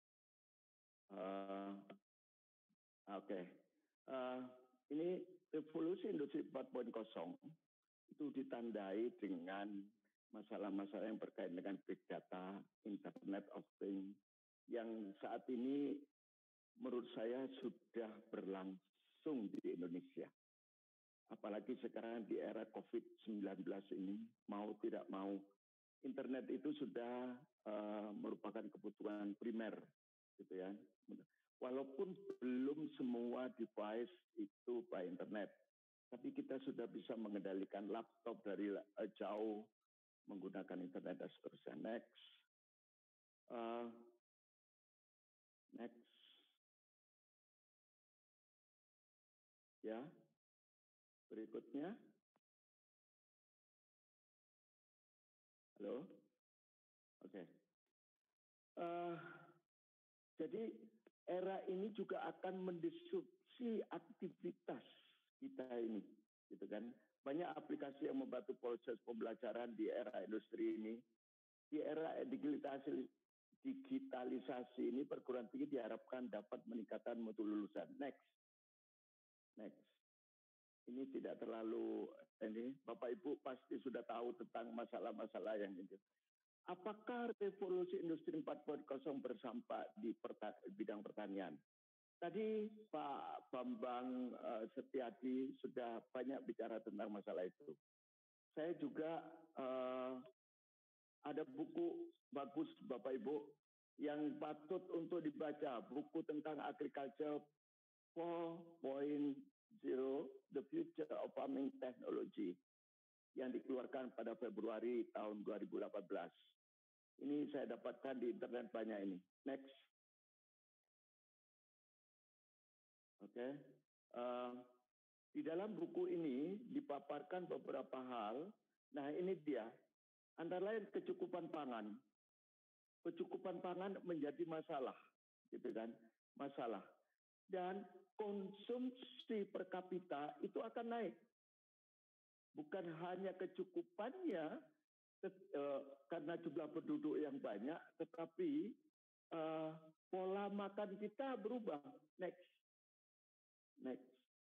Uh, Oke. Okay. Uh, ini revolusi industri empat titik nol itu ditandai dengan masalah-masalah yang berkait dengan big data, Internet of Things, yang saat ini menurut saya sudah berlangsung di Indonesia. Apalagi sekarang di era covid sembilan belas ini, mau tidak mau, internet itu sudah uh, merupakan kebutuhan primer, gitu ya. Walaupun belum semua device itu by internet, tapi kita sudah bisa mengendalikan laptop dari uh, jauh menggunakan internet dan seterusnya. Next. Uh, next. Ya, berikutnya. Halo, oke. Okay. Uh, jadi era ini juga akan mendisrupsi aktivitas kita ini, gitu kan? Banyak aplikasi yang membantu proses pembelajaran di era industri ini. Di era digitalisasi, digitalisasi ini perguruan tinggi diharapkan dapat meningkatkan mutu lulusan. Next. Next. Ini tidak terlalu, ini Bapak Ibu pasti sudah tahu tentang masalah-masalah yang ini. Apakah revolusi industri empat titik nol bersampak di perta- bidang pertanian? Tadi Pak Bambang uh, Setiadi sudah banyak bicara tentang masalah itu. Saya juga uh, ada buku bagus Bapak Ibu yang patut untuk dibaca, buku tentang agriculture empat titik nol, The Future of Farming Technology, yang dikeluarkan pada Februari tahun dua ribu delapan belas. Ini saya dapatkan di internet banyak ini. Next. Oke. Okay. Uh, Di dalam buku ini dipaparkan beberapa hal. Nah, ini dia. Antara lain kecukupan pangan. Kecukupan pangan menjadi masalah, gitu kan? Masalah. Dan konsumsi per kapita itu akan naik. Bukan hanya kecukupannya eh, karena jumlah penduduk yang banyak, tetapi eh, pola makan kita berubah. Next. Next.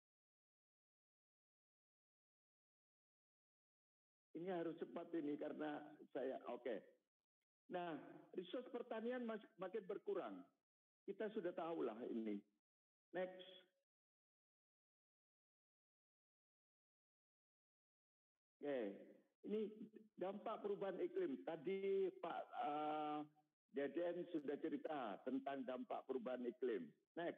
Ini harus cepat ini karena saya, oke. Okay. Nah, resource pertanian makin berkurang. Kita sudah tahulah ini. Next. Oke, okay. Ini dampak perubahan iklim. Tadi Pak uh, Deden sudah cerita tentang dampak perubahan iklim. Next.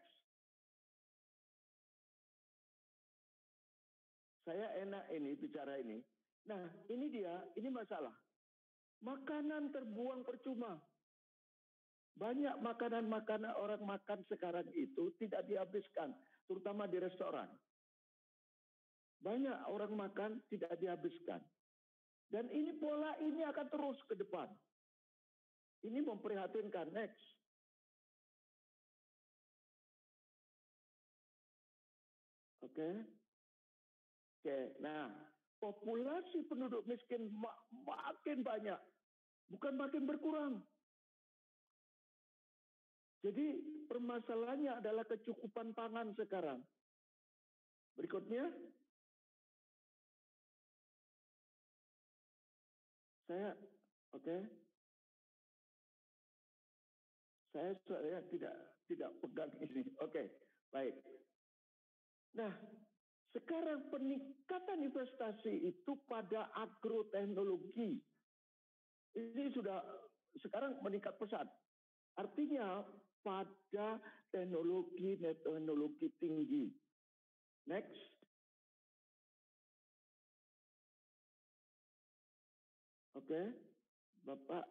Saya enak ini bicara ini. Nah, ini dia, ini masalah. Makanan terbuang percuma. Banyak makanan-makanan orang makan sekarang itu tidak dihabiskan, terutama di restoran. Banyak orang makan tidak dihabiskan. Dan ini pola ini akan terus ke depan. Ini memprihatinkan. Next. Oke. Okay. Oke, okay. Nah, populasi penduduk miskin mak makin banyak. Bukan makin berkurang. Jadi permasalahannya adalah kecukupan pangan sekarang. Berikutnya. Saya, oke. Okay. Saya saya tidak tidak pegang ini. Oke, okay. Baik. Nah, sekarang peningkatan investasi itu pada agroteknologi. Ini sudah sekarang meningkat pesat. Artinya pada teknologi teknologi tinggi. Next. Oke, okay. Bapak.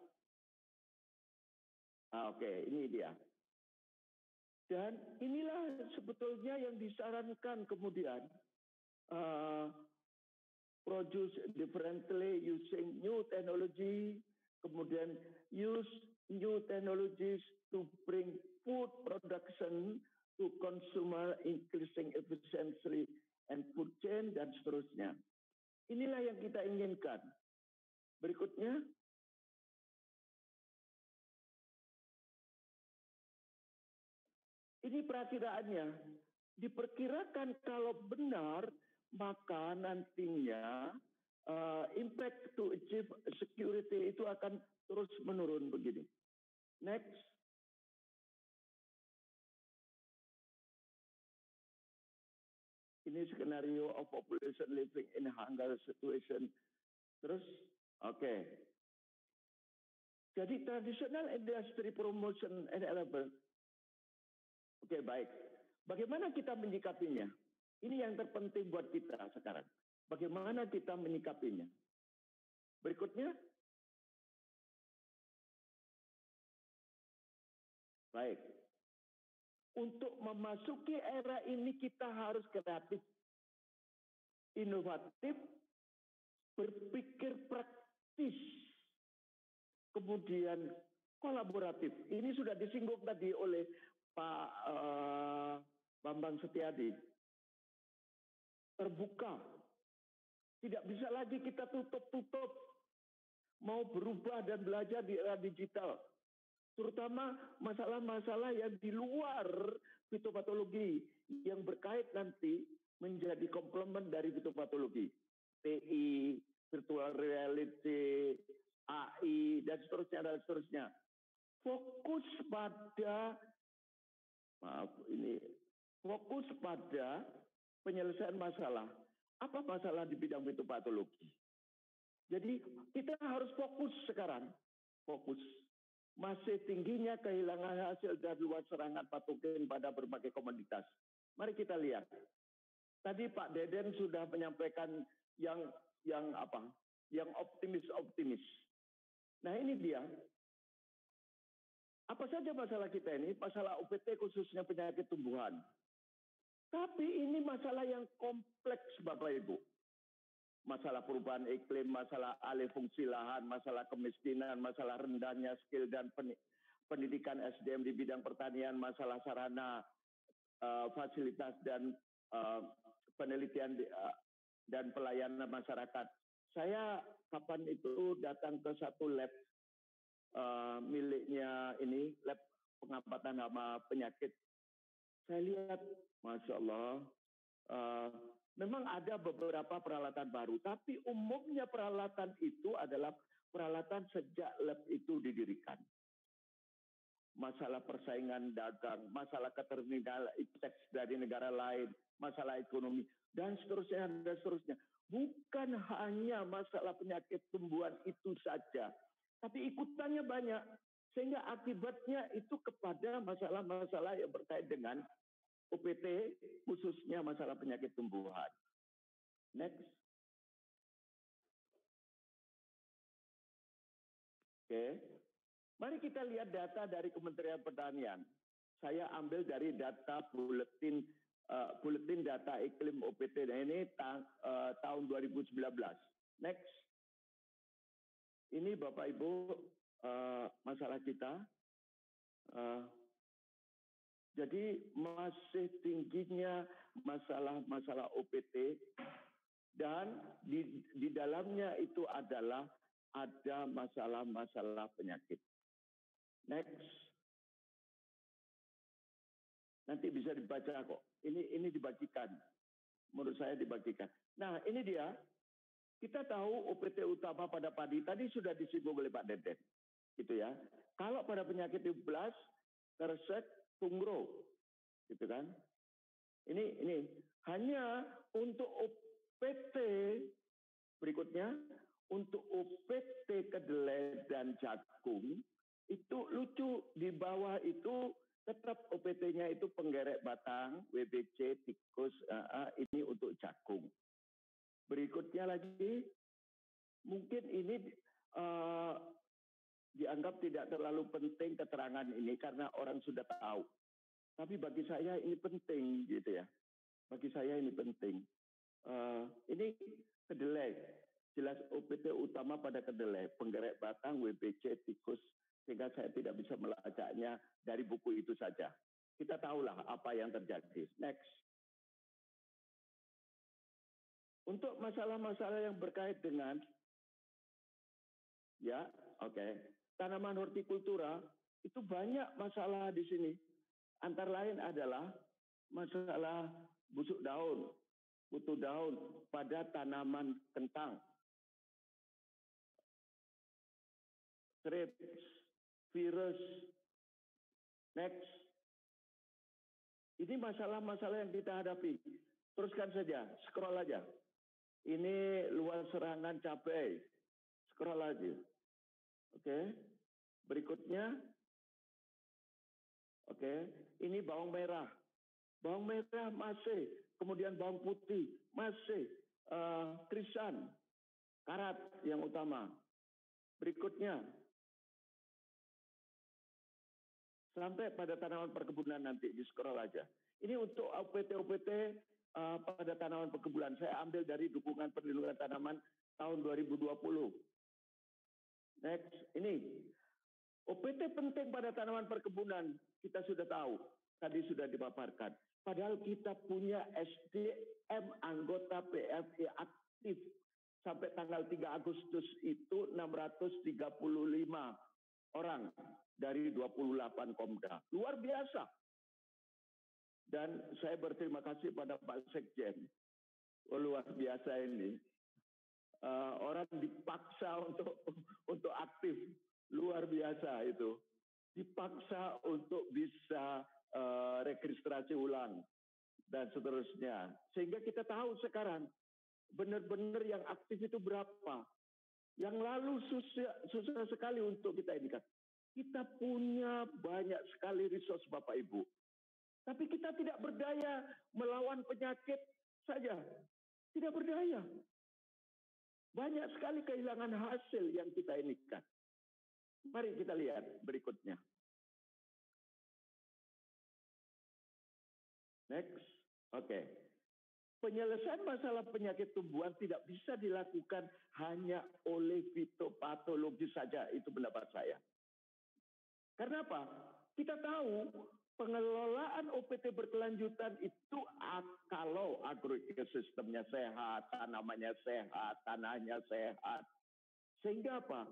Ah, Oke, okay. Ini dia. Dan inilah sebetulnya yang disarankan kemudian uh, produce differently using new technology, kemudian use new technologies to bring food production to consumer, increasing efficiency and food chain, dan seterusnya. Inilah yang kita inginkan. Berikutnya. Ini perakiraannya. Diperkirakan kalau benar, maka nantinya uh, impact to achieve security itu akan terus menurun begini. Next. Ini skenario of population living in hunger situation. Terus, oke. Okay. Jadi traditional industry promotion and development. Oke, okay, baik. Bagaimana kita menyikapinya? Ini yang terpenting buat kita sekarang. Bagaimana kita menyikapinya? Berikutnya. Baik. Untuk memasuki era ini kita harus kreatif, inovatif, berpikir praktis, kemudian kolaboratif. Ini sudah disinggung tadi oleh Pak uh, Bambang Setiadi. Terbuka. Tidak bisa lagi kita tutup-tutup. Mau berubah dan belajar di era digital. Terutama masalah-masalah yang di luar fitopatologi. Yang berkait nanti menjadi komplement dari fitopatologi. T I, virtual reality, A I, dan seterusnya, dan seterusnya. Fokus pada Maaf, ini fokus pada penyelesaian masalah. Apa masalah di bidang fitopatologi? Jadi kita harus fokus sekarang. Fokus. Masih tingginya kehilangan hasil dari luar serangan patogen pada berbagai komoditas. Mari kita lihat. Tadi Pak Deden sudah menyampaikan yang yang apa? Yang optimis-optimis. Nah ini dia. Apa saja masalah kita ini? Masalah U P T khususnya penyakit tumbuhan. Tapi ini masalah yang kompleks Bapak Ibu. Masalah perubahan iklim, masalah alih fungsi lahan, masalah kemiskinan, masalah rendahnya skill dan pendidikan S D M di bidang pertanian, masalah sarana, uh, fasilitas dan uh, penelitian di, uh, dan pelayanan masyarakat. Saya kapan itu datang ke satu lab uh, miliknya ini, lab pengamatan hama penyakit. Saya lihat, Masya Allah, uh, memang ada beberapa peralatan baru, tapi umumnya peralatan itu adalah peralatan sejak lab itu didirikan. Masalah persaingan dagang, masalah ketertinggalan teks dari negara lain, masalah ekonomi, dan seterusnya, dan seterusnya. Bukan hanya masalah penyakit tumbuhan itu saja, tapi ikutannya banyak. Sehingga akibatnya itu kepada masalah-masalah yang berkait dengan O P T, khususnya masalah penyakit tumbuhan. Next. Oke. Mari kita lihat data dari Kementerian Pertanian. Saya ambil dari data buletin uh, buletin data iklim O P T. Nah, ini ta uh, tahun dua ribu sembilan belas. Next. Ini Bapak Ibu uh, masalah kita. Uh, jadi masih tingginya masalah-masalah O P T dan di, di dalamnya itu adalah ada masalah-masalah penyakit. Next. Nanti bisa dibaca kok. Ini ini dibagikan. Menurut saya dibagikan. Nah, ini dia. Kita tahu O P T utama pada padi tadi sudah disinggung oleh Pak Deden. Gitu ya. Kalau pada penyakit tujuh belas, keresek, tungro. Gitu kan. Ini ini hanya untuk O P T berikutnya, untuk O P T kedelai dan jagung, itu lucu, di bawah itu tetap O P T-nya itu penggerek batang, W B C, tikus, uh, uh, ini untuk jagung. Berikutnya lagi, mungkin ini uh, dianggap tidak terlalu penting keterangan ini karena orang sudah tahu. Tapi bagi saya ini penting gitu ya. Bagi saya ini penting. Uh, ini kedelai. Jelas O P T utama pada kedelai, penggerek batang, W B C, tikus, sehingga saya tidak bisa melacaknya dari buku itu saja. Kita tahulah apa yang terjadi. Next. Untuk masalah-masalah yang berkait dengan, ya, oke, okay, tanaman hortikultura, itu banyak masalah di sini. Antara lain adalah masalah busuk daun, kutu daun pada tanaman kentang. Thrips, virus, next. Ini masalah-masalah yang kita hadapi. Teruskan saja, scroll aja. Ini luas serangan cabai. Scroll aja. Oke. Okay. Berikutnya. Oke. Okay. Ini bawang merah. Bawang merah masih. Kemudian bawang putih masih. Uh, krisan. Karat yang utama. Berikutnya. Sampai pada tanaman perkebunan nanti. Di scroll aja. Ini untuk O P T-O P T uh, pada tanaman perkebunan. Saya ambil dari dukungan perlindungan tanaman tahun dua ribu dua puluh. Next, ini. O P T penting pada tanaman perkebunan. Kita sudah tahu. Tadi sudah dipaparkan. Padahal kita punya S D M anggota P F I aktif. Sampai tanggal tiga Agustus itu enam ratus tiga puluh lima orang dari dua puluh delapan Komda. Luar biasa. Dan saya berterima kasih pada Pak Sekjen. Oh, luar biasa ini. Uh, orang dipaksa untuk untuk aktif. Luar biasa itu. Dipaksa untuk bisa uh, registrasi ulang. Dan seterusnya. Sehingga kita tahu sekarang. Benar-benar yang aktif itu berapa. Yang lalu susah, susah sekali untuk kita ini kan. Kita punya banyak sekali resource Bapak Ibu. Tapi kita tidak berdaya melawan penyakit saja. Tidak berdaya. Banyak sekali kehilangan hasil yang kita inikan. Mari kita lihat berikutnya. Next. Oke. Penyelesaian masalah penyakit tumbuhan tidak bisa dilakukan hanya oleh fitopatologi saja, itu pendapat saya. Karena apa? Kita tahu pengelolaan O P T berkelanjutan itu kalau agroekosistemnya sehat, tanamannya sehat, tanahnya sehat. Sehingga apa?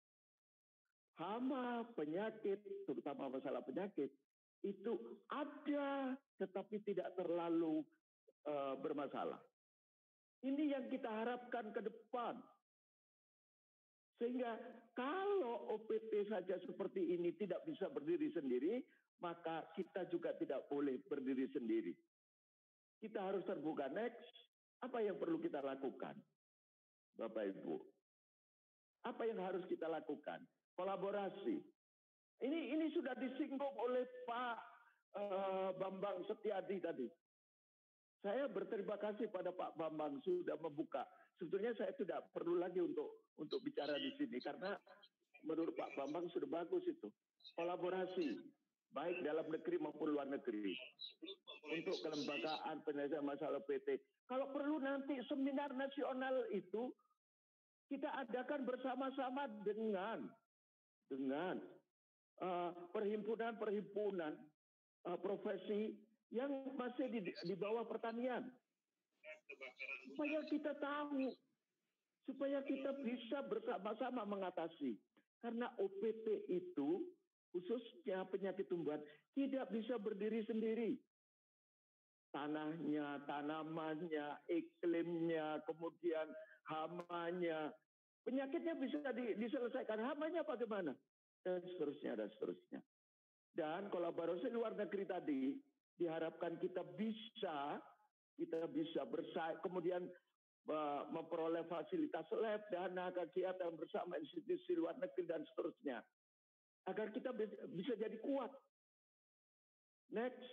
Hama, penyakit, terutama masalah penyakit, itu ada tetapi tidak terlalu uh, bermasalah. Ini yang kita harapkan ke depan. Sehingga kalau O P T saja seperti ini tidak bisa berdiri sendiri, maka kita juga tidak boleh berdiri sendiri. Kita harus terbuka. Next, apa yang perlu kita lakukan? Bapak Ibu. Apa yang harus kita lakukan? Kolaborasi. Ini ini sudah disinggung oleh Pak uh, Bambang Setiadi tadi. Saya berterima kasih pada Pak Bambang sudah membuka. Sebetulnya saya tidak perlu lagi untuk untuk bicara di sini karena menurut Pak Bambang sudah bagus itu. Kolaborasi baik dalam negeri maupun luar negeri untuk kelembagaan penyelesaian masalah O P T. Kalau perlu nanti seminar nasional itu kita adakan bersama-sama dengan dengan perhimpunan-perhimpunan uh, uh, profesi yang masih di, di bawah pertanian. Supaya kita tahu, supaya kita bisa bersama-sama mengatasi. Karena O P T itu, khususnya penyakit tumbuhan, tidak bisa berdiri sendiri. Tanahnya, tanamannya, iklimnya, kemudian hamanya, penyakitnya bisa di, diselesaikan. Hamanya bagaimana? Dan seterusnya, dan seterusnya. Dan kolaborasi luar negeri tadi, diharapkan kita bisa, kita bisa bersaing, kemudian uh, memperoleh fasilitas lab, dana, kegiatan bersama institusi luar negeri, dan seterusnya. Agar kita bisa jadi kuat. Next.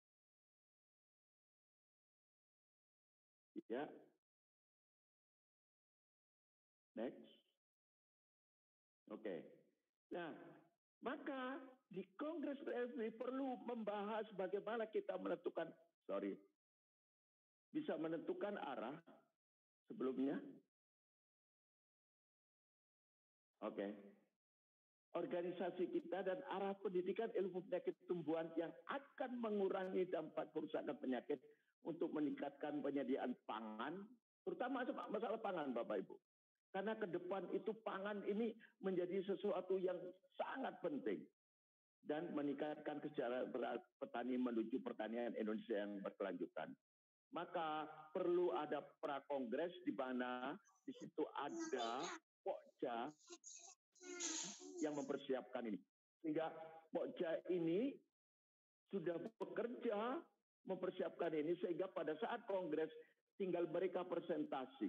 Ya. Next. Oke. Okay. Nah, maka di Kongres P F I perlu membahas bagaimana kita menentukan, sorry, bisa menentukan arah sebelumnya. Oke. Okay. Organisasi kita dan arah pendidikan ilmu penyakit tumbuhan yang akan mengurangi dampak kerusakan penyakit untuk meningkatkan penyediaan pangan, terutama masalah pangan, Bapak Ibu. Karena ke depan itu pangan ini menjadi sesuatu yang sangat penting. Dan meningkatkan kesejahteraan petani menuju pertanian Indonesia yang berkelanjutan. Maka perlu ada prakongres di mana di situ ada Pokja yang mempersiapkan ini. Sehingga Pokja ini sudah bekerja mempersiapkan ini sehingga pada saat kongres tinggal mereka presentasi.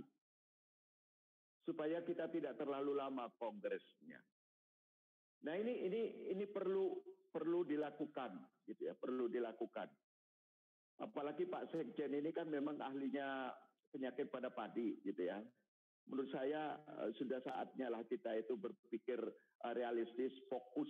Supaya kita tidak terlalu lama kongresnya. Nah ini ini ini perlu perlu dilakukan, gitu ya, perlu dilakukan. Apalagi Pak Sekjen ini kan memang ahlinya penyakit pada padi, gitu ya. Menurut saya uh, sudah saatnya lah kita itu berpikir uh, realistis, fokus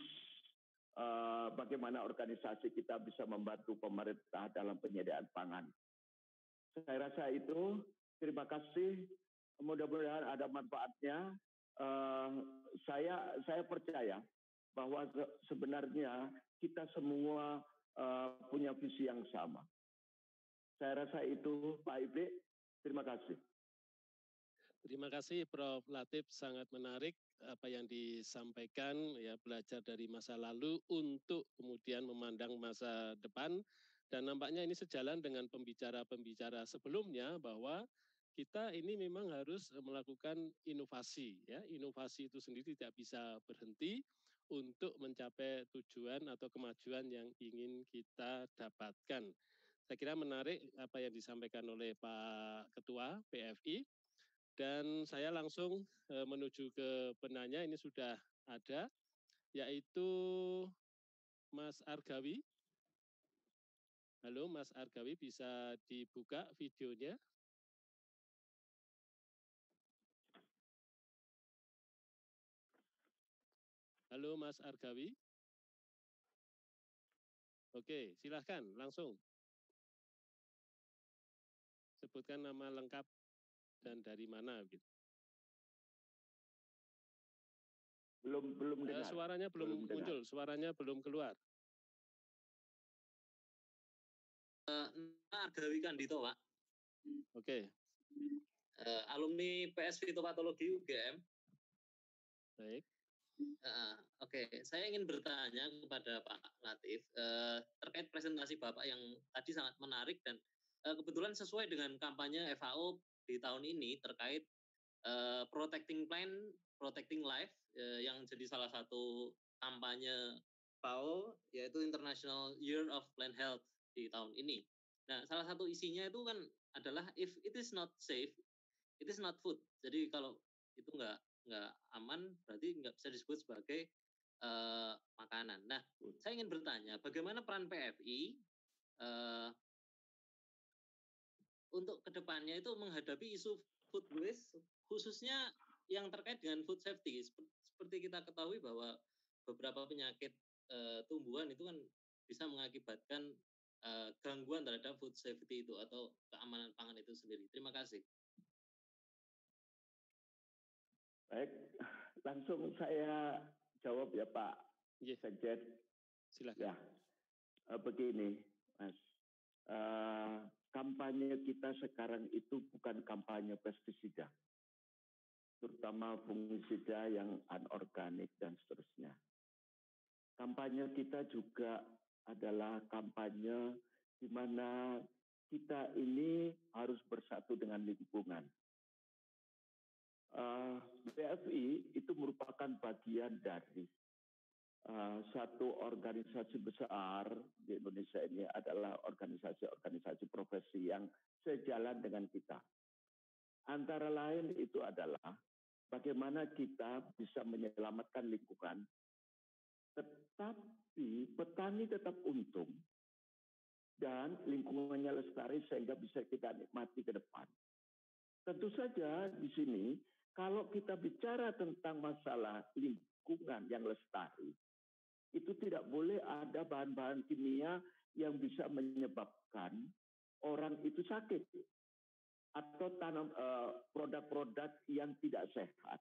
uh, bagaimana organisasi kita bisa membantu pemerintah dalam penyediaan pangan. Saya rasa itu. Terima kasih. Mudah-mudahan ada manfaatnya. Uh, saya saya percaya bahwa sebenarnya kita semua uh, punya visi yang sama. Saya rasa itu, Pak Ibe. Terima kasih. Terima kasih, Prof Latif. Sangat menarik apa yang disampaikan, ya, belajar dari masa lalu untuk kemudian memandang masa depan. Dan nampaknya ini sejalan dengan pembicara-pembicara sebelumnya bahwa kita ini memang harus melakukan inovasi, ya. Inovasi itu sendiri tidak bisa berhenti untuk mencapai tujuan atau kemajuan yang ingin kita dapatkan. Saya kira menarik apa yang disampaikan oleh Pak Ketua P F I. Dan saya langsung menuju ke penanya, ini sudah ada, yaitu Mas Argawi. Halo Mas Argawi, bisa dibuka videonya? Halo Mas Argawi. Oke, silahkan langsung. Sebutkan nama lengkap dan dari mana gitu. Belum belum dengar. Uh, suaranya belum, belum muncul, dengar. Suaranya belum keluar. Uh, Argawi Kandito, Pak. Oke. Okay. Uh, alumni P S Fitopatologi U G M. Baik. Uh, Oke, okay. Saya ingin bertanya kepada Pak Latif uh, terkait presentasi Bapak yang tadi sangat menarik dan uh, kebetulan sesuai dengan kampanye F A O di tahun ini terkait uh, protecting plant, protecting life uh, yang jadi salah satu kampanye F A O yaitu International Year of Plant Health di tahun ini. Nah, salah satu isinya itu kan adalah if it is not safe, it is not food. Jadi kalau itu nggak nggak aman, berarti nggak bisa disebut sebagai uh, makanan. Nah, saya ingin bertanya, bagaimana peran P F I uh, untuk kedepannya itu menghadapi isu food waste, khususnya yang terkait dengan food safety. Seperti kita ketahui bahwa beberapa penyakit uh, tumbuhan itu kan bisa mengakibatkan uh, gangguan terhadap food safety itu atau keamanan pangan itu sendiri. Terima kasih. Baik, langsung saya jawab ya Pak yeah. Sekjen. Silakan. Ya, begini Mas, uh, kampanye kita sekarang itu bukan kampanye pestisida, terutama fungisida yang anorganik dan seterusnya. Kampanye kita juga adalah kampanye di mana kita ini harus bersatu dengan lingkungan. Uh, B F I itu merupakan bagian dari uh, satu organisasi besar di Indonesia ini adalah organisasi-organisasi profesi yang sejalan dengan kita. Antara lain itu adalah bagaimana kita bisa menyelamatkan lingkungan, tetapi petani tetap untung dan lingkungannya lestari sehingga bisa kita nikmati ke depan. Tentu saja di sini kalau kita bicara tentang masalah lingkungan yang lestari, itu tidak boleh ada bahan-bahan kimia yang bisa menyebabkan orang itu sakit atau tanam uh, produk-produk yang tidak sehat.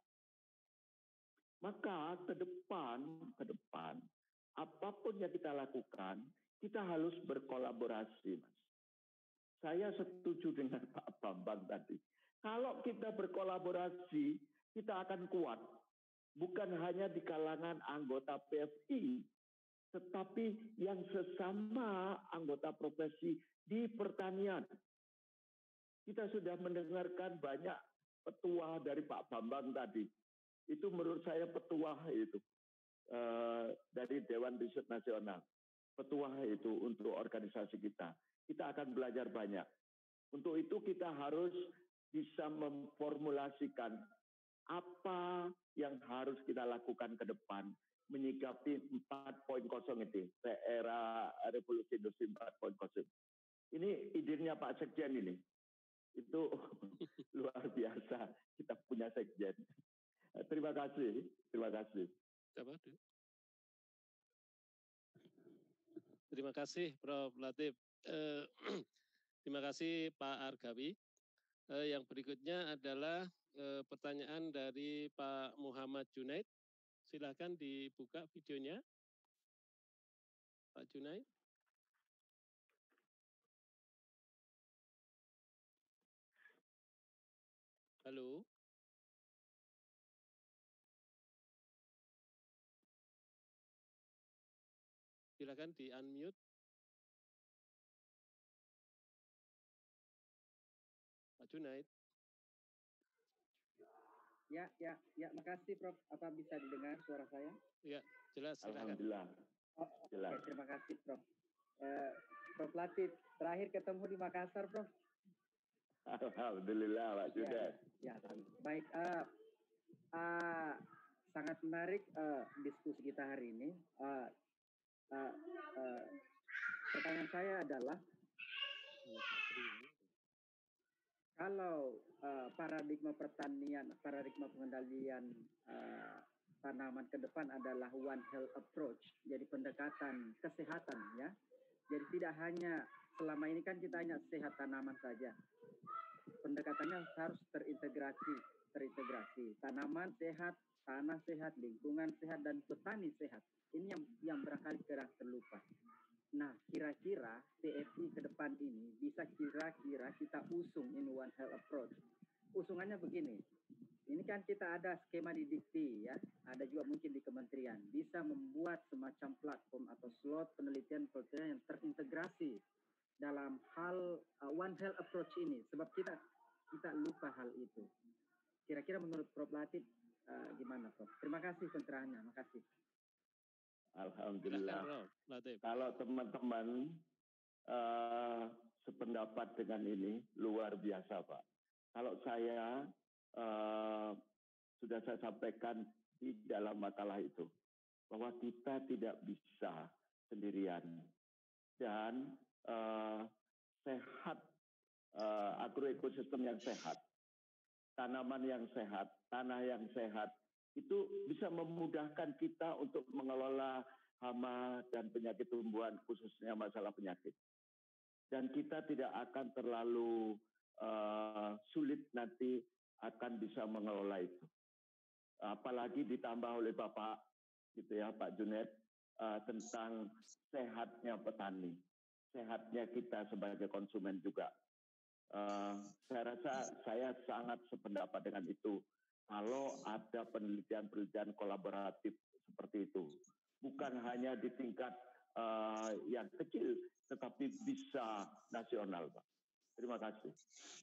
Maka ke depan, ke depan, apapun yang kita lakukan, kita harus berkolaborasi, Mas. Saya setuju dengan Pak Bambang tadi. Kalau kita berkolaborasi, kita akan kuat. Bukan hanya di kalangan anggota P F I, tetapi yang sesama anggota profesi di pertanian. Kita sudah mendengarkan banyak petuah dari Pak Bambang tadi. Itu menurut saya petuah itu uh, dari Dewan Riset Nasional. Petuah itu untuk organisasi kita. Kita akan belajar banyak. Untuk itu kita harus bisa memformulasikan apa yang harus kita lakukan ke depan menyikapi empat titik nol itu, era revolusi industri empat titik nol. Ini idenya Pak Sekjen ini. Itu luar biasa kita punya Sekjen. Terima kasih, terima kasih. Terima kasih Prof Latif. Eh, terima kasih Pak Argawi. Eh, yang berikutnya adalah eh, pertanyaan dari Pak Muhammad Junaid. Silakan dibuka videonya, Pak Junaid. Halo. Silakan di unmute. Pak Junaid. Ya, ya, ya, makasih Prof. Apa bisa didengar suara saya? Ya, jelas. Silakan. Alhamdulillah. Oh, jelas. Oke, terima kasih Prof. Uh, Prof Latif, terakhir ketemu di Makassar, Prof. Alhamdulillah, Pak Junaid. Ya, ya, baik. Uh, uh, sangat menarik uh, diskusi kita hari ini. Uh, uh, uh, pertanyaan saya adalah, kalau uh, paradigma pertanian, paradigma pengendalian uh, tanaman ke depan adalah one health approach, jadi pendekatan kesehatan ya. Jadi tidak hanya selama ini kan kita hanya sehat tanaman saja, pendekatannya harus terintegrasi, terintegrasi. Tanaman sehat, tanah sehat, lingkungan sehat, dan petani sehat. Ini yang yang barangkali kadang terlupa. Nah, kira-kira P F I ke depan ini bisa kira-kira kita usung in One Health Approach. Usungannya begini, ini kan kita ada skema di Dikti ya, ada juga mungkin di kementerian, bisa membuat semacam platform atau slot penelitian penelitian yang terintegrasi dalam hal uh, One Health Approach ini, sebab kita kita lupa hal itu. Kira-kira menurut Prof Latif uh, gimana Prof? Terima kasih pencerahannya, makasih. Alhamdulillah. Kalau teman-teman uh, sependapat dengan ini luar biasa Pak. Kalau saya uh, sudah saya sampaikan di dalam makalah itu bahwa kita tidak bisa sendirian dan uh, sehat uh, agroekosistem yang sehat, tanaman yang sehat, tanah yang sehat itu bisa memudahkan kita untuk mengelola hama dan penyakit tumbuhan, khususnya masalah penyakit. Dan kita tidak akan terlalu uh, sulit nanti akan bisa mengelola itu. Apalagi ditambah oleh Bapak, gitu ya, Pak Junaid, uh, tentang sehatnya petani, sehatnya kita sebagai konsumen juga. Uh, saya rasa saya sangat sependapat dengan itu. Kalau ada penelitian-penelitian kolaboratif seperti itu, bukan hanya di tingkat uh, yang kecil, tetapi bisa nasional, Pak. Terima kasih.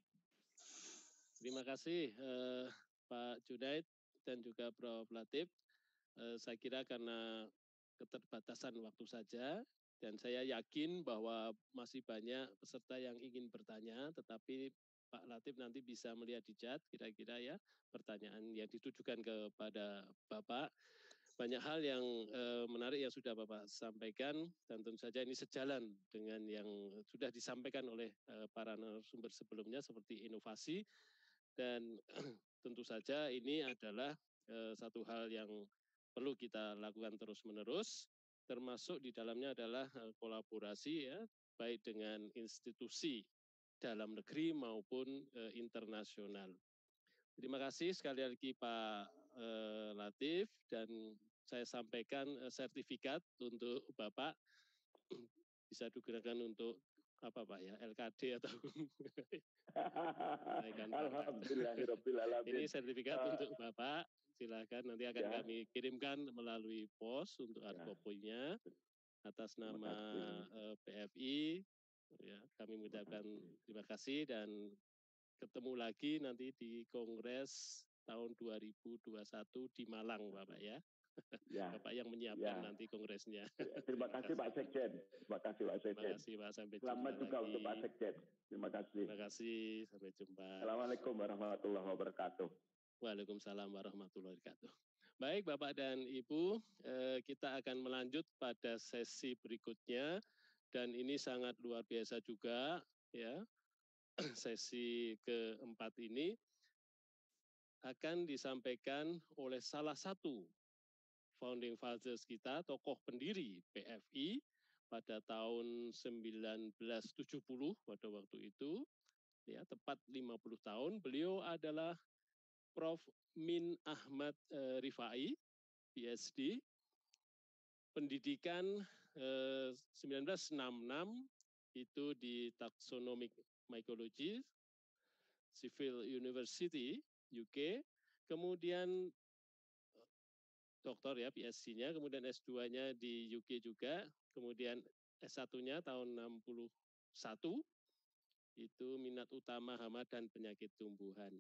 Terima kasih eh, Pak Junaid dan juga Prof Latif. Eh, saya kira karena keterbatasan waktu saja, dan saya yakin bahwa masih banyak peserta yang ingin bertanya, tetapi Pak Latif nanti bisa melihat di chat kira-kira ya pertanyaan yang ditujukan kepada Bapak. Banyak hal yang eh, menarik yang sudah Bapak sampaikan, dan tentu saja ini sejalan dengan yang sudah disampaikan oleh eh, para narasumber sebelumnya seperti inovasi, dan tentu saja ini adalah eh, satu hal yang perlu kita lakukan terus-menerus, termasuk di dalamnya adalah eh, kolaborasi ya, baik dengan institusi dalam negeri maupun eh, internasional. Terima kasih sekali lagi Pak eh, Latif, dan saya sampaikan eh, sertifikat untuk Bapak bisa digunakan untuk apa Pak ya, L K D atau Alhamdulillahirobbilalamin. Ini sertifikat uh, untuk Bapak, silakan nanti akan ya. kami kirimkan melalui pos untuk hard copy-nya atas nama uh, P F I. Ya, kami mengucapkan terima kasih dan ketemu lagi nanti di Kongres tahun dua ribu dua puluh satu di Malang, Bapak ya. Ya. Bapak yang menyiapkan ya. Nanti kongresnya. Terima kasih Pak Sekjen. Terima kasih Pak Sekjen. Terima kasih Pak, sampai jumpa. Selamat juga lagi. Untuk Pak Sekjen. Terima kasih. Terima kasih, sampai jumpa. Assalamualaikum warahmatullahi wabarakatuh. Waalaikumsalam warahmatullahi wabarakatuh. Baik Bapak dan Ibu, eh, kita akan melanjut pada sesi berikutnya, dan ini sangat luar biasa juga ya. Sesi keempat ini akan disampaikan oleh salah satu founding fathers kita, tokoh pendiri P F I pada tahun seribu sembilan ratus tujuh puluh pada waktu itu, ya tepat lima puluh tahun. Beliau adalah Prof Min Ahmad eh, Rifai, P H D, pendidikan eh, seribu sembilan ratus enam puluh enam itu di Taxonomic Mycology, Sheffield University, U K, kemudian doktor ya P H D-nya, kemudian S dua-nya di U K juga, kemudian S satu-nya tahun enam puluh satu, itu minat utama hama dan penyakit tumbuhan.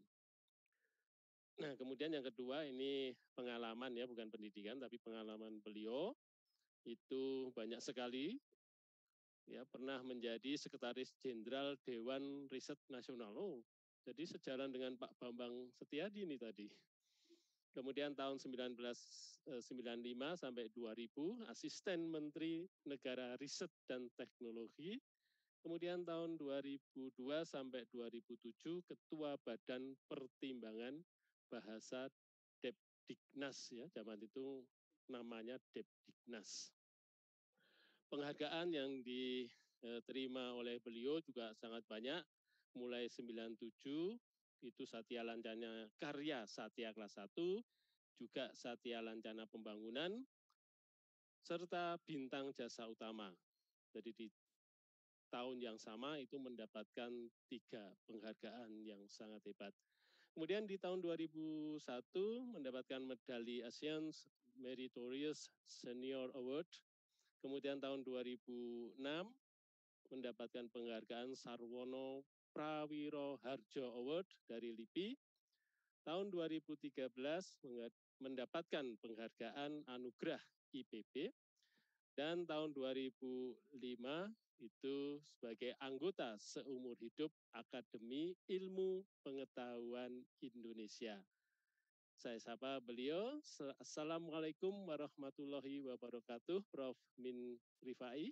Nah, kemudian yang kedua ini pengalaman ya, bukan pendidikan, tapi pengalaman beliau itu banyak sekali. Ya, pernah menjadi Sekretaris Jenderal Dewan Riset Nasional. Oh, jadi sejalan dengan Pak Bambang Setiadi ini tadi. Kemudian tahun seribu sembilan ratus sembilan puluh lima sampai dua ribu, Asisten Menteri Negara Riset dan Teknologi. Kemudian tahun dua ribu dua sampai dua ribu tujuh, Ketua Badan Pertimbangan Bahasa Depdiknas ya, zaman itu namanya Depdiknas. Penghargaan yang diterima oleh beliau juga sangat banyak. mulai sembilan puluh tujuh itu Satya Lancana Karya Satya kelas satu, juga Satya Lancana Pembangunan, serta Bintang Jasa Utama. Jadi di tahun yang sama itu mendapatkan tiga penghargaan yang sangat hebat. Kemudian di tahun dua ribu satu mendapatkan medali ASEAN Meritorious Senior Award. Kemudian tahun dua ribu enam mendapatkan penghargaan Sarwono Prawiro Harjo Award dari L I P I. Tahun dua ribu tiga belas mendapatkan penghargaan Anugerah I P B. Dan tahun dua ribu lima itu sebagai anggota seumur hidup Akademi Ilmu Pengetahuan Indonesia. Saya sapa beliau. Assalamualaikum warahmatullahi wabarakatuh, Profesor Min Rifai.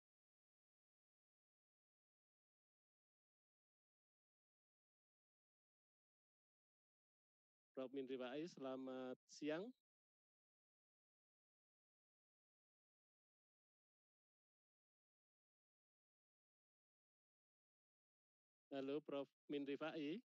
Profesor Min Rifai, selamat siang. Halo, Profesor Min Rifai.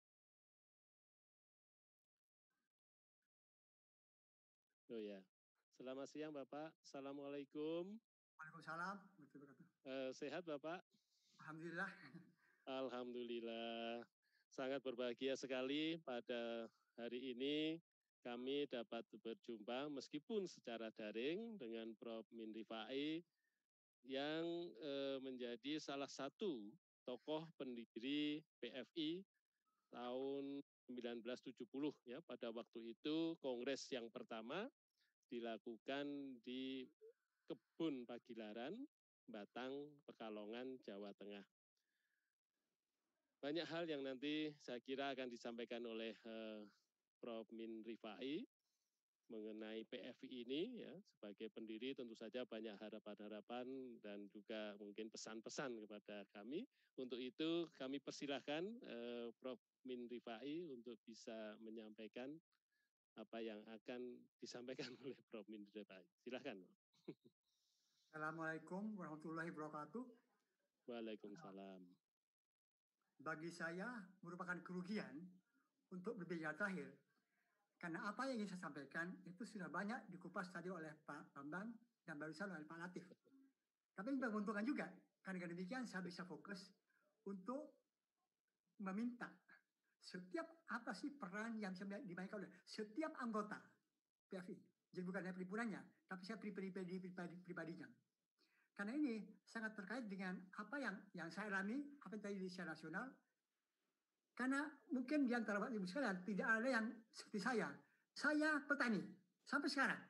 Oh ya, selamat siang Bapak. Assalamualaikum. Waalaikumsalam. Uh, sehat Bapak? Alhamdulillah. Alhamdulillah. Sangat berbahagia sekali pada hari ini kami dapat berjumpa meskipun secara daring dengan Profesor Min Rifai yang uh, menjadi salah satu tokoh pendiri P F I tahun seribu sembilan ratus tujuh puluh ya, pada waktu itu kongres yang pertama dilakukan di Kebun Pagilaran, Batang, Pekalongan, Jawa Tengah. Banyak hal yang nanti saya kira akan disampaikan oleh eh, Profesor Min Rifai mengenai P F I ini ya, sebagai pendiri tentu saja banyak harapan-harapan dan juga mungkin pesan-pesan kepada kami. Untuk itu kami persilahkan eh, Profesor Min Rifai untuk bisa menyampaikan apa yang akan disampaikan oleh Profesor Min Rifai. Silahkan. Assalamualaikum warahmatullahi wabarakatuh. Waalaikumsalam. Bagi saya merupakan kerugian untuk berbicara terakhir. Karena apa yang ingin saya sampaikan itu sudah banyak dikupas tadi oleh Pak Bambang dan barusan oleh Pak Latif. Tapi ini menguntungkan juga. Karena demikian saya bisa fokus untuk meminta setiap apa sih peran yang bisa dimainkan oleh setiap anggota P F I. Jadi bukan hanya perhimpunannya, tapi saya pribadi, pribadi, pribadinya. Karena ini sangat terkait dengan apa yang yang saya alami, apa yang tadi secara nasional. Karena mungkin di antara Bapak Ibu sekalian tidak ada yang seperti saya. Saya petani sampai sekarang.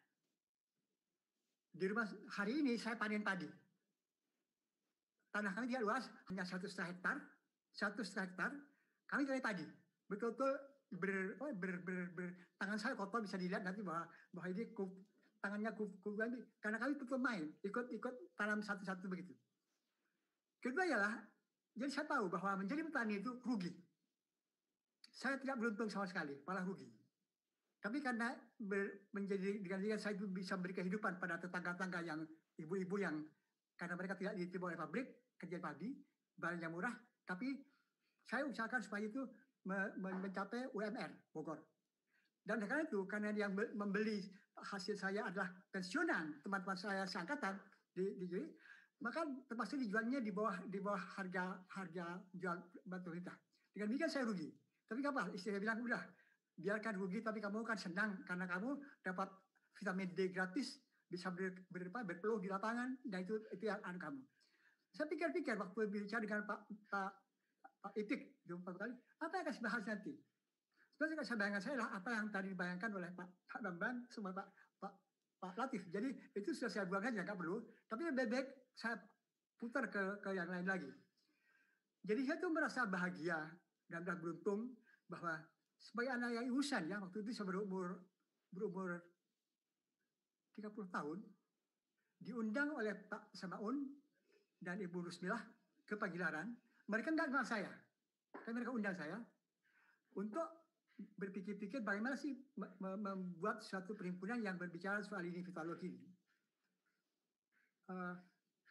Di rumah hari ini saya panen padi. Tanah kami tidak luas, hanya satu setengah hektar, satu setengah hektar. Kami panen padi. Betul-betul ber, ber, ber, ber, tangan saya kotor, bisa dilihat nanti bahwa bahwa ini kuf, tangannya kuf, kuf, karena kami betul main, ikut-ikut tanam satu-satu begitu. Kedua ialah, jadi saya tahu bahwa menjadi petani itu rugi. Saya tidak beruntung sama sekali, malah rugi. Tapi karena ber, menjadi dengan saya itu bisa beri kehidupan pada tetangga-tetangga yang ibu-ibu yang karena mereka tidak diterima oleh pabrik kerja padi, barang yang murah, tapi saya usahakan supaya itu mencapai U M R Bogor. Dan karena itu, karena yang membeli hasil saya adalah pensiunan teman-teman saya seangkatan di, di maka terpaksa dijualnya di bawah di bawah harga harga jual pemerintah. Dengan demikian saya rugi. Tapi apa? Istri bilang udah biarkan rugi, tapi kamu kan senang karena kamu dapat vitamin D gratis, bisa ber, ber, ber, berpeluh di lapangan, dan itu itu yang anu kamu. Saya pikir-pikir waktu bicara dengan Pak Pak Pak Itik jumpa kali, apa yang akan saya bahas nanti? Sebenarnya saya bayangkan saya lah apa yang tadi dibayangkan oleh Pak Pak Bambang sama Pak Pak Pak Latif. Jadi itu sudah saya buang aja, nggak perlu. Tapi lebih baik saya putar ke ke yang lain lagi. Jadi saya tuh merasa bahagia dan beruntung bahwa sebagai anak yang ingusan ya, waktu itu saya berumur berumur tiga puluh tahun, diundang oleh Pak Samaun dan Ibu Rusmilah ke Pagilaran. Mereka nggak kenal saya, tapi mereka undang saya untuk berpikir-pikir bagaimana sih membuat suatu perhimpunan yang berbicara soal ini, fitologi. Uh,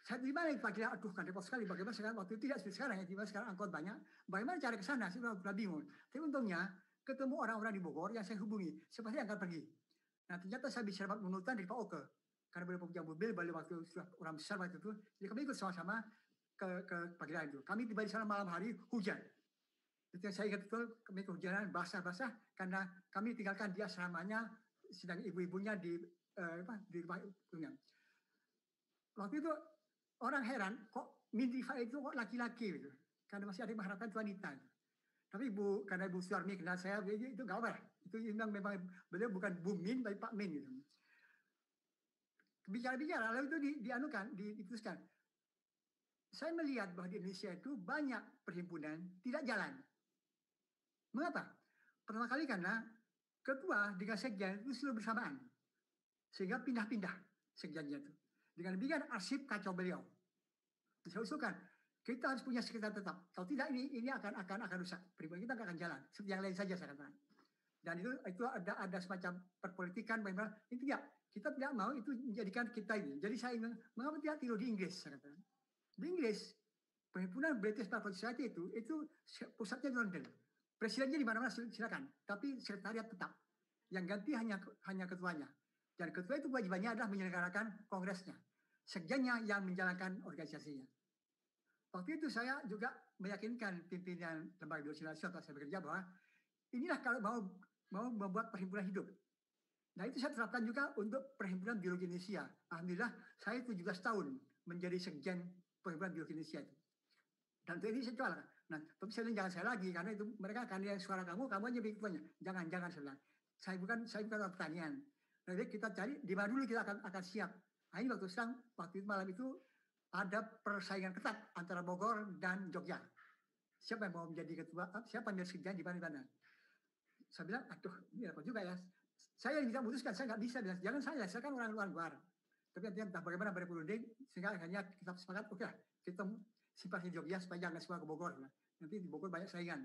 Saya di mana Pak Kira, aduh kan repot sekali. Bagaimana sekarang waktu itu tidak seperti sekarang ya, tiba sekarang angkot banyak. Bagaimana cara ke sana? Saya sudah bingung. Tapi untungnya ketemu orang-orang di Bogor yang saya hubungi. Siapa sih yang akan pergi? Nah ternyata saya bisa dapat menurutan dari Pak Oke. Karena beliau punya mobil, beliau waktu sudah orang besar waktu itu. Jadi kami ikut sama-sama ke ke Pagilan itu. Kami tiba di sana malam hari hujan. Itu yang saya ingat betul, kami kehujanan basah-basah karena kami tinggalkan dia asramanya, sedang ibu-ibunya di uh, apa di rumah ibunya. Waktu itu orang heran kok Mindifa itu kok laki-laki gitu. Karena masih ada yang mengharapkan itu wanita. Tapi ibu karena Ibu Suarmi kenal saya itu nggak apa. Itu memang memang beliau bukan Bu Min tapi Pak Min gitu. Bicara-bicara lalu itu di, dianukan, di, diputuskan. Saya melihat bahwa di Indonesia itu banyak perhimpunan tidak jalan. Mengapa? Pertama kali karena ketua dengan sekjen itu selalu bersamaan. Sehingga pindah-pindah sekjennya itu. Dengan demikian arsip kacau beliau. Saya usulkan, kita harus punya sekretariat tetap. Kalau tidak ini ini akan akan akan rusak. Perhimpunan kita akan jalan. Seperti yang lain saja saya katakan. Dan itu itu ada ada semacam perpolitikan. Memang itu tidak. Kita tidak mau itu menjadikan kita ini. Jadi saya ingin mengapa tidak tidur di Inggris saya katakan. Di Inggris perhimpunan British Bible Society itu itu pusatnya di London. Presidennya di mana-mana silakan, tapi sekretariat tetap. Yang ganti hanya hanya ketuanya. Dan ketua itu kewajibannya adalah menyelenggarakan kongresnya. Sekjennya yang menjalankan organisasinya. Waktu itu saya juga meyakinkan pimpinan lembaga biologi nasional saya bekerja bahwa inilah kalau mau mau membuat perhimpunan hidup. Nah itu saya terapkan juga untuk perhimpunan biologi Indonesia. Alhamdulillah saya tujuh belas tahun menjadi sekjen perhimpunan biologi Indonesia itu. Dan itu ini saya jual. Nah, tapi saya bilang jangan saya lagi karena itu mereka akan lihat suara kamu, kamu aja bikin ketuanya. Jangan, jangan saya bilang. Saya bukan saya bukan pertanian. Jadi kita cari di mana dulu kita akan akan siap. Nah, ini waktu sedang waktu itu malam itu ada persaingan ketat antara Bogor dan Jogja. Siapa yang mau menjadi ketua? Siapa yang menjadi sekjen di mana-mana? Saya bilang, aduh, ini apa juga ya? Saya yang bisa memutuskan, saya nggak bisa. Jangan saya, saya kan orang luar-luar. Tapi nanti entah bagaimana berunding, sehingga akhirnya kita sepakat, oke, okay, kita simpati Jogja supaya jangan semua ke Bogor. Nanti di Bogor banyak saingan.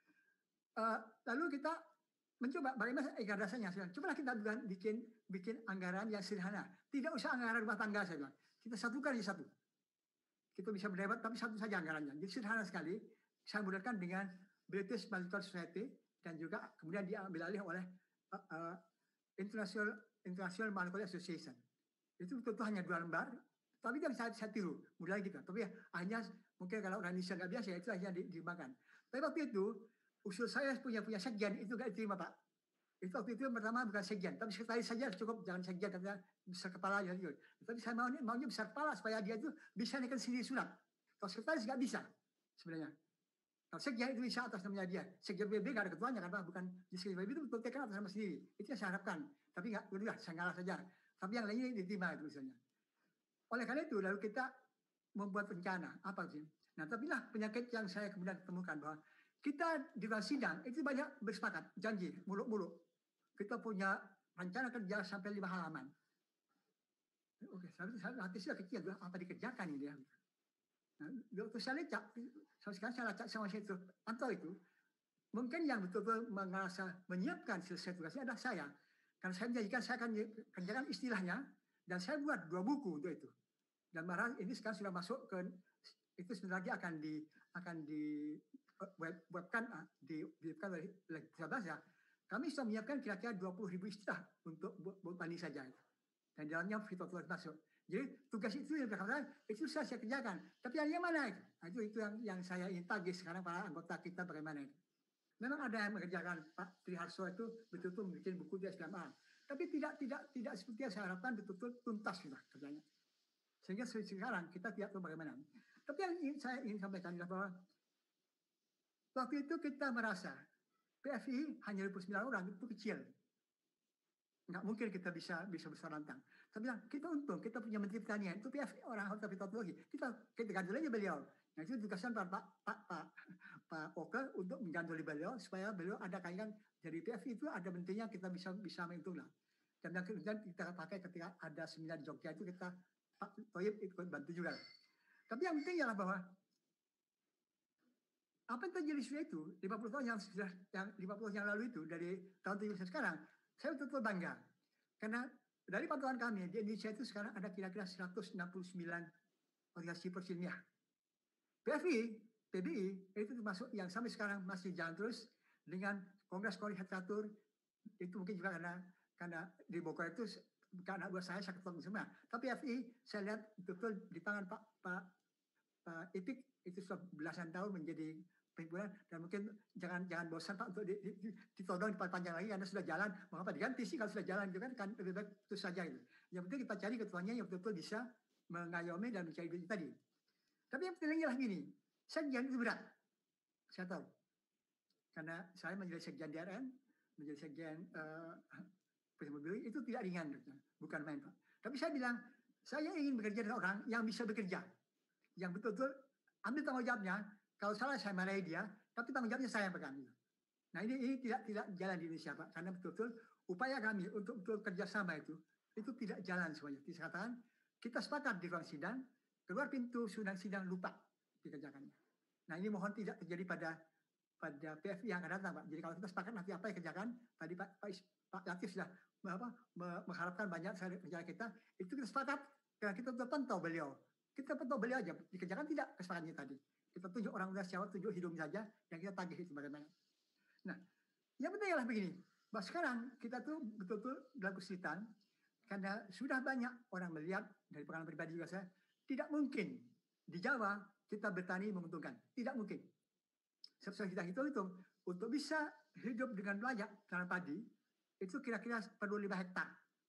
Uh, lalu kita mencoba bagaimana gradasinya. Cobalah kita bikin bikin anggaran yang sederhana. Tidak usah anggaran rumah tangga saya bilang. Kita satukan di satu. Kita bisa berdebat tapi satu saja anggarannya. Jadi sederhana sekali. Saya mudahkan dengan British Biological Society dan juga kemudian diambil alih oleh uh, uh, International International Molecular Association. Itu betul-betul hanya dua lembar. Tapi kan saya, saya tiru, mudah gitu. Tapi ya, hanya mungkin kalau orang Indonesia nggak biasa, itu hanya dimakan. Tapi waktu itu, usul saya punya punya sekjen, itu nggak diterima Pak. Itu waktu itu yang pertama bukan sekjen, tapi sekretaris saja cukup, jangan sekjen, katanya besar kepala. Gitu. Tapi saya maunya, maunya besar kepala, supaya dia itu bisa naikkan sendiri surat. Kalau sekretaris nggak bisa, sebenarnya. Kalau sekjen itu bisa atas namanya dia. Sekjen B B nggak ada ketuanya, karena bukan di sekjen B B itu betul-betul atas nama sendiri. Itu yang saya harapkan. Tapi nggak, udah, saya ngalah saja. Tapi yang lainnya diterima itu misalnya. Oleh karena itu, lalu kita membuat rencana. Apa sih? Nah, tapi lah penyakit yang saya kemudian temukan bahwa kita di dalam sidang itu banyak bersepakat, janji, muluk-muluk. Kita punya rencana kerja sampai lima halaman. Oke, saya hati saya kecil, apa dikerjakan ini dia? Nah, waktu saya lecak, sekarang saya lecak sama saya itu, atau itu, mungkin yang betul-betul merasa menyiapkan selesai tugasnya adalah saya. Karena saya menjanjikan saya akan kerjakan istilahnya, dan saya buat dua buku untuk itu. Dan barang ini sekarang sudah masuk ke itu sebentar lagi akan di akan di web, webkan di webkan oleh bahasa. Kami sudah menyiapkan kira-kira dua puluh ribu istilah untuk buat tani saja. Dan dalamnya fitotular masuk. Jadi tugas itu yang berkata itu saya, saya kerjakan. Tapi yang mana itu? Nah, itu itu yang yang saya ingin tagih sekarang para anggota kita bagaimana itu. Memang ada yang mengerjakan Pak Triharso itu betul-betul bikin buku di S D M A. Tapi tidak tidak tidak seperti yang saya harapkan betul-betul tuntas sudah kerjanya. Sehingga sekarang kita tidak tahu bagaimana. Tapi yang ingin saya ingin sampaikan adalah bahwa waktu itu kita merasa P F I hanya dua puluh sembilan orang itu kecil. Nggak mungkin kita bisa bisa besar lantang. Tapi kita untung kita punya menteri pertanian itu P F I orang hortikultura. Kita kita gandul aja beliau. Nah itu tugasan Pak Pak Pak Pak Pak Oke untuk menggandoli beliau supaya beliau ada kaitan dari P F I itu ada menterinya kita bisa bisa menghitung lah. Dan kemudian kita pakai ketika ada seminar di Jogja itu kita Pak Toyib ikut bantu juga. Tapi yang penting adalah bahwa apa yang terjadi sudah itu lima puluh tahun yang sudah yang lima puluh yang lalu itu dari tahun tujuh puluh sekarang saya betul-betul bangga karena dari pantauan kami di Indonesia itu sekarang ada kira-kira seratus enam puluh sembilan organisasi persilmiah. P F I, P B I itu termasuk yang sampai sekarang masih jalan terus dengan kongres-kongres literatur. Itu mungkin juga karena karena di Bogor itu karena buat saya saya ketemu semua. Tapi F I saya lihat betul di tangan Pak Pak Pak Ipik itu sudah belasan tahun menjadi perhimpunan, dan mungkin jangan jangan bosan Pak untuk di, di, di, ditodong dipanjang lagi karena sudah jalan. Mengapa diganti sih kalau sudah jalan itu kan, kan lebih baik itu saja itu. Yang penting kita cari ketuanya yang betul-betul bisa mengayomi dan mencari duit tadi. Tapi yang penting adalah gini, sekjen itu berat. Saya tahu. Karena saya menjadi sekjen D R N, menjadi sekjen uh, Mobil itu tidak ringan, bukan main Pak. Tapi saya bilang, saya ingin bekerja dengan orang yang bisa bekerja, yang betul-betul ambil tanggung jawabnya. Kalau salah saya marahi dia, tapi tanggung jawabnya saya yang pegang. Nah ini, ini tidak tidak jalan di Indonesia Pak, karena betul-betul upaya kami untuk betul kerjasama itu, itu tidak jalan semuanya. Dikatakan kita sepakat di ruang sidang, keluar pintu sidang sidang lupa dikerjakannya. Nah ini mohon tidak terjadi pada pada P F I yang akan datang Pak. Jadi kalau kita sepakat nanti apa yang kerjakan, tadi Pak Pak, Pak Latif sudah apa, mengharapkan banyak dari kerja kita, itu kita sepakat karena kita terpantau beliau. Kita pantau beliau aja, dikerjakan tidak kesepakatannya tadi. Kita tunjuk orang udah siapa, tunjuk hidung saja, yang kita tagih itu bagaimana. Nah, yang penting adalah begini, bahwa sekarang kita tuh betul-betul dalam kesulitan, karena sudah banyak orang melihat, dari pengalaman pribadi juga saya, tidak mungkin di Jawa kita bertani menguntungkan. Tidak mungkin. Setelah kita hitung-hitung, untuk bisa hidup dengan layak tanam padi, itu kira-kira perlu lima hektar.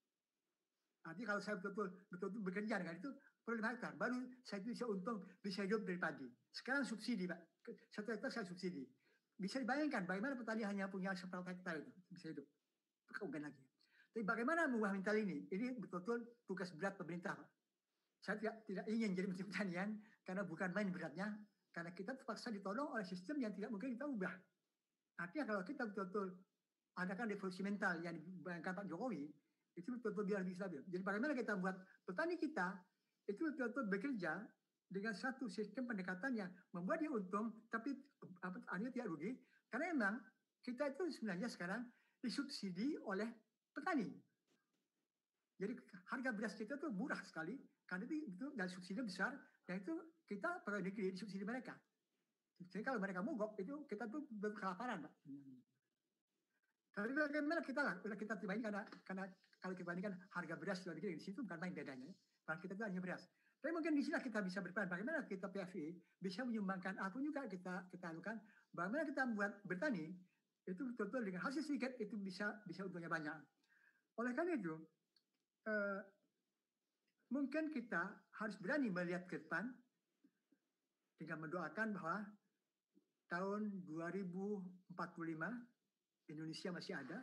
Artinya kalau saya betul-betul betul-betul bekerja dengan itu, perlu lima hektar. Baru saya bisa untung, bisa hidup dari padi. Sekarang subsidi Pak. Satu hektar saya subsidi. Bisa dibayangkan bagaimana petani hanya punya seberapa hektar itu bisa hidup. Keunggulan lagi. Tapi bagaimana mengubah mental ini? Ini betul-betul tugas berat pemerintah Pak. Saya tidak, tidak ingin jadi menteri pertanian karena bukan main beratnya. Karena kita terpaksa ditolong oleh sistem yang tidak mungkin kita ubah. Artinya kalau kita betul-betul adakan revolusi mental yang dibayangkan Pak Jokowi, itu betul-betul biar lebih stabil. Jadi bagaimana kita membuat petani kita itu betul-betul bekerja dengan satu sistem pendekatan yang membuat dia untung, tapi petani tidak rugi. Karena memang kita itu sebenarnya sekarang disubsidi oleh petani. Jadi harga beras kita itu murah sekali, karena itu, itu dan subsidi besar, dan itu kita perlu negeri disubsidi mereka. Jadi kalau mereka mogok, itu kita tuh berkelaparan Pak. Tapi bagaimana kita lah, kita terima ini karena, karena kalau kita bandingkan harga beras luar negeri, di situ bukan main bedanya. Karena kita itu hanya beras. Tapi mungkin di sini kita bisa berperan. Bagaimana kita P F I bisa menyumbangkan, aku juga kita kita anukan, bagaimana kita membuat bertani, itu betul-betul dengan hasil sedikit, itu bisa bisa untungnya banyak. Oleh karena itu, eh, mungkin kita harus berani melihat ke depan, dengan mendoakan bahwa tahun dua ribu empat puluh lima, Indonesia masih ada,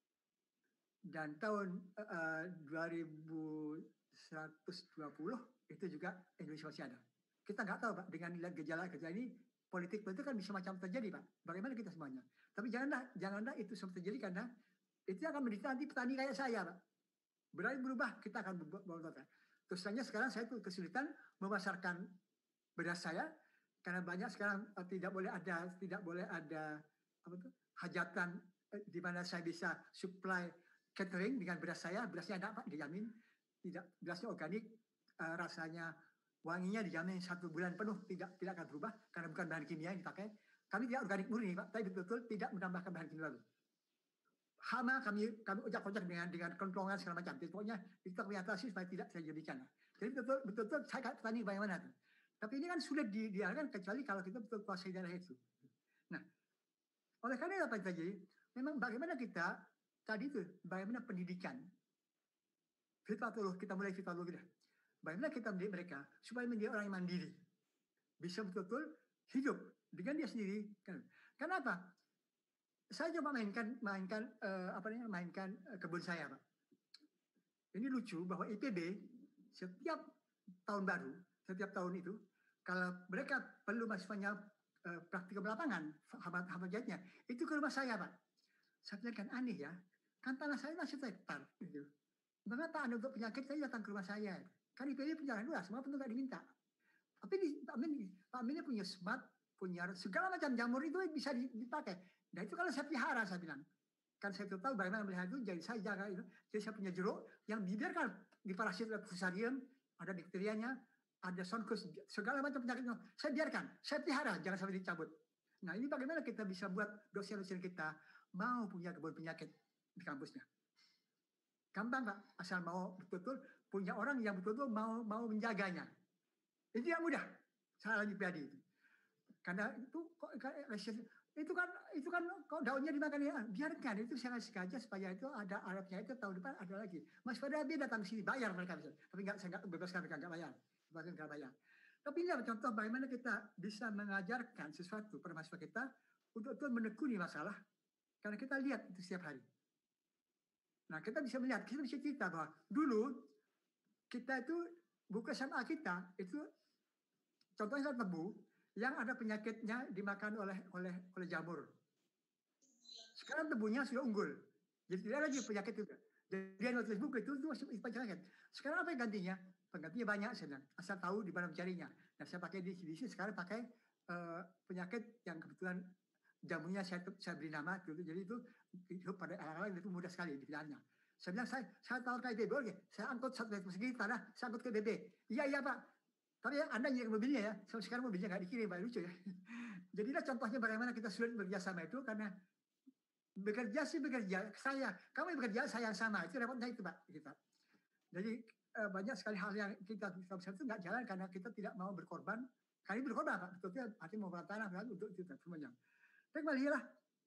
dan tahun uh, dua ribu seratus dua puluh itu juga Indonesia masih ada. Kita nggak tahu Pak, dengan lihat gejala-gejala ini, politik itu kan bisa macam terjadi Pak. Bagaimana kita semuanya? Tapi janganlah, janganlah itu semua terjadi karena itu akan menderita nanti petani kayak saya Pak. Berani berubah, kita akan berubah. Terus saja sekarang saya tuh kesulitan memasarkan beras saya karena banyak sekarang uh, tidak boleh ada tidak boleh ada apa tuh hajatan eh, di mana saya bisa supply catering dengan beras saya, berasnya ada Pak, dijamin tidak, berasnya organik, uh, rasanya wanginya dijamin satu bulan penuh tidak tidak akan berubah karena bukan bahan kimia yang dipakai. Kami tidak organik murni Pak, tapi betul-betul tidak menambahkan bahan kimia baru. Hama kami kami ujak-ujak dengan dengan kentongan segala macam. Jadi pokoknya itu kami atasi supaya tidak terjadi bencana. Jadi betul betul saya petani bagaimana tuh. Tapi ini kan sulit diarahkan kecuali kalau kita betul kuasai daerah itu. Nah, oleh karena apa yang terjadi? Memang bagaimana kita tadi itu bagaimana pendidikan fitratullah, kita mulai fitratullah kita. Bagaimana kita mendidik mereka supaya menjadi orang yang mandiri, bisa betul-betul hidup dengan dia sendiri. Kenapa? Saya coba mainkan mainkan uh, apa namanya mainkan uh, kebun saya Pak. Ini lucu bahwa I P B setiap tahun baru, setiap tahun itu kalau mereka perlu mahasiswanya uh, praktikum lapangan, hafal jahitnya, itu ke rumah saya Pak. Saya pikirkan aneh ya, kan tanah saya masih hektar. Gitu. Mengapa Anda untuk penyakit saya datang ke rumah saya? Kan I P B punya luas, semua pun nggak diminta. Tapi di, Pak Amin, Pak Amin punya smart, punya segala macam jamur itu bisa dipakai. Nah itu kalau saya pelihara, saya bilang. Kan saya tahu bagaimana melihara itu, jadi saya jaga itu. Jadi saya punya jeruk yang dibiarkan diparasit oleh fusarium, ada bakterianya, ada sonkus, segala macam penyakit. Saya biarkan, saya pelihara, jangan sampai dicabut. Nah ini bagaimana kita bisa buat dosen-dosen kita mau punya kebun penyakit di kampusnya. Gampang Pak, asal mau betul-betul punya orang yang betul-betul mau mau menjaganya. Itu yang mudah, saya lagi pribadi itu. Karena itu kok itu kan itu kan kok daunnya dimakan ya, biarkan itu saya sengaja supaya itu ada Arabnya itu tahun depan ada lagi. Mas Fadli datang sini bayar mereka bisa, tapi nggak saya nggak bebaskan mereka nggak bayar, bebaskan nggak bayar. Tapi ini contoh bagaimana kita bisa mengajarkan sesuatu pada mahasiswa kita untuk untuk menekuni masalah karena kita lihat itu setiap hari. Nah kita bisa melihat, kita bisa cerita bahwa dulu kita itu buku S M A kita itu contohnya tebu yang ada penyakitnya dimakan oleh oleh oleh jamur. Sekarang tebunya sudah unggul, jadi tidak lagi penyakit itu. Jadi dia nulis buku itu itu masih penyakit. Sekarang apa yang gantinya? Penggantinya banyak sebenarnya. Asal tahu di mana mencarinya. Nah saya pakai di sini sekarang pakai uh, penyakit yang kebetulan jamunya saya saya beri nama dulu. Jadi itu hidup pada orang itu mudah sekali dipilihnya. Saya bilang saya saya tahu kayak B B, oke. Saya angkut satu meter persegi tanah, saya angkut ke B B. Iya iya Pak. Tapi ya, Anda nyirik mobilnya ya. Sampai sekarang mobilnya nggak dikirim, Pak, lucu ya. Jadilah contohnya bagaimana kita sulit bekerja sama itu karena bekerja sih bekerja saya, kamu yang bekerja saya yang sama itu repotnya itu Pak kita. Jadi eh, banyak sekali hal yang kita bisa itu nggak jalan karena kita tidak mau berkorban. Kali berkorban Pak, betulnya artinya mau tanah untuk itu semuanya. Tapi kembalilah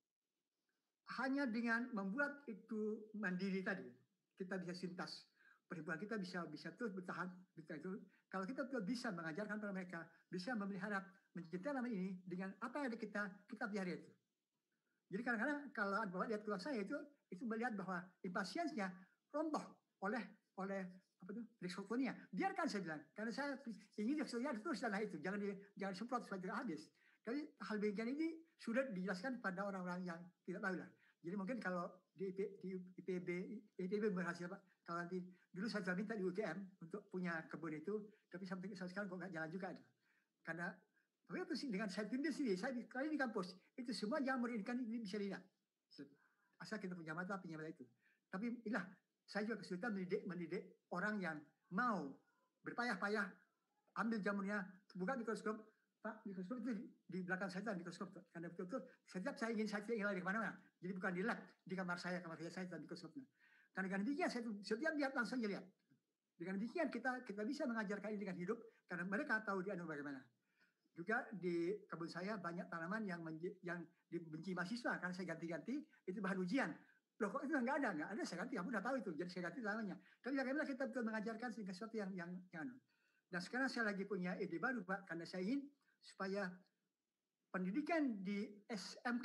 hanya dengan membuat itu mandiri tadi kita bisa sintas perhimpunan kita bisa bisa terus bertahan bisa itu kalau kita bisa mengajarkan pada mereka bisa memelihara mencintai nama ini dengan apa yang ada kita kita pelihara itu. Jadi kadang-kadang kalau Bapak lihat keluar saya itu itu melihat bahwa impasiensnya roboh oleh oleh apa itu risikonya. Biarkan saya bilang karena saya ingin risikonya terus dan itu jangan di, jangan semprot supaya tidak habis. Tapi hal bagian ini sudah dijelaskan pada orang-orang yang tidak tahu lah. Jadi mungkin kalau di, di I P B I P B berhasil Pak. Kalau nanti dulu saya sudah minta di U G M untuk punya kebun itu, tapi sampai sekarang kok nggak jalan juga ada. Karena tapi itu sih dengan saya tindas sendiri, saya kali di kampus itu semua jamur ini kan ini bisa dilihat. Asal kita punya mata, punya mata itu. Tapi inilah saya juga kesulitan mendidik mendidik orang yang mau berpayah-payah ambil jamurnya, buka mikroskop. Pak, mikroskop itu di, di belakang saya itu mikroskop. Karena betul-betul setiap saya ingin saya ingin lari kemana-mana. Jadi bukan di lab, di kamar saya, kamar saya itu mikroskopnya. Karena dengan demikian saya setiap lihat langsung lihat. Dengan demikian kita kita bisa mengajarkan ini dengan hidup karena mereka tahu di anu bagaimana. Juga di kebun saya banyak tanaman yang menj- yang dibenci mahasiswa karena saya ganti-ganti itu bahan ujian. Loh kok itu nggak ada nggak ada saya ganti, kamu udah tahu itu jadi saya ganti tanamannya. Tapi bagaimana kita betul mengajarkan sesuatu yang yang yang anu. Dan sekarang saya lagi punya ide baru Pak karena saya ingin supaya pendidikan di S M K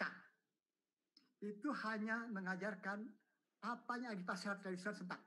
itu hanya mengajarkan apa yang di pasar tradisional sempat.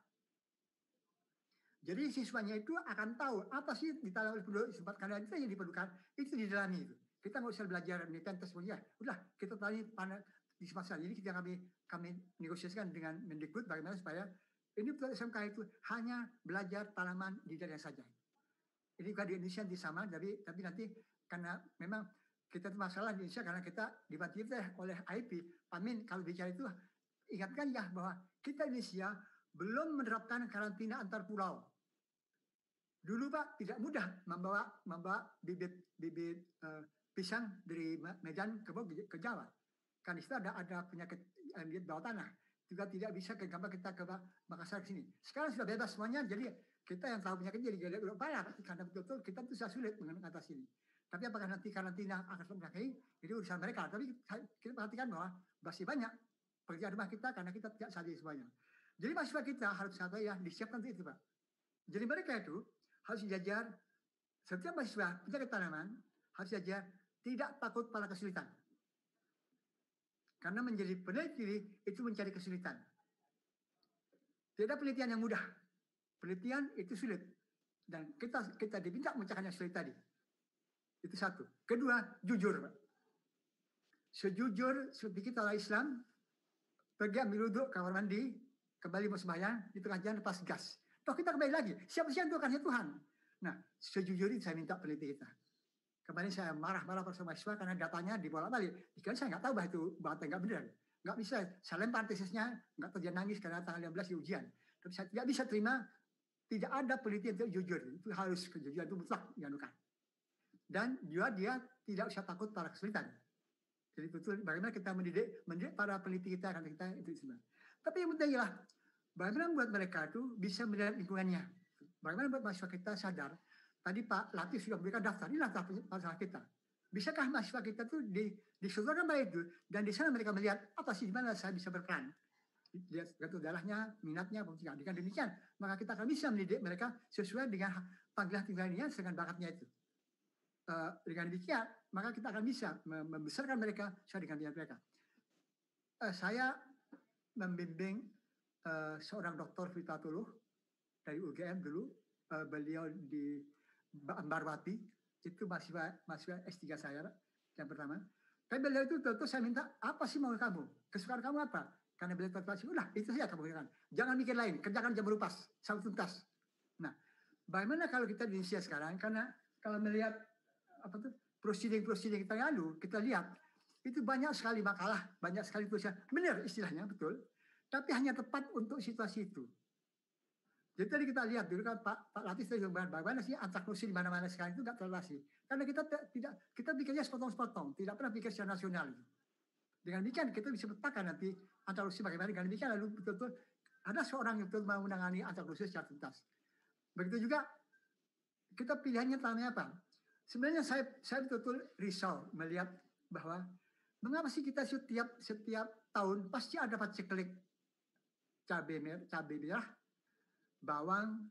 Jadi siswanya itu akan tahu apa sih ditanam oleh penduduk sempat karena itu yang diperlukan itu didalami itu. Kita nggak usah belajar metode semuanya. Udah kita tanya panah di pasar. Jadi kita kami kami negosiasikan dengan Mendikbud bagaimana supaya ini S M K itu hanya belajar tanaman di daerah saja. Ini bukan di Indonesia di sama, tapi tapi nanti karena memang kita itu masalah di Indonesia karena kita dibantu oleh I P. Pamin kalau bicara itu ingatkan ya bahwa kita Indonesia belum menerapkan karantina antar pulau. Dulu Pak tidak mudah membawa membawa bibit bibit uh, pisang dari Medan ke, ke Jawa. Kan di situ ada ada penyakit uh, di bawah tanah. Juga tidak bisa ke gambar kita ke Makassar sini. Sekarang sudah bebas semuanya, jadi kita yang tahu penyakit jadi gede udah parah karena betul-betul kita itu sudah sulit mengatasi ini. Tapi apakah nanti karantina akan menyakiti itu urusan mereka. Tapi kita perhatikan bahwa masih banyak pekerjaan rumah kita karena kita tidak sadar semuanya. Jadi mahasiswa kita harus sadar ya disiapkan untuk itu Pak. Jadi mereka itu harus diajar setiap mahasiswa penyakit tanaman harus diajar tidak takut pada kesulitan. Karena menjadi peneliti itu mencari kesulitan. Tidak penelitian yang mudah. Penelitian itu sulit. Dan kita kita diminta memecahkan yang sulit tadi. Itu satu. Kedua, jujur Pak. Sejujur seperti kita orang Islam, pergi ambil wudhu, kamar mandi, kembali mau sembahyang, di tengah jalan lepas gas. Toh kita kembali lagi. Siapa sih yang Tuhan? Tuhan. Nah, sejujur itu saya minta peneliti kita. Kemarin saya marah-marah pada mahasiswa karena datanya dibolak-balik. Jika saya nggak tahu bahwa itu bahasa nggak benar. Nggak bisa. Saya lempar tesisnya, nggak terjadi nangis karena tanggal lima belas di ujian. Tapi saya tidak bisa terima tidak ada penelitian yang jujur. Itu harus kejujuran itu mutlak dianukan. Dan juga dia tidak usah takut pada kesulitan. Jadi betul bagaimana kita mendidik, mendidik para peneliti kita akan kita itu sebenarnya. Tapi yang penting ialah bagaimana membuat mereka itu bisa melihat lingkungannya. Bagaimana membuat mahasiswa kita sadar. Tadi Pak Latif sudah memberikan daftar, ini daftar masalah kita. Bisakah mahasiswa kita itu di, disodorkan pada itu dan di sana mereka melihat apa sih di mana saya bisa berperan. Lihat jatuh darahnya, minatnya, tidak. Dengan demikian maka kita akan bisa mendidik mereka sesuai dengan panggilan tinggalnya dengan bakatnya itu. Uh, dengan demikian maka kita akan bisa membesarkan mereka sesuai dengan minat mereka. Uh, saya membimbing uh, seorang doktor Fitatuluh dari U G M dulu, uh, beliau di Ambarwati, itu mahasiswa, mahasiswa S tiga saya yang pertama. Tapi beliau itu tentu saya minta, apa sih mau kamu? Kesukaan kamu apa? Karena beliau terpaksa, udah itu saja kamu kerjakan. Jangan mikir lain, kerjakan jam berupas, sampai tuntas. Nah, bagaimana kalau kita di Indonesia sekarang? Karena kalau melihat apa tuh prosiding-prosiding kita lalu, kita lihat itu banyak sekali makalah, banyak sekali tulisan. Benar istilahnya, betul. Tapi hanya tepat untuk situasi itu. Jadi tadi kita lihat dulu kan Pak Pak Latif tadi bilang bagaimana sih antracnosin di mana-mana sekarang itu nggak terrelasi. Karena kita tidak kita pikirnya sepotong-sepotong, tidak pernah pikir secara nasional. Dengan demikian kita bisa petakan nanti antracnosin bagaimana. Dengan demikian lalu betul-betul ada seorang yang betul mau menangani antracnosin secara tuntas. Begitu juga kita pilihannya namanya apa? Sebenarnya saya saya betul-betul risau melihat bahwa mengapa sih kita setiap setiap tahun pasti ada paceklik cabai merah, cabai merah, bawang,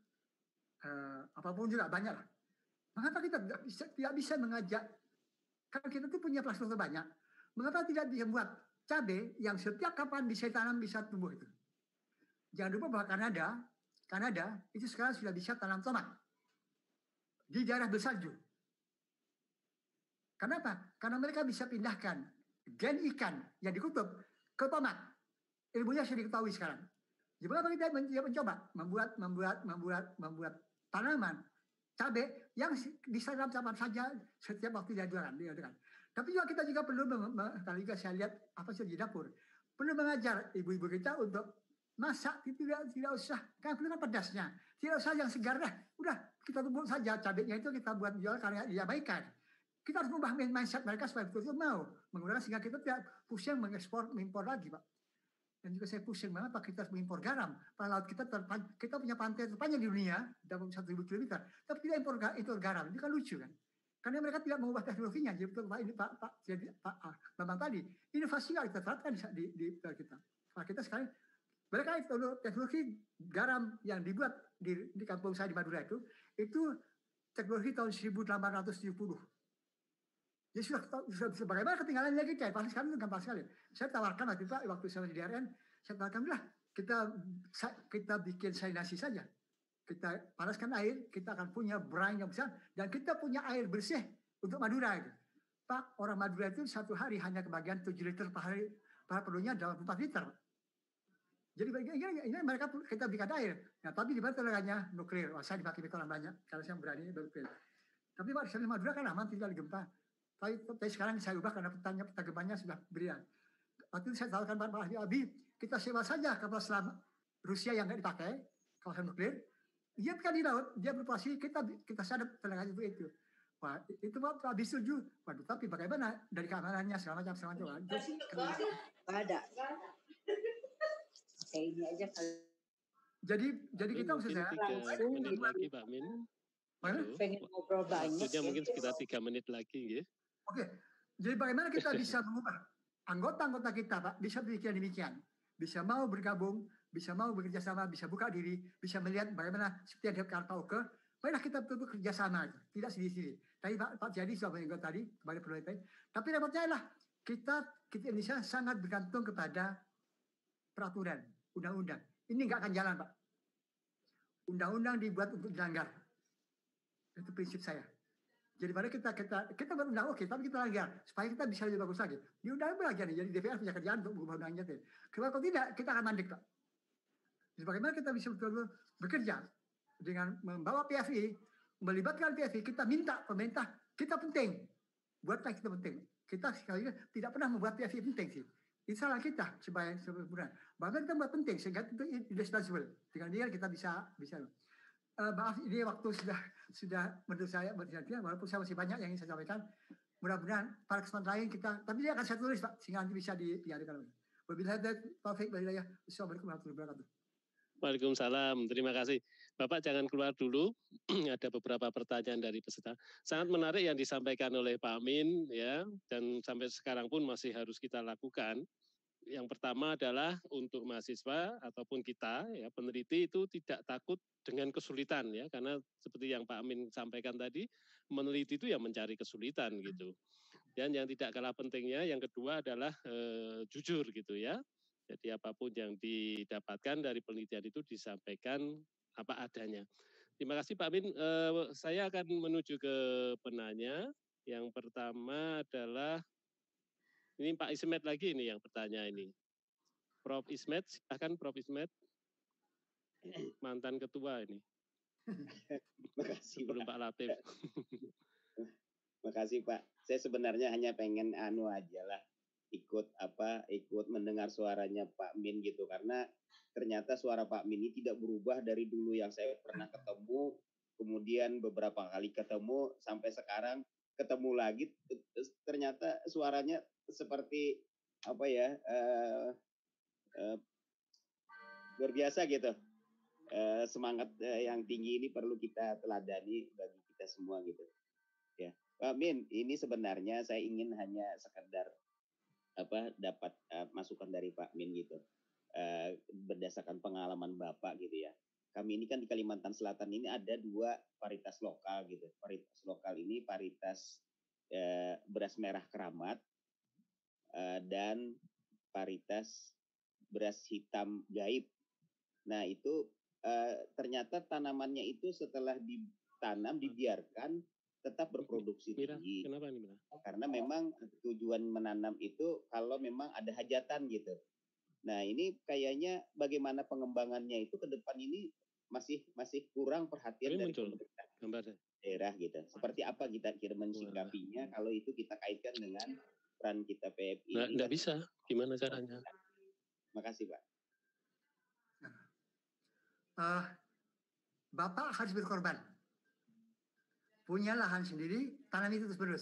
eh, apapun juga banyak lah. Mengapa kita tidak bisa, tidak bisa mengajak? Karena kita tuh punya plastik banyak. Mengapa tidak bisa buat cabai yang setiap kapan bisa tanam bisa tumbuh itu? Jangan lupa bahwa Kanada, Kanada itu sekarang sudah bisa tanam tomat di daerah bersalju. Kenapa? Karena mereka bisa pindahkan gen ikan yang di kutub ke tomat. Ilmunya sudah diketahui sekarang. Jadi apa kita mencoba membuat membuat membuat membuat tanaman cabai yang bisa tanam kapan saja setiap waktu diajukan, diajukan. Tapi juga kita juga perlu kali juga saya lihat apa sih di dapur perlu mengajar ibu-ibu kita untuk masak tidak tidak usah kan perlu kan pedasnya, tidak usah yang segar dah, udah kita tumbuk saja cabainya itu kita buat jual karena diabaikan. Kita harus mengubah mindset mereka supaya betul-betul mau menggunakan sehingga kita tidak pusing mengekspor mengimpor lagi Pak. Dan juga saya pusing mengapa kita harus mengimpor garam. Pada laut kita terpan, kita punya pantai terpanjang di dunia dalam satu ribu kilometer, tapi tidak impor, impor garam. Itu kan lucu kan? Karena mereka tidak mengubah teknologinya. Jadi betul Pak ini Pak Pak jadi Pak ah, Bambang tadi inovasi yang kita terapkan di di, di, di kita. Nah, kita sekarang mereka itu teknologi garam yang dibuat di, di kampung saya di Madura itu itu teknologi tahun seribu delapan ratus tujuh puluh. Jadi sudah, sudah, sudah bagaimana ketinggalan lagi kayak pasti sekarang itu gampang sekali. Saya tawarkan waktu Pak waktu saya di D R N, saya tawarkan lah kita kita bikin salinasi saja. Kita panaskan air, kita akan punya brine yang besar dan kita punya air bersih untuk Madura itu. Pak, orang Madura itu satu hari hanya kebagian tujuh liter per hari, per perlunya dalam empat liter. Jadi ini, ini mereka kita berikan air. Nah, tapi di mana tenaganya nuklir. Wah, saya dipakai orang banyak kalau saya berani nuklir. Tapi Pak, di Madura kan aman tidak gempa. Tapi, tapi sekarang saya ubah karena petanya peta gempanya sudah berian. Waktu itu saya tawarkan Pak Abi, kita sewa saja kapal selam Rusia yang nggak dipakai, kawasan nuklir. Dia kan di laut, dia beroperasi, kita kita sadap tenaganya itu itu. Wah, itu Pak Abi setuju. Waduh, tapi bagaimana dari keamanannya segala macam segala macam. Ada. Kayak ini aja kali. Jadi jadi kita maksud saya langsung menit lagi Pak Min. Mana? Pengen ngobrol banyak. Waktunya mungkin sekitar tiga menit lagi ya. Oke, jadi bagaimana kita bisa mengubah anggota-anggota kita, Pak, bisa berpikir demikian, bisa mau bergabung, bisa mau bekerja sama, bisa buka diri, bisa melihat bagaimana seperti yang dikatakan Pak Oke, baiklah kita betul-betul kerjasama, tidak sendiri-sendiri. Tadi Pak, Pak Jadi sudah menyebut tadi, kembali perlu tadi, tapi repotnya adalah kita, kita Indonesia sangat bergantung kepada peraturan, undang-undang. Ini nggak akan jalan, Pak. Undang-undang dibuat untuk dilanggar. Itu prinsip saya. Jadi pada kita kita kita berundang oke, tapi kita langgar supaya kita bisa lebih bagus lagi. Di undang belajar nih, jadi D P R punya kerjaan untuk mengubah undangnya. Kalau tidak, kita akan mandek, Pak. Jadi bagaimana kita bisa betul-betul bekerja dengan membawa P F I, melibatkan P F I, kita minta pemerintah, kita penting. Buatlah kita penting. Kita sekali tidak pernah membuat P F I penting sih. Itu salah kita sebagai sebenarnya. Bahkan kita membuat penting sehingga itu indispensable. Dengan dia kita bisa bisa. uh, maaf ini waktu sudah sudah menurut saya berhenti, walaupun saya masih banyak yang ingin saya sampaikan. Mudah-mudahan pada kesempatan lain kita, tapi dia akan saya tulis Pak, sehingga nanti bisa diadukan. Wabillahi taufiq wal hidayah. Wassalamualaikum warahmatullahi wabarakatuh. Waalaikumsalam, terima kasih. Bapak jangan keluar dulu, ada beberapa pertanyaan dari peserta. Sangat menarik yang disampaikan oleh Pak Amin, ya, dan sampai sekarang pun masih harus kita lakukan. Yang pertama adalah untuk mahasiswa ataupun kita, ya, peneliti itu tidak takut dengan kesulitan, ya, karena seperti yang Pak Amin sampaikan tadi, meneliti itu ya mencari kesulitan gitu. Dan yang tidak kalah pentingnya, yang kedua adalah eh, jujur gitu ya. Jadi apapun yang didapatkan dari penelitian itu disampaikan apa adanya. Terima kasih Pak Amin. Eh, saya akan menuju ke penanya. Yang pertama adalah ini Pak Ismet lagi ini yang bertanya ini. Prof Ismet, silakan Prof Ismet. Mantan ketua ini. Makasih sebelum Pak, Pak Latif. Makasih Pak. Saya sebenarnya hanya pengen anu aja lah, ikut apa, ikut mendengar suaranya Pak Min gitu, karena ternyata suara Pak Min ini tidak berubah dari dulu yang saya pernah ketemu, kemudian beberapa kali ketemu sampai sekarang ketemu lagi, ternyata suaranya seperti apa ya, uh, uh, luar biasa gitu. Uh, semangat uh, yang tinggi ini perlu kita teladani bagi kita semua gitu. Ya, Pak Min, ini sebenarnya saya ingin hanya sekedar apa dapat uh, masukan dari Pak Min gitu, uh, berdasarkan pengalaman Bapak gitu ya. Kami ini kan di Kalimantan Selatan ini ada dua paritas lokal gitu. Paritas lokal ini paritas uh, beras merah keramat uh, dan paritas beras hitam gaib. Nah itu uh, ternyata tanamannya itu setelah ditanam dibiarkan tetap berproduksi tinggi. Kenapa nih, Mira? Karena memang tujuan menanam itu kalau memang ada hajatan gitu. Nah ini kayaknya bagaimana pengembangannya itu ke depan ini masih masih kurang perhatian ini dari muncul pemerintah gambarnya daerah gitu. Seperti apa kita kira mensikapinya kalau itu kita kaitkan dengan peran kita P F I. Nggak, nggak bisa. Gimana caranya? Makasih Pak. Uh, Bapak harus berkorban. Punya lahan sendiri, tanam itu terus-menerus.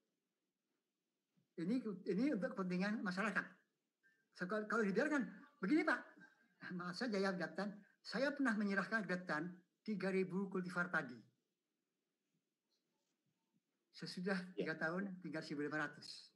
Ini ini untuk kepentingan masyarakat. So, kalau dibiarkan, begini Pak, maaf saya jawab Daptan, saya pernah menyerahkan Daptan tiga ribu kultivar padi. Sesudah tiga tahun, tinggal seribu lima ratus.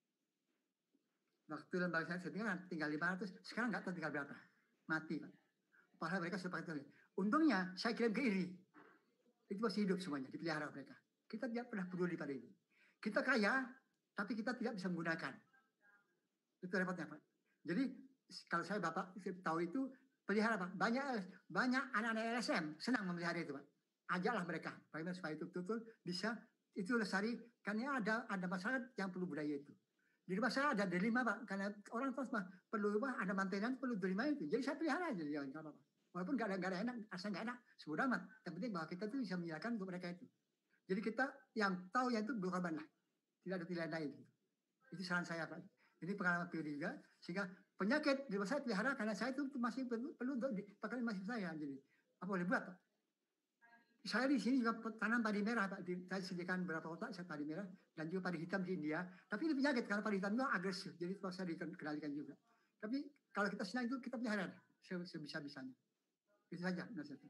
Waktu lembaga saya tinggal, tinggal lima ratus, sekarang nggak tahu tinggal berapa. Mati Pak. Padahal mereka sudah pakai. Untungnya saya kirim ke I R I. Itu masih hidup semuanya, dipelihara mereka. Kita tidak pernah peduli pada ini. Kita kaya, tapi kita tidak bisa menggunakan. Itu repotnya Pak. Jadi kalau saya Bapak tahu itu, pelihara Pak. Banyak banyak anak-anak L S M senang memelihara itu Pak. Ajaklah mereka, bagaimana supaya itu betul bisa itu lestari. Karena ada ada masyarakat yang perlu budaya itu. Di rumah saya ada delima Pak, karena orang tua semua perlu rumah, ada mantenan perlu delima itu. Jadi saya pelihara aja, ya nggak apa-apa. Walaupun nggak ada nggak ada enak, asal nggak enak, sebodoh amat. Yang penting bahwa kita tuh bisa menyediakan untuk mereka itu. Jadi kita yang tahu yang itu berkorban lah, tidak ada pilihan lain. Itu saran saya Pak. Ini pengalaman pribadi juga, sehingga penyakit di rumah saya pelihara karena saya itu masih perlu, perlu untuk dipakai masih saya. Jadi apa boleh buat Pak? Saya di sini juga tanam padi merah Pak. Saya sediakan beberapa kotak saya padi merah dan juga padi hitam di India. Tapi ini penyakit karena padi hitam itu agresif, jadi terpaksa dikendalikan juga. Tapi kalau kita senang itu kita pelihara sebisa-bisanya. Itu saja nasihatnya.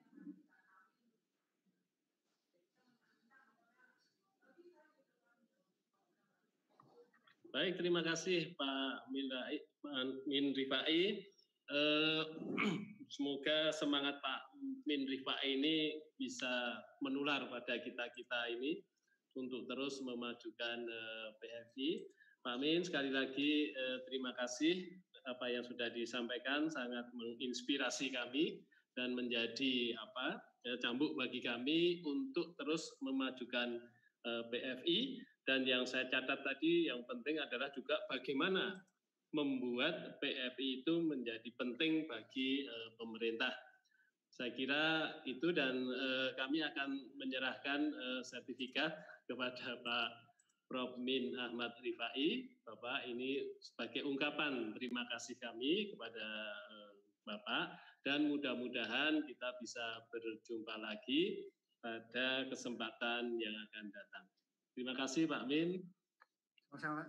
Baik, terima kasih Pak Min Rifai. Eh, semoga semangat Pak Min Rifai ini bisa menular pada kita-kita ini untuk terus memajukan eh, P F I. Pak Min, sekali lagi eh, terima kasih apa yang sudah disampaikan, sangat menginspirasi kami dan menjadi apa ya, cambuk bagi kami untuk terus memajukan eh, P F I. Dan yang saya catat tadi yang penting adalah juga bagaimana membuat P F I itu menjadi penting bagi uh, pemerintah. Saya kira itu dan uh, kami akan menyerahkan uh, sertifikat kepada Pak Prof Min Ahmad Rifai. Bapak, ini sebagai ungkapan terima kasih kami kepada uh, Bapak Dan mudah-mudahan kita bisa berjumpa lagi pada kesempatan yang akan datang. Terima kasih Pak Min. Sama-sama.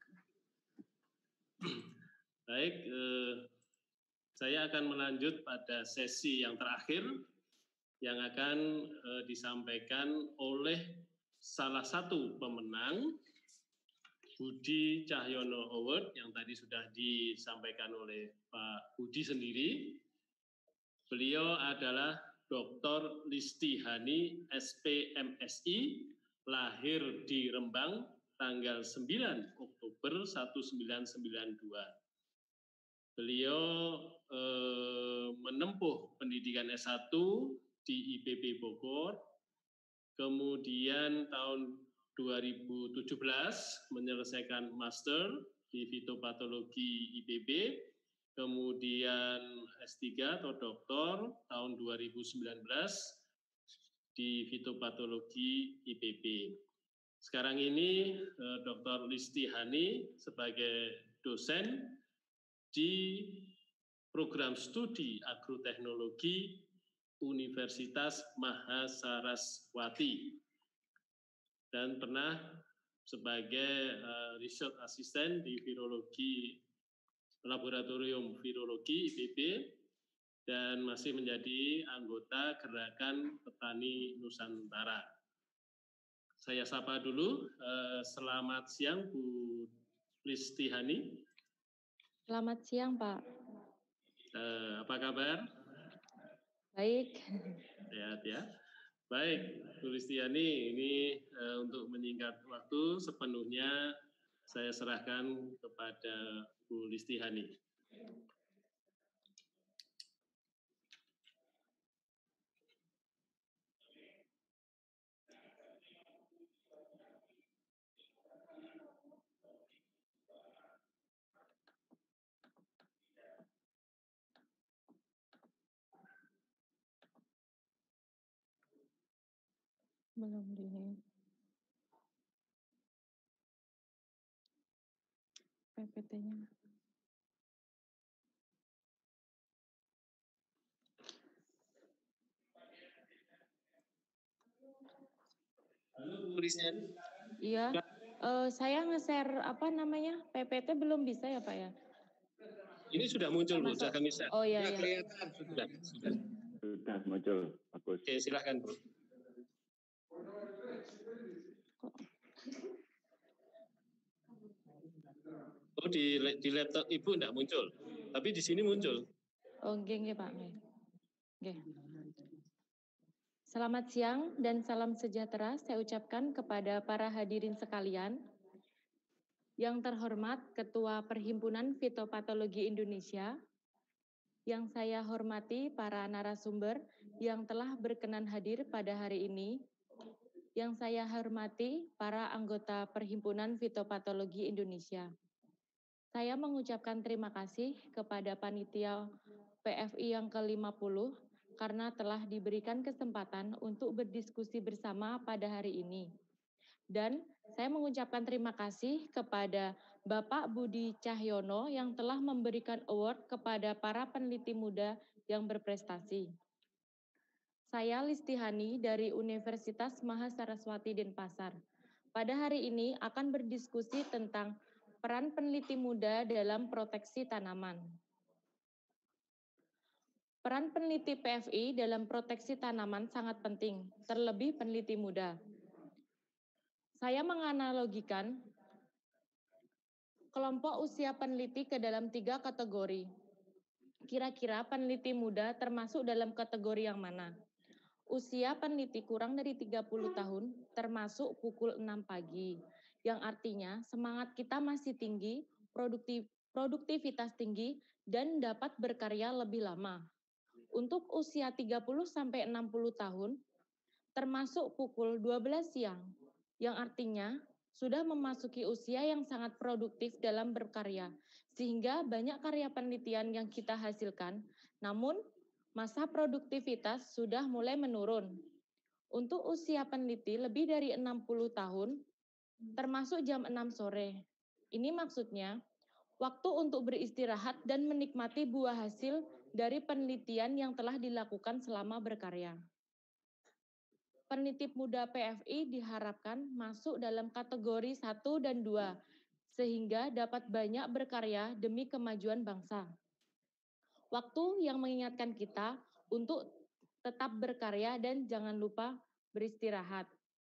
Baik, eh, saya akan melanjut pada sesi yang terakhir yang akan eh, disampaikan oleh salah satu pemenang Budi Cahyono Award yang tadi sudah disampaikan oleh Pak Budi sendiri. Beliau adalah Doktor Listi Hani, S P M Si, lahir di Rembang tanggal sembilan Oktober seribu sembilan ratus sembilan puluh dua. Beliau eh, menempuh pendidikan S satu di I P B Bogor, kemudian tahun dua ribu tujuh belas menyelesaikan master di fitopatologi I P B, kemudian S tiga atau doktor tahun dua ribu sembilan belas di fitopatologi I P B. Sekarang ini eh, Doktor Listi Hani sebagai dosen di program studi agroteknologi Universitas Mahasaraswati dan pernah sebagai uh, research assistant di virologi laboratorium virologi I P B dan masih menjadi anggota Gerakan Petani Nusantara. Saya sapa dulu, uh, selamat siang Bu Listi Hani. Selamat siang Pak. Uh, apa kabar? Baik. Sehat ya. Baik, Bu Listiani, ini uh, untuk menyingkat waktu sepenuhnya saya serahkan kepada Bu Listihani. Belum di P P T-nya. Halo Bu Listiani. Iya, uh, saya nge-share apa namanya P P T belum bisa ya Pak ya? Ini sudah muncul Bu, sudah kami share. Oh iya, ya, iya. Kelihatan sudah, sudah. Sudah muncul, bagus. Oke, silahkan Bu. Oh di, di laptop Ibu enggak muncul, tapi di sini muncul. Oh nggih nggih Pak. Nggih. Selamat siang dan salam sejahtera saya ucapkan kepada para hadirin sekalian. Yang terhormat Ketua Perhimpunan Fitopatologi Indonesia, yang saya hormati para narasumber yang telah berkenan hadir pada hari ini, yang saya hormati para anggota Perhimpunan Fitopatologi Indonesia. Saya mengucapkan terima kasih kepada panitia P F I yang ke lima puluh karena telah diberikan kesempatan untuk berdiskusi bersama pada hari ini. Dan saya mengucapkan terima kasih kepada Bapak Budi Cahyono yang telah memberikan award kepada para peneliti muda yang berprestasi. Saya Listihani dari Universitas Mahasaraswati Denpasar. Pada hari ini akan berdiskusi tentang peran peneliti muda dalam proteksi tanaman. Peran peneliti P F I dalam proteksi tanaman sangat penting, terlebih peneliti muda. Saya menganalogikan kelompok usia peneliti ke dalam tiga kategori. Kira-kira peneliti muda termasuk dalam kategori yang mana? Usia peneliti kurang dari tiga puluh tahun termasuk pukul enam pagi, yang artinya semangat kita masih tinggi, produktif, produktivitas tinggi, dan dapat berkarya lebih lama. Untuk usia tiga puluh sampai enam puluh tahun, termasuk pukul dua belas siang, yang artinya sudah memasuki usia yang sangat produktif dalam berkarya, sehingga banyak karya penelitian yang kita hasilkan, namun masa produktivitas sudah mulai menurun. Untuk usia peneliti lebih dari enam puluh tahun, termasuk jam enam sore. Ini maksudnya, waktu untuk beristirahat dan menikmati buah hasil dari penelitian yang telah dilakukan selama berkarya. Peneliti muda P F I diharapkan masuk dalam kategori satu dan dua, sehingga dapat banyak berkarya demi kemajuan bangsa. Waktu yang mengingatkan kita untuk tetap berkarya dan jangan lupa beristirahat.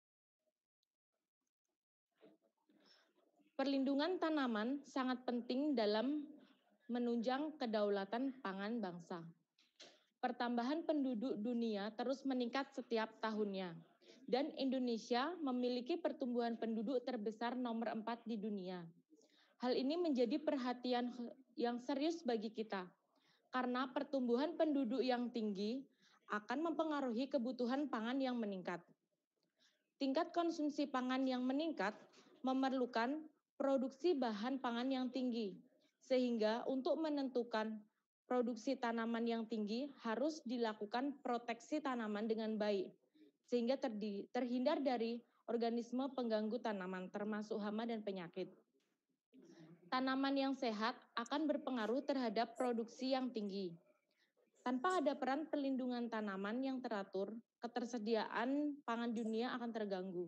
Perlindungan tanaman sangat penting dalam menunjang kedaulatan pangan bangsa. Pertambahan penduduk dunia terus meningkat setiap tahunnya, dan Indonesia memiliki pertumbuhan penduduk terbesar nomor empat di dunia. Hal ini menjadi perhatian yang serius bagi kita, karena pertumbuhan penduduk yang tinggi akan mempengaruhi kebutuhan pangan yang meningkat. Tingkat konsumsi pangan yang meningkat memerlukan produksi bahan pangan yang tinggi, sehingga untuk menentukan produksi tanaman yang tinggi harus dilakukan proteksi tanaman dengan baik, sehingga terhindar dari organisme pengganggu tanaman, termasuk hama dan penyakit. Tanaman yang sehat akan berpengaruh terhadap produksi yang tinggi. Tanpa ada peran perlindungan tanaman yang teratur, ketersediaan pangan dunia akan terganggu.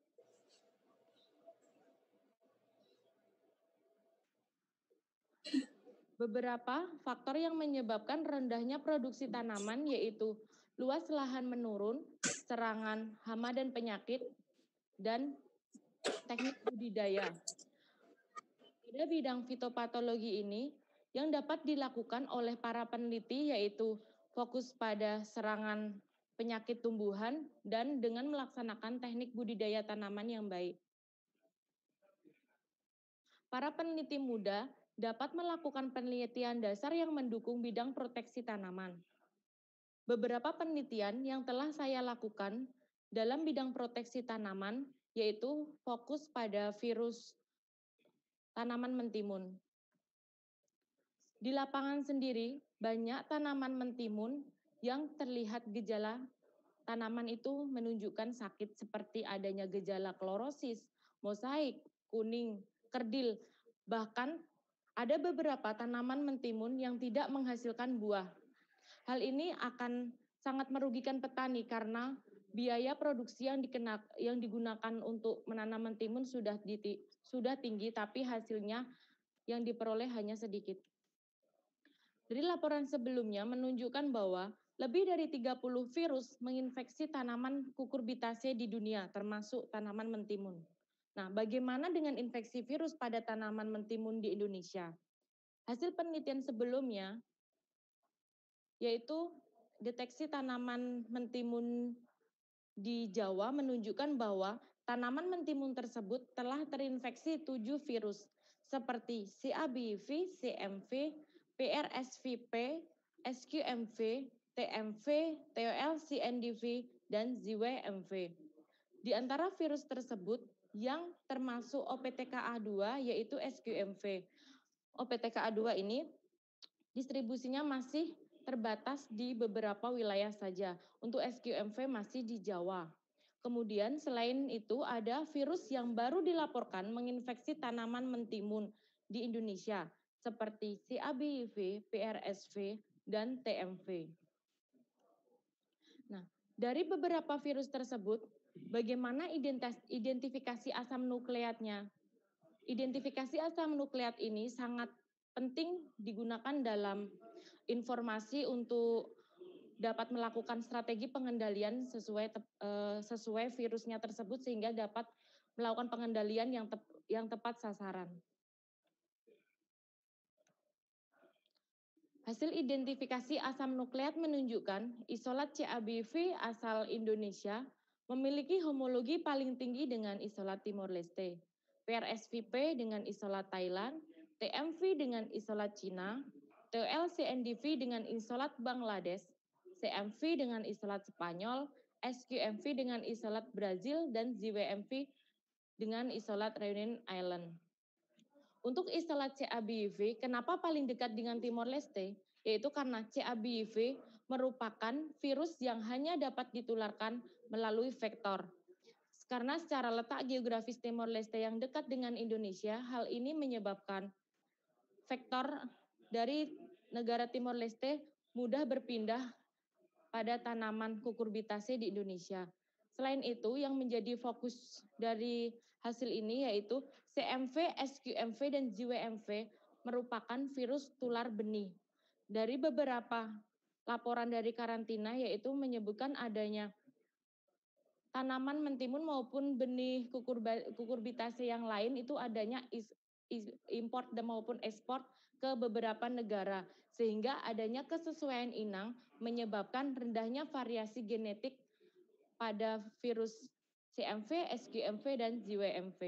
Beberapa faktor yang menyebabkan rendahnya produksi tanaman yaitu luas lahan menurun, serangan hama dan penyakit, dan teknik budidaya. Pada bidang fitopatologi ini, yang dapat dilakukan oleh para peneliti yaitu fokus pada serangan penyakit tumbuhan dan dengan melaksanakan teknik budidaya tanaman yang baik. Para peneliti muda dapat melakukan penelitian dasar yang mendukung bidang proteksi tanaman. Beberapa penelitian yang telah saya lakukan dalam bidang proteksi tanaman yaitu fokus pada virus tanaman mentimun. Di lapangan sendiri, banyak tanaman mentimun yang terlihat gejala tanaman itu menunjukkan sakit seperti adanya gejala klorosis, mosaik, kuning, kerdil, bahkan ada beberapa tanaman mentimun yang tidak menghasilkan buah. Hal ini akan sangat merugikan petani karena biaya produksi yang, dikenak, yang digunakan untuk menanam mentimun sudah, di, sudah tinggi, tapi hasilnya yang diperoleh hanya sedikit. Dari laporan sebelumnya menunjukkan bahwa lebih dari tiga puluh virus menginfeksi tanaman Cucurbitaceae di dunia, termasuk tanaman mentimun. Nah, bagaimana dengan infeksi virus pada tanaman mentimun di Indonesia? Hasil penelitian sebelumnya, yaitu deteksi tanaman mentimun di Jawa menunjukkan bahwa tanaman mentimun tersebut telah terinfeksi tujuh virus, seperti C A B V, C M V, P R S V P, S Q M V, T M V, T O L C N D V, dan Z W M V. Di antara virus tersebut, yang termasuk O P T K A dua yaitu S Q M V. O P T K A dua ini distribusinya masih terbatas di beberapa wilayah saja. Untuk S Q M V masih di Jawa. Kemudian selain itu ada virus yang baru dilaporkan menginfeksi tanaman mentimun di Indonesia seperti C A B V, P R S V, dan T M V. Nah, dari beberapa virus tersebut, bagaimana identifikasi asam nukleatnya? Identifikasi asam nukleat ini sangat penting digunakan dalam informasi untuk dapat melakukan strategi pengendalian sesuai sesuai virusnya tersebut sehingga dapat melakukan pengendalian yang tep, yang tepat sasaran. Hasil identifikasi asam nukleat menunjukkan isolat C A B V asal Indonesia memiliki homologi paling tinggi dengan isolat Timor Leste, P R S V P dengan isolat Thailand, T M V dengan isolat Cina, T O L C N D V dengan isolat Bangladesh, C M V dengan isolat Spanyol, S Q M V dengan isolat Brazil, dan Z W M V dengan isolat Reunion Island. Untuk isolat C A B V, kenapa paling dekat dengan Timor Leste? Yaitu karena C A B V merupakan virus yang hanya dapat ditularkan melalui vektor. Karena secara letak geografis Timor Leste yang dekat dengan Indonesia, hal ini menyebabkan vektor dari negara Timor Leste mudah berpindah pada tanaman cucurbitaceae di Indonesia. Selain itu, yang menjadi fokus dari hasil ini yaitu C M V, S Q M V, dan J W M V merupakan virus tular benih. Dari beberapa laporan dari karantina yaitu menyebutkan adanya tanaman mentimun maupun benih cucurbitaceae yang lain itu adanya is, is, import dan maupun ekspor ke beberapa negara, sehingga adanya kesesuaian inang menyebabkan rendahnya variasi genetik pada virus C M V, S Q M V, dan J W M V.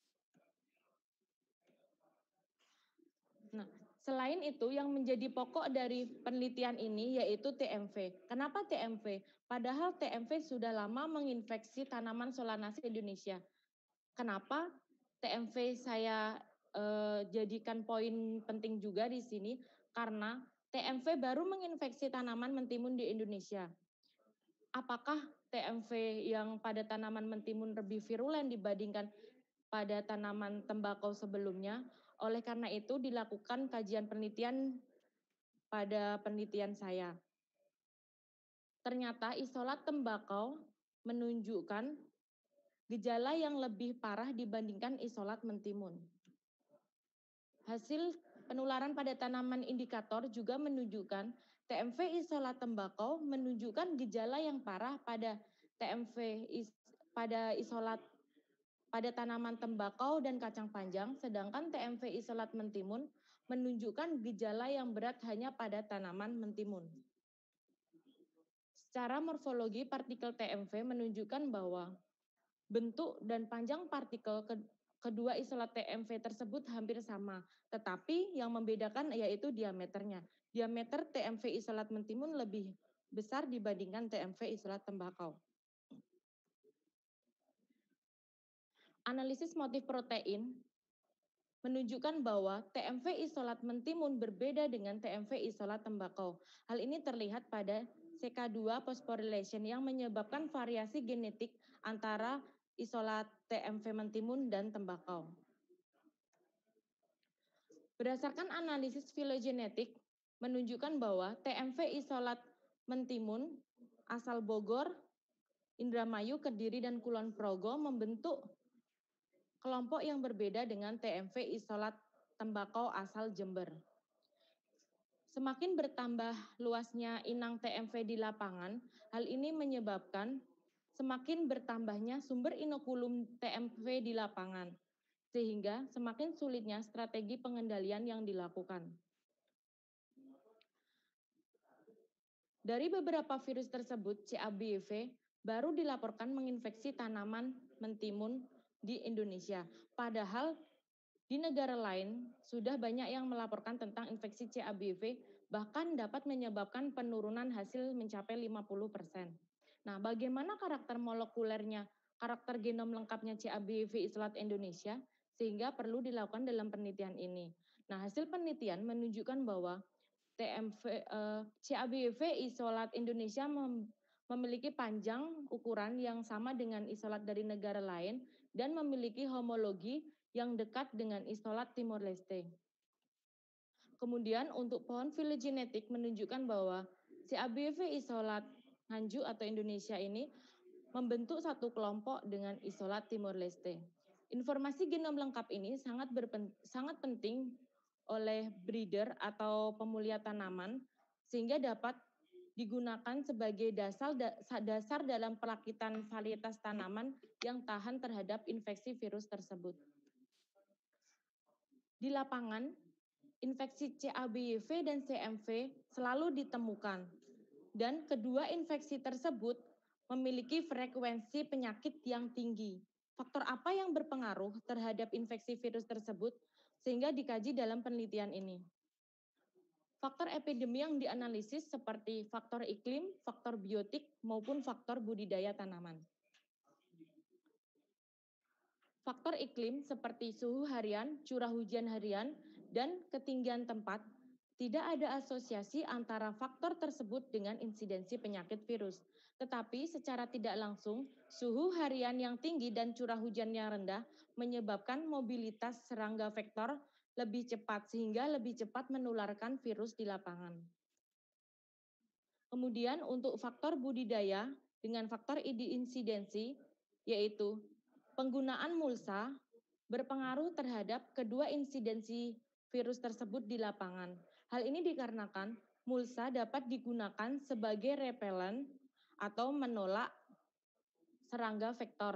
Nah, selain itu yang menjadi pokok dari penelitian ini yaitu T M V. Kenapa T M V? Padahal T M V sudah lama menginfeksi tanaman Solanaceae Indonesia. Kenapa T M V saya eh, jadikan poin penting juga di sini? Karena T M V baru menginfeksi tanaman mentimun di Indonesia. Apakah T M V yang pada tanaman mentimun lebih virulen dibandingkan pada tanaman tembakau sebelumnya? Oleh karena itu dilakukan kajian penelitian pada penelitian saya. Ternyata isolat tembakau menunjukkan gejala yang lebih parah dibandingkan isolat mentimun. Hasil penularan pada tanaman indikator juga menunjukkan T M V isolat tembakau menunjukkan gejala yang parah pada T M V is, pada isolat pada tanaman tembakau dan kacang panjang, sedangkan T M V isolat mentimun menunjukkan gejala yang berat hanya pada tanaman mentimun. Secara morfologi partikel T M V menunjukkan bahwa bentuk dan panjang partikel ke, kedua isolat T M V tersebut hampir sama, tetapi yang membedakan yaitu diameternya. Diameter T M V isolat mentimun lebih besar dibandingkan T M V isolat tembakau. Analisis motif protein menunjukkan bahwa T M V isolat mentimun berbeda dengan T M V isolat tembakau. Hal ini terlihat pada C K dua phosphorylation yang menyebabkan variasi genetik antara isolat T M V mentimun dan tembakau. Berdasarkan analisis filogenetik menunjukkan bahwa T M V isolat mentimun asal Bogor, Indramayu, Kediri, dan Kulon Progo membentuk kelompok yang berbeda dengan T M V isolat tembakau asal Jember. Semakin bertambah luasnya inang T M V di lapangan, hal ini menyebabkan semakin bertambahnya sumber inokulum T M V di lapangan, sehingga semakin sulitnya strategi pengendalian yang dilakukan. Dari beberapa virus tersebut, C A B V baru dilaporkan menginfeksi tanaman mentimun di Indonesia. Padahal di negara lain sudah banyak yang melaporkan tentang infeksi C A B V, bahkan dapat menyebabkan penurunan hasil mencapai lima puluh persen. Nah, bagaimana karakter molekulernya, karakter genom lengkapnya C A B V isolat Indonesia, sehingga perlu dilakukan dalam penelitian ini. Nah, hasil penelitian menunjukkan bahwa T M V, eh, C A B V isolat Indonesia mem memiliki panjang ukuran yang sama dengan isolat dari negara lain dan memiliki homologi yang dekat dengan isolat Timor Leste. Kemudian untuk pohon filogenetik menunjukkan bahwa C A B V isolat Nganjuk atau Indonesia ini membentuk satu kelompok dengan isolat Timor Leste. Informasi genom lengkap ini sangat berpen, sangat penting oleh breeder atau pemulia tanaman sehingga dapat digunakan sebagai dasar dasar dalam perakitan varietas tanaman yang tahan terhadap infeksi virus tersebut. Di lapangan, infeksi C A B V dan C M V selalu ditemukan, dan kedua infeksi tersebut memiliki frekuensi penyakit yang tinggi. Faktor apa yang berpengaruh terhadap infeksi virus tersebut sehingga dikaji dalam penelitian ini? Faktor epidemi yang dianalisis seperti faktor iklim, faktor biotik, maupun faktor budidaya tanaman. Faktor iklim seperti suhu harian, curah hujan harian, dan ketinggian tempat, tidak ada asosiasi antara faktor tersebut dengan insidensi penyakit virus. Tetapi secara tidak langsung, suhu harian yang tinggi dan curah hujan yang rendah menyebabkan mobilitas serangga vektor lebih cepat sehingga lebih cepat menularkan virus di lapangan. Kemudian untuk faktor budidaya dengan faktor insidensi, yaitu penggunaan mulsa berpengaruh terhadap kedua insidensi virus tersebut di lapangan. Hal ini dikarenakan mulsa dapat digunakan sebagai repelen atau menolak serangga vektor.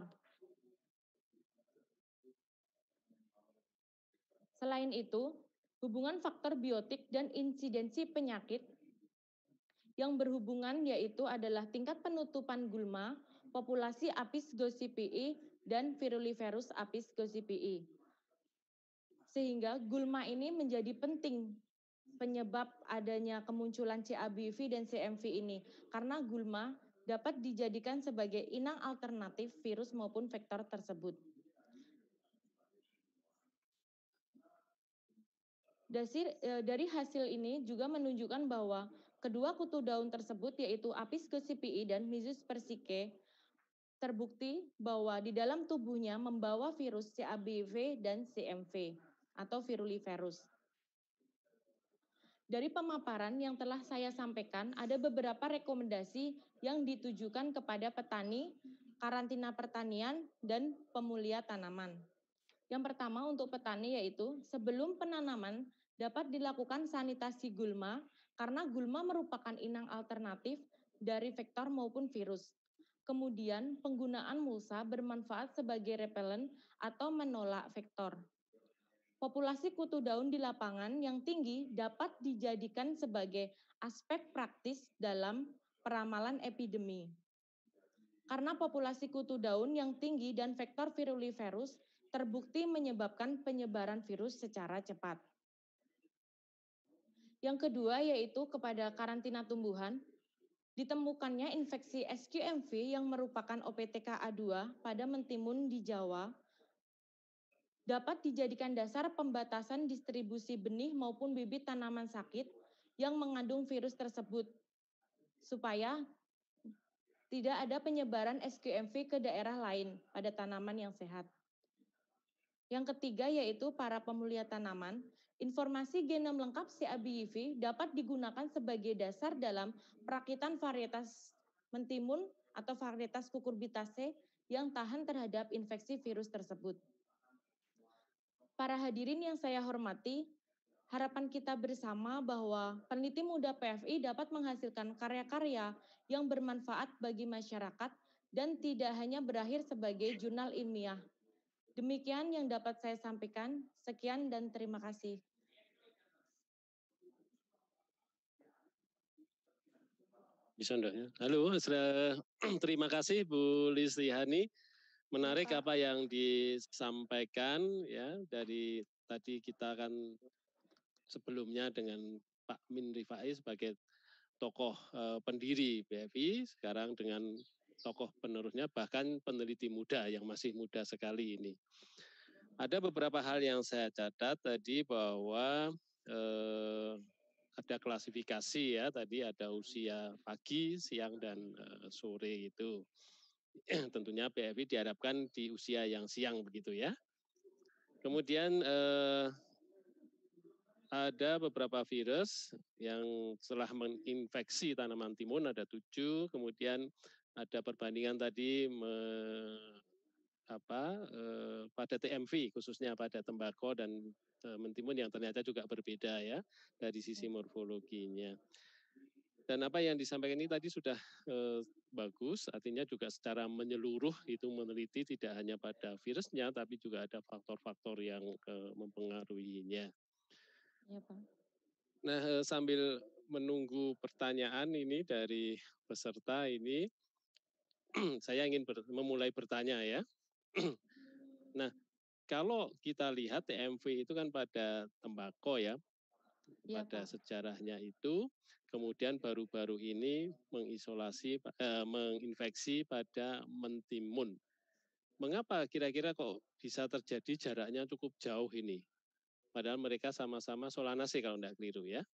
Selain itu, hubungan faktor biotik dan insidensi penyakit yang berhubungan yaitu adalah tingkat penutupan gulma, populasi Apis gossypii, dan Viruliferus Apis gossypii. Sehingga gulma ini menjadi penting penyebab adanya kemunculan C A B V dan C M V ini, karena gulma dapat dijadikan sebagai inang alternatif virus maupun vektor tersebut. Dari hasil ini juga menunjukkan bahwa kedua kutu daun tersebut yaitu Apis gossypii dan Myzus persicke terbukti bahwa di dalam tubuhnya membawa virus C A B V dan C M V atau Viruliferus. Dari pemaparan yang telah saya sampaikan, ada beberapa rekomendasi yang ditujukan kepada petani, karantina pertanian, dan pemulia tanaman. Yang pertama untuk petani yaitu sebelum penanaman dapat dilakukan sanitasi gulma karena gulma merupakan inang alternatif dari vektor maupun virus. Kemudian penggunaan mulsa bermanfaat sebagai repelen atau menolak vektor. Populasi kutu daun di lapangan yang tinggi dapat dijadikan sebagai aspek praktis dalam peramalan epidemi. Karena populasi kutu daun yang tinggi dan vektor Viruliferus terbukti menyebabkan penyebaran virus secara cepat. Yang kedua yaitu kepada karantina tumbuhan, ditemukannya infeksi S Q M V yang merupakan O P T K A dua pada mentimun di Jawa dapat dijadikan dasar pembatasan distribusi benih maupun bibit tanaman sakit yang mengandung virus tersebut, supaya tidak ada penyebaran S Q M V ke daerah lain pada tanaman yang sehat. Yang ketiga yaitu para pemulia tanaman, informasi genom lengkap C A B V dapat digunakan sebagai dasar dalam perakitan varietas mentimun atau varietas cucurbitaceae yang tahan terhadap infeksi virus tersebut. Para hadirin yang saya hormati, harapan kita bersama bahwa peneliti muda P F I dapat menghasilkan karya-karya yang bermanfaat bagi masyarakat dan tidak hanya berakhir sebagai jurnal ilmiah. Demikian yang dapat saya sampaikan. Sekian dan terima kasih. Bisa enggak ya? Halo, terima kasih Bu Listiani. Menarik apa yang disampaikan ya dari tadi kita kan sebelumnya dengan Pak Min Rifai sebagai tokoh eh, pendiri B F I, sekarang dengan tokoh penerusnya bahkan peneliti muda yang masih muda sekali ini. Ada beberapa hal yang saya catat tadi bahwa eh, ada klasifikasi ya, tadi ada usia pagi, siang, dan eh, sore itu. Tentunya B F I diharapkan di usia yang siang begitu ya. Kemudian eh, ada beberapa virus yang telah menginfeksi tanaman timun, ada tujuh, kemudian ada perbandingan tadi me, apa, eh, pada T M V khususnya pada tembakau dan eh, mentimun yang ternyata juga berbeda ya dari sisi morfologinya. Dan apa yang disampaikan ini tadi sudah eh, bagus, artinya juga secara menyeluruh itu meneliti tidak hanya pada virusnya, tapi juga ada faktor-faktor yang eh, mempengaruhinya. Ya, Pak. Nah, eh, sambil menunggu pertanyaan ini dari peserta ini, saya ingin ber, memulai bertanya ya. Nah, kalau kita lihat T M V itu kan pada tembakau ya, ya pada Pak. Sejarahnya itu, kemudian baru-baru ini mengisolasi, eh, menginfeksi pada mentimun. Mengapa kira-kira kok bisa terjadi jaraknya cukup jauh ini? Padahal mereka sama-sama Solanaceae kalau tidak keliru ya.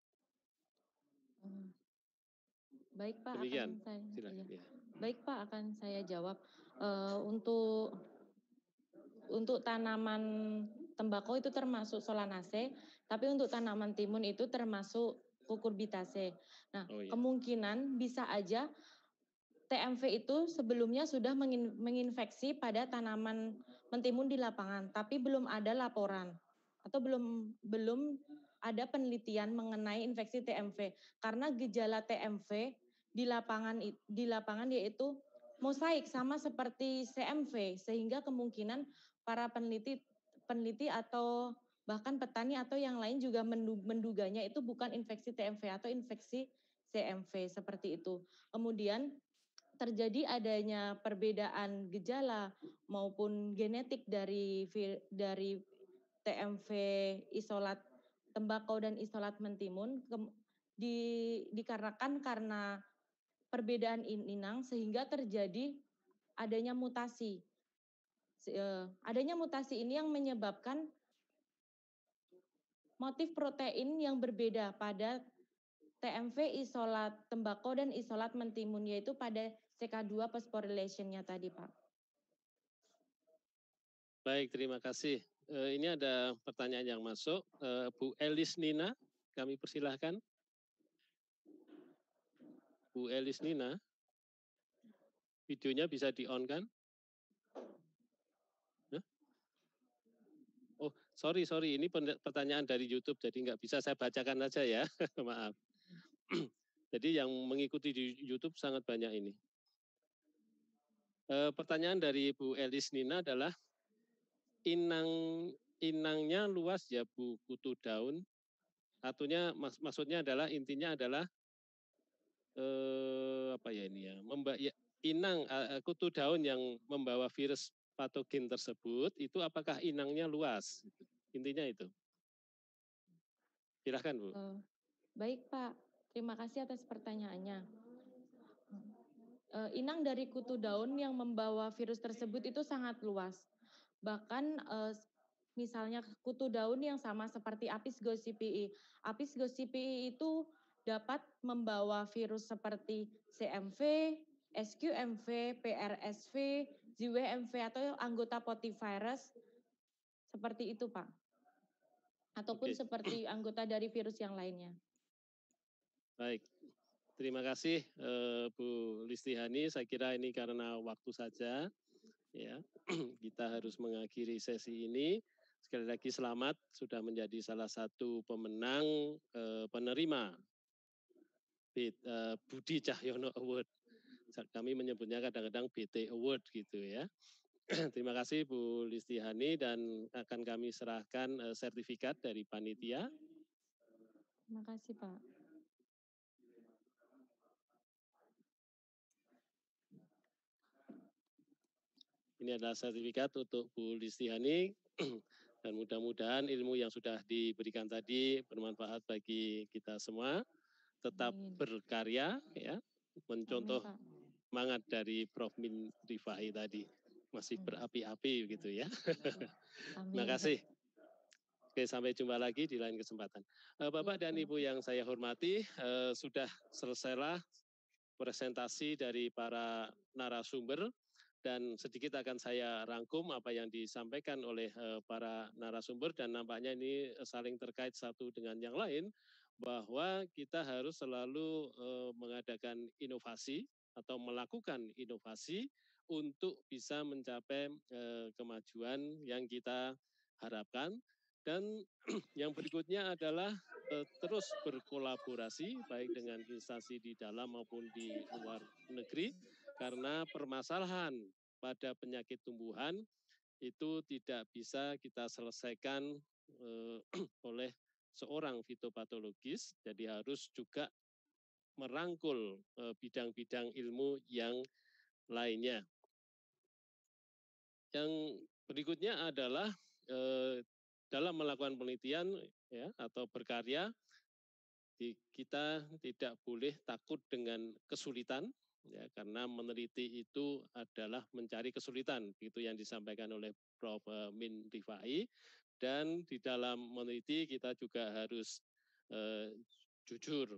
Baik Pak, demikian. Akan saya, Silakan, ya. Ya. Baik Pak, akan saya jawab. Uh, untuk untuk tanaman tembakau itu termasuk Solanaceae, tapi untuk tanaman timun itu termasuk Cucurbitaceae. Nah, Oh, iya. kemungkinan bisa aja T M V itu sebelumnya sudah mengin, menginfeksi pada tanaman mentimun di lapangan, tapi belum ada laporan atau belum belum ada penelitian mengenai infeksi T M V, karena gejala T M V di lapangan di lapangan yaitu mosaik sama seperti C M V, sehingga kemungkinan para peneliti peneliti atau bahkan petani atau yang lain juga menduganya itu bukan infeksi T M V atau infeksi C M V seperti itu. Kemudian terjadi adanya perbedaan gejala maupun genetik dari dari T M V isolat tembakau dan isolat mentimun ke, di, dikarenakan karena perbedaan inang sehingga terjadi adanya mutasi. Adanya mutasi ini yang menyebabkan motif protein yang berbeda pada T M V isolat tembakau dan isolat mentimun, yaitu pada C K dua phosphorylation-nya tadi, Pak. Baik, terima kasih. Uh, ini ada pertanyaan yang masuk. Uh, Bu Elis Nina, kami persilahkan. Bu Elis Nina, videonya bisa di-on kan? Huh? Oh, sorry, sorry. Ini pertanyaan dari YouTube, jadi nggak bisa saya bacakan aja ya. Maaf. Jadi yang mengikuti di YouTube sangat banyak ini. Uh, pertanyaan dari Bu Elis Nina adalah, inang inangnya luas ya Bu kutu daun. Artinya mak, maksudnya adalah intinya adalah eh, apa ya ini ya, memba, ya inang uh, kutu daun yang membawa virus patogen tersebut itu apakah inangnya luas? Intinya itu. Silahkan Bu. Uh, baik Pak, terima kasih atas pertanyaannya. Uh, inang dari kutu daun yang membawa virus tersebut itu sangat luas. Bahkan uh, misalnya kutu daun yang sama seperti Apis gossypii. Apis gossypii itu dapat membawa virus seperti C M V, S Q M V, P R S V, J W M V atau anggota potivirus seperti itu, Pak. Ataupun okay. seperti anggota dari virus yang lainnya. Baik. Terima kasih uh, Bu Listihani. Saya kira ini karena waktu saja. Ya, kita harus mengakhiri sesi ini. Sekali lagi selamat sudah menjadi salah satu pemenang eh, penerima B, eh, Budi Cahyono Award. Kami menyebutnya kadang-kadang B T Award gitu ya. Terima kasih Bu Listihani dan akan kami serahkan eh, sertifikat dari panitia. Terima kasih Pak. Ini adalah sertifikat untuk Bu Listihani dan mudah-mudahan ilmu yang sudah diberikan tadi bermanfaat bagi kita semua. Tetap Amin. Berkarya, ya, mencontoh Amin, semangat dari Prof Min Rifai tadi, masih berapi-api gitu ya. Terima kasih. Oke, sampai jumpa lagi di lain kesempatan. Bapak dan Ibu yang saya hormati, sudah selesailah presentasi dari para narasumber. Dan sedikit akan saya rangkum apa yang disampaikan oleh uh, para narasumber dan nampaknya ini saling terkait satu dengan yang lain bahwa kita harus selalu uh, mengadakan inovasi atau melakukan inovasi untuk bisa mencapai uh, kemajuan yang kita harapkan. Dan yang berikutnya adalah uh, terus berkolaborasi baik dengan instansi di dalam maupun di luar negeri. Karena permasalahan pada penyakit tumbuhan itu tidak bisa kita selesaikan eh, oleh seorang fitopatologis, jadi harus juga merangkul bidang-bidang eh, ilmu yang lainnya. Yang berikutnya adalah eh, dalam melakukan penelitian ya, atau berkarya, kita tidak boleh takut dengan kesulitan. Ya, karena meneliti itu adalah mencari kesulitan, itu yang disampaikan oleh Prof Min Rifai. Dan di dalam meneliti kita juga harus eh, jujur.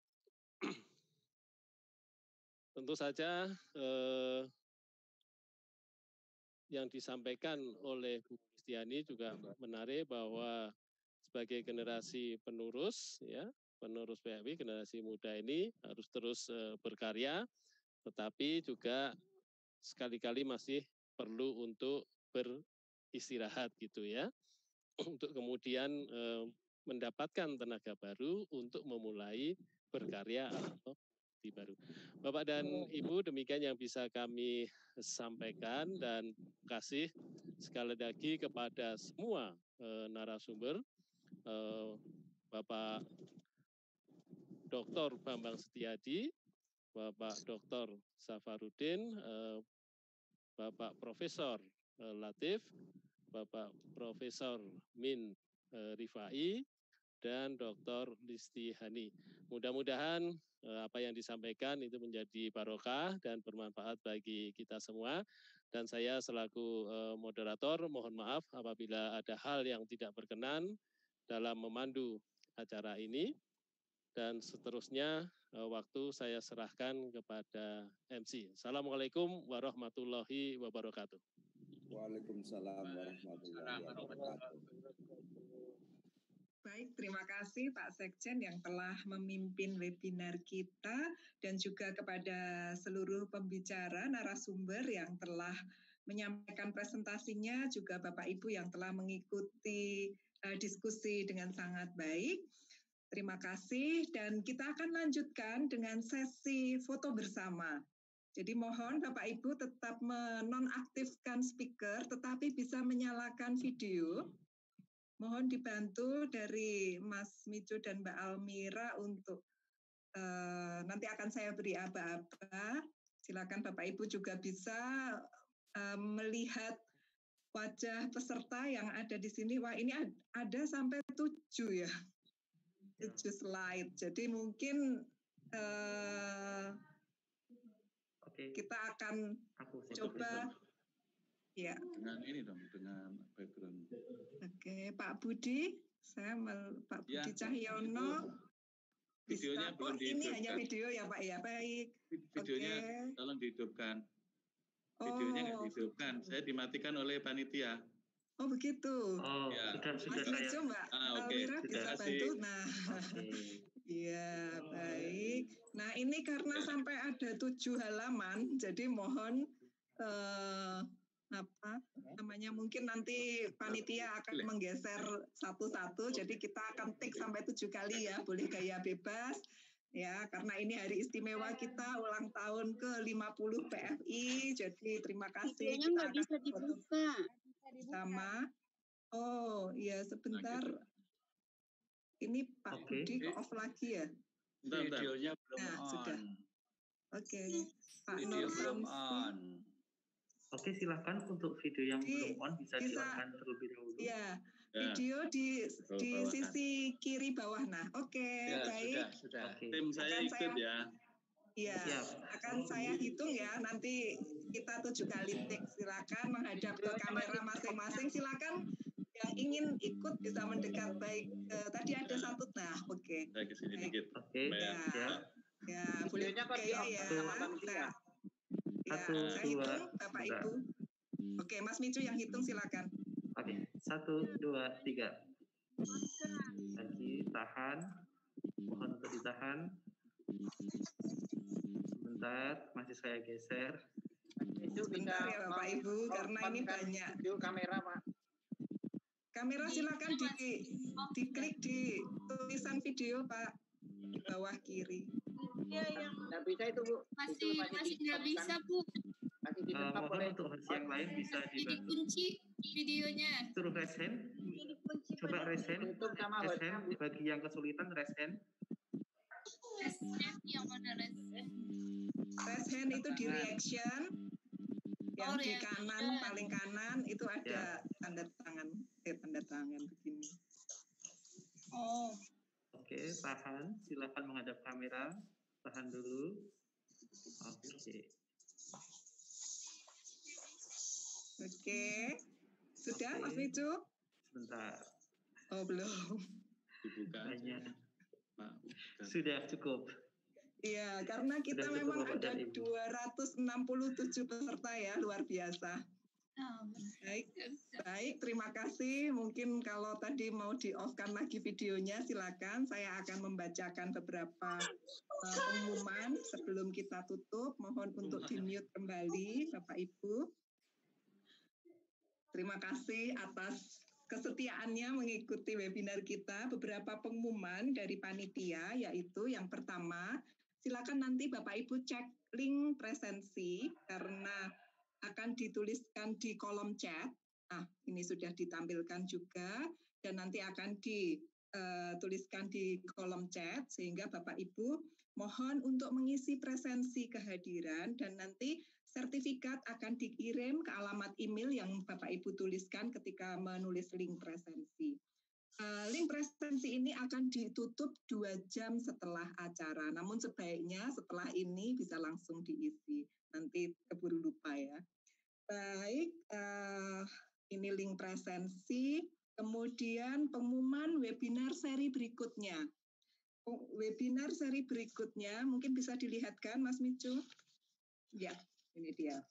Tentu saja eh, yang disampaikan oleh Bu Listiani juga menarik bahwa sebagai generasi penerus, ya penerus P F I, generasi muda ini harus terus uh, berkarya, tetapi juga sekali-kali masih perlu untuk beristirahat gitu ya, untuk kemudian uh, mendapatkan tenaga baru untuk memulai berkarya atau di baru. Bapak dan Ibu, demikian yang bisa kami sampaikan, dan kasih sekali lagi kepada semua eh, narasumber, eh, Bapak Doktor Bambang Setiadi, Bapak Doktor Safarudin, eh, Bapak Profesor eh, Latif, Bapak Profesor Min eh, Rifai, dan Doktor Listi Hani. Mudah-mudahan eh, apa yang disampaikan itu menjadi barokah dan bermanfaat bagi kita semua. Dan saya selaku eh, moderator mohon maaf apabila ada hal yang tidak berkenan dalam memandu acara ini. Dan seterusnya eh, waktu saya serahkan kepada M C. Assalamualaikum warahmatullahi wabarakatuh. Waalaikumsalam warahmatullahi wabarakatuh. Baik, terima kasih Pak Sekjen yang telah memimpin webinar kita, dan juga kepada seluruh pembicara narasumber yang telah menyampaikan presentasinya, juga Bapak Ibu yang telah mengikuti uh, diskusi dengan sangat baik. Terima kasih, dan kita akan lanjutkan dengan sesi foto bersama. Jadi mohon Bapak Ibu tetap menonaktifkan speaker, tetapi bisa menyalakan video. Mohon dibantu dari Mas Mijo dan Mbak Almira untuk uh, nanti akan saya beri aba-aba. Silakan Bapak Ibu juga bisa uh, melihat wajah peserta yang ada di sini. Wah, ini ada sampai tujuh ya, tujuh slide. Jadi mungkin uh, Oke. kita akan Aku coba. Ya. Dengan ini dong, dengan background. Oke, Pak Budi, saya mel, Pak Budi Ya, Cahyono. Videonya bisa, belum oh, ini dihidupkan. hanya video ya Pak ya, baik. Videonya Oke. tolong dihidupkan. Videonya nggak Oh. dihidupkan, saya dimatikan oleh panitia. Oh begitu. Oh, ya. sudah sudah Mas Mijo, Mbak Ah, oke. Almira Sudah. bisa bantu. Nah, iya baik. Nah ini karena sampai ada tujuh halaman, jadi mohon eh, apa namanya, mungkin nanti panitia akan menggeser satu-satu, jadi kita akan tik sampai tujuh kali ya, boleh gaya bebas ya, karena ini hari istimewa kita, ulang tahun ke lima puluh P F I, jadi terima kasih. Videonya nggak bisa dibuka. Sama, oh iya sebentar, ini Pak Oke. Budi ke off lagi ya? Videonya belum Nah, on. sudah. Oke, Pak Video Nur belum Hamsi. on. Oke, silahkan untuk video yang Di- belum on bisa, bisa- dilakukan terlebih dahulu. Ya, Ya. video di Betul, di bawakan. sisi kiri bawah. Nah, oke, Ya, baik. sudah, sudah. Oke. Tim saya Akan ikut saya- ya. Iya, Siap. akan saya hitung ya. Nanti kita tujuh kali tik. Silakan menghadap ke kamera masing-masing. Silakan yang ingin ikut bisa mendekat baik. Eh, tadi ada satu. Nah, oke. Saya ke sini Baik. dikit. Oke, Supaya- Ya, siap. ya boleh Videonya kok gaya di-off ya. sama panitia? Saya, ya, Satu, saya dua, hitung, Bapak tiga. Ibu. Oke, Mas Mijo yang hitung silakan. Oke, satu, dua, tiga. Lagi, tahan. Mohon untuk ditahan. Sebentar, masih saya geser. Itu bisa Sebentar ya Bapak Ibu, karena ini on-kan banyak. video kamera Pak. Kamera silakan di diklik di tulisan video Pak di bawah kiri. Iya yang Nggak bisa itu Bu. masih Itu masih nggak di-stop bisa kan? Bu. Masih Uh, di-stop mohon oleh untuk host yang lain bisa Jadi dibantu. kunci videonya. Suruh raise hand. Jadi kunci Coba raise hand. tutup sama Raise hostnya. hand. Bagi yang kesulitan raise hand. Resep yang mana resep? Raise hand itu di reaction. Yang Oh, di reaction. kanan paling kanan itu ada tanda tangan, eh tanda tangan begini. Oh. Oke, tahan. Silakan menghadap kamera. Tahan dulu. Oke. Oke. Sudah Oke. Mas Mijo? Sebentar. Oh belum. Dibuka. Banyak. Pak. Sudah cukup. Iya, karena kita Sudah cukup, memang Bapak ada dan Ibu. dua ratus enam puluh tujuh peserta ya, luar biasa. Baik, baik, terima kasih. Mungkin kalau tadi mau di-off-kan lagi videonya, silakan. Saya akan membacakan beberapa uh, pengumuman sebelum kita tutup. Mohon untuk di-mute kembali, Bapak Ibu. Terima kasih atas kesetiaannya mengikuti webinar kita. Beberapa pengumuman dari panitia, yaitu yang pertama, silakan nanti Bapak Ibu cek link presensi karena akan dituliskan di kolom chat. Nah, ini sudah ditampilkan juga dan nanti akan dituliskan di kolom chat sehingga Bapak Ibu mohon untuk mengisi presensi kehadiran dan nanti sertifikat akan dikirim ke alamat email yang Bapak Ibu tuliskan ketika menulis link presensi. Uh, link presensi ini akan ditutup dua jam setelah acara, namun sebaiknya setelah ini bisa langsung diisi. Nanti keburu lupa ya. Baik, uh, ini link presensi. Kemudian pengumuman webinar seri berikutnya. Webinar seri berikutnya mungkin bisa dilihatkan, Mas Micu. Ya, ini dia.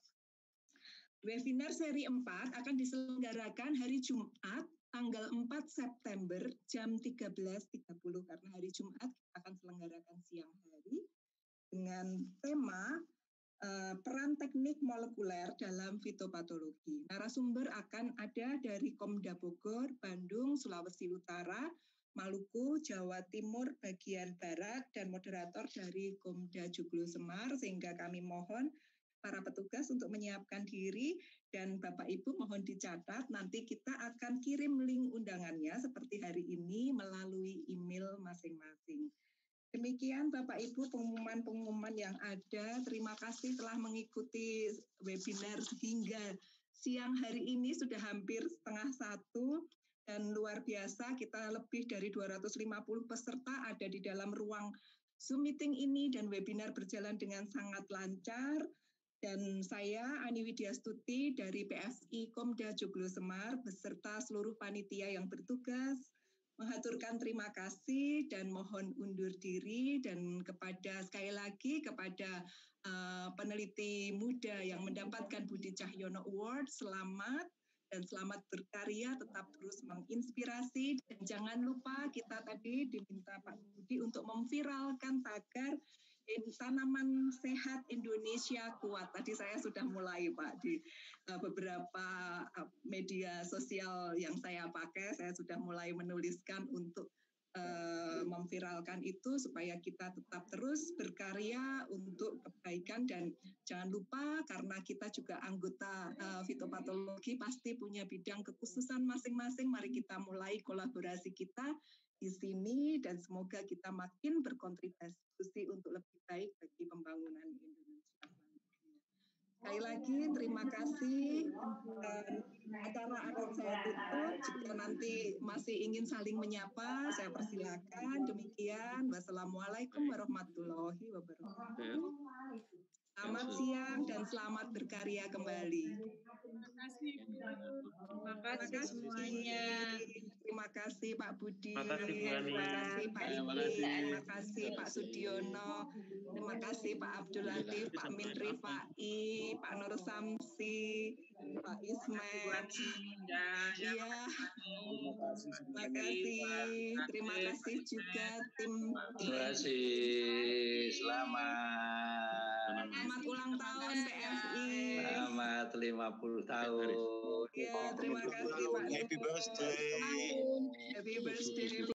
Webinar seri empat akan diselenggarakan hari Jumat tanggal empat September jam tiga belas tiga puluh karena hari Jumat kita akan selenggarakan siang hari dengan tema uh, peran teknik molekuler dalam fitopatologi. Narasumber akan ada dari Komda Bogor, Bandung, Sulawesi Utara, Maluku, Jawa Timur bagian barat dan moderator dari Komda Joglo Semar, sehingga kami mohon para petugas untuk menyiapkan diri dan Bapak Ibu mohon dicatat nanti kita akan kirim link undangannya seperti hari ini melalui email masing-masing. Demikian Bapak Ibu pengumuman-pengumuman yang ada. Terima kasih telah mengikuti webinar hingga siang hari ini sudah hampir setengah satu dan luar biasa kita lebih dari dua ratus lima puluh peserta ada di dalam ruang Zoom meeting ini dan webinar berjalan dengan sangat lancar. Dan saya Ani Widyastuti dari P F I Komda Joglo Semar beserta seluruh panitia yang bertugas mengaturkan terima kasih dan mohon undur diri dan kepada sekali lagi kepada uh, peneliti muda yang mendapatkan Budi Cahyono Award, selamat dan selamat berkarya, tetap terus menginspirasi dan jangan lupa kita tadi diminta Pak Budi untuk memviralkan tagar tanaman sehat Indonesia kuat. Tadi saya sudah mulai Pak di uh, beberapa uh, media sosial yang saya pakai, saya sudah mulai menuliskan untuk uh, memviralkan itu supaya kita tetap terus berkarya untuk kebaikan dan jangan lupa karena kita juga anggota uh, fitopatologi pasti punya bidang kekhususan masing-masing. Mari kita mulai kolaborasi kita di sini dan semoga kita makin berkontribusi untuk lebih baik bagi pembangunan Indonesia. Sekali lagi terima kasih dan acara akan saya tutup. Jika nanti masih ingin saling menyapa, saya persilakan. Demikian. Wassalamualaikum warahmatullahi wabarakatuh. Selamat siang dan selamat berkarya kembali. Terima kasih Bu. Terima kasih semuanya. Terima kasih Pak Budi. Terima kasih Bu Ani. Terima kasih Pak Ibu. Terima kasih Pak Sudiono. Terima kasih Pak Abdul Latif, Pak Min Rifai, Pak Nur Samsi, Pak Ismet. Iya. Terima kasih. Terima kasih juga tim. Terima kasih. Selamat. Selamat ulang tahun P F I. Selamat lima puluh tahun. Ya, terima kasih Pak. Happy birthday. Happy birthday.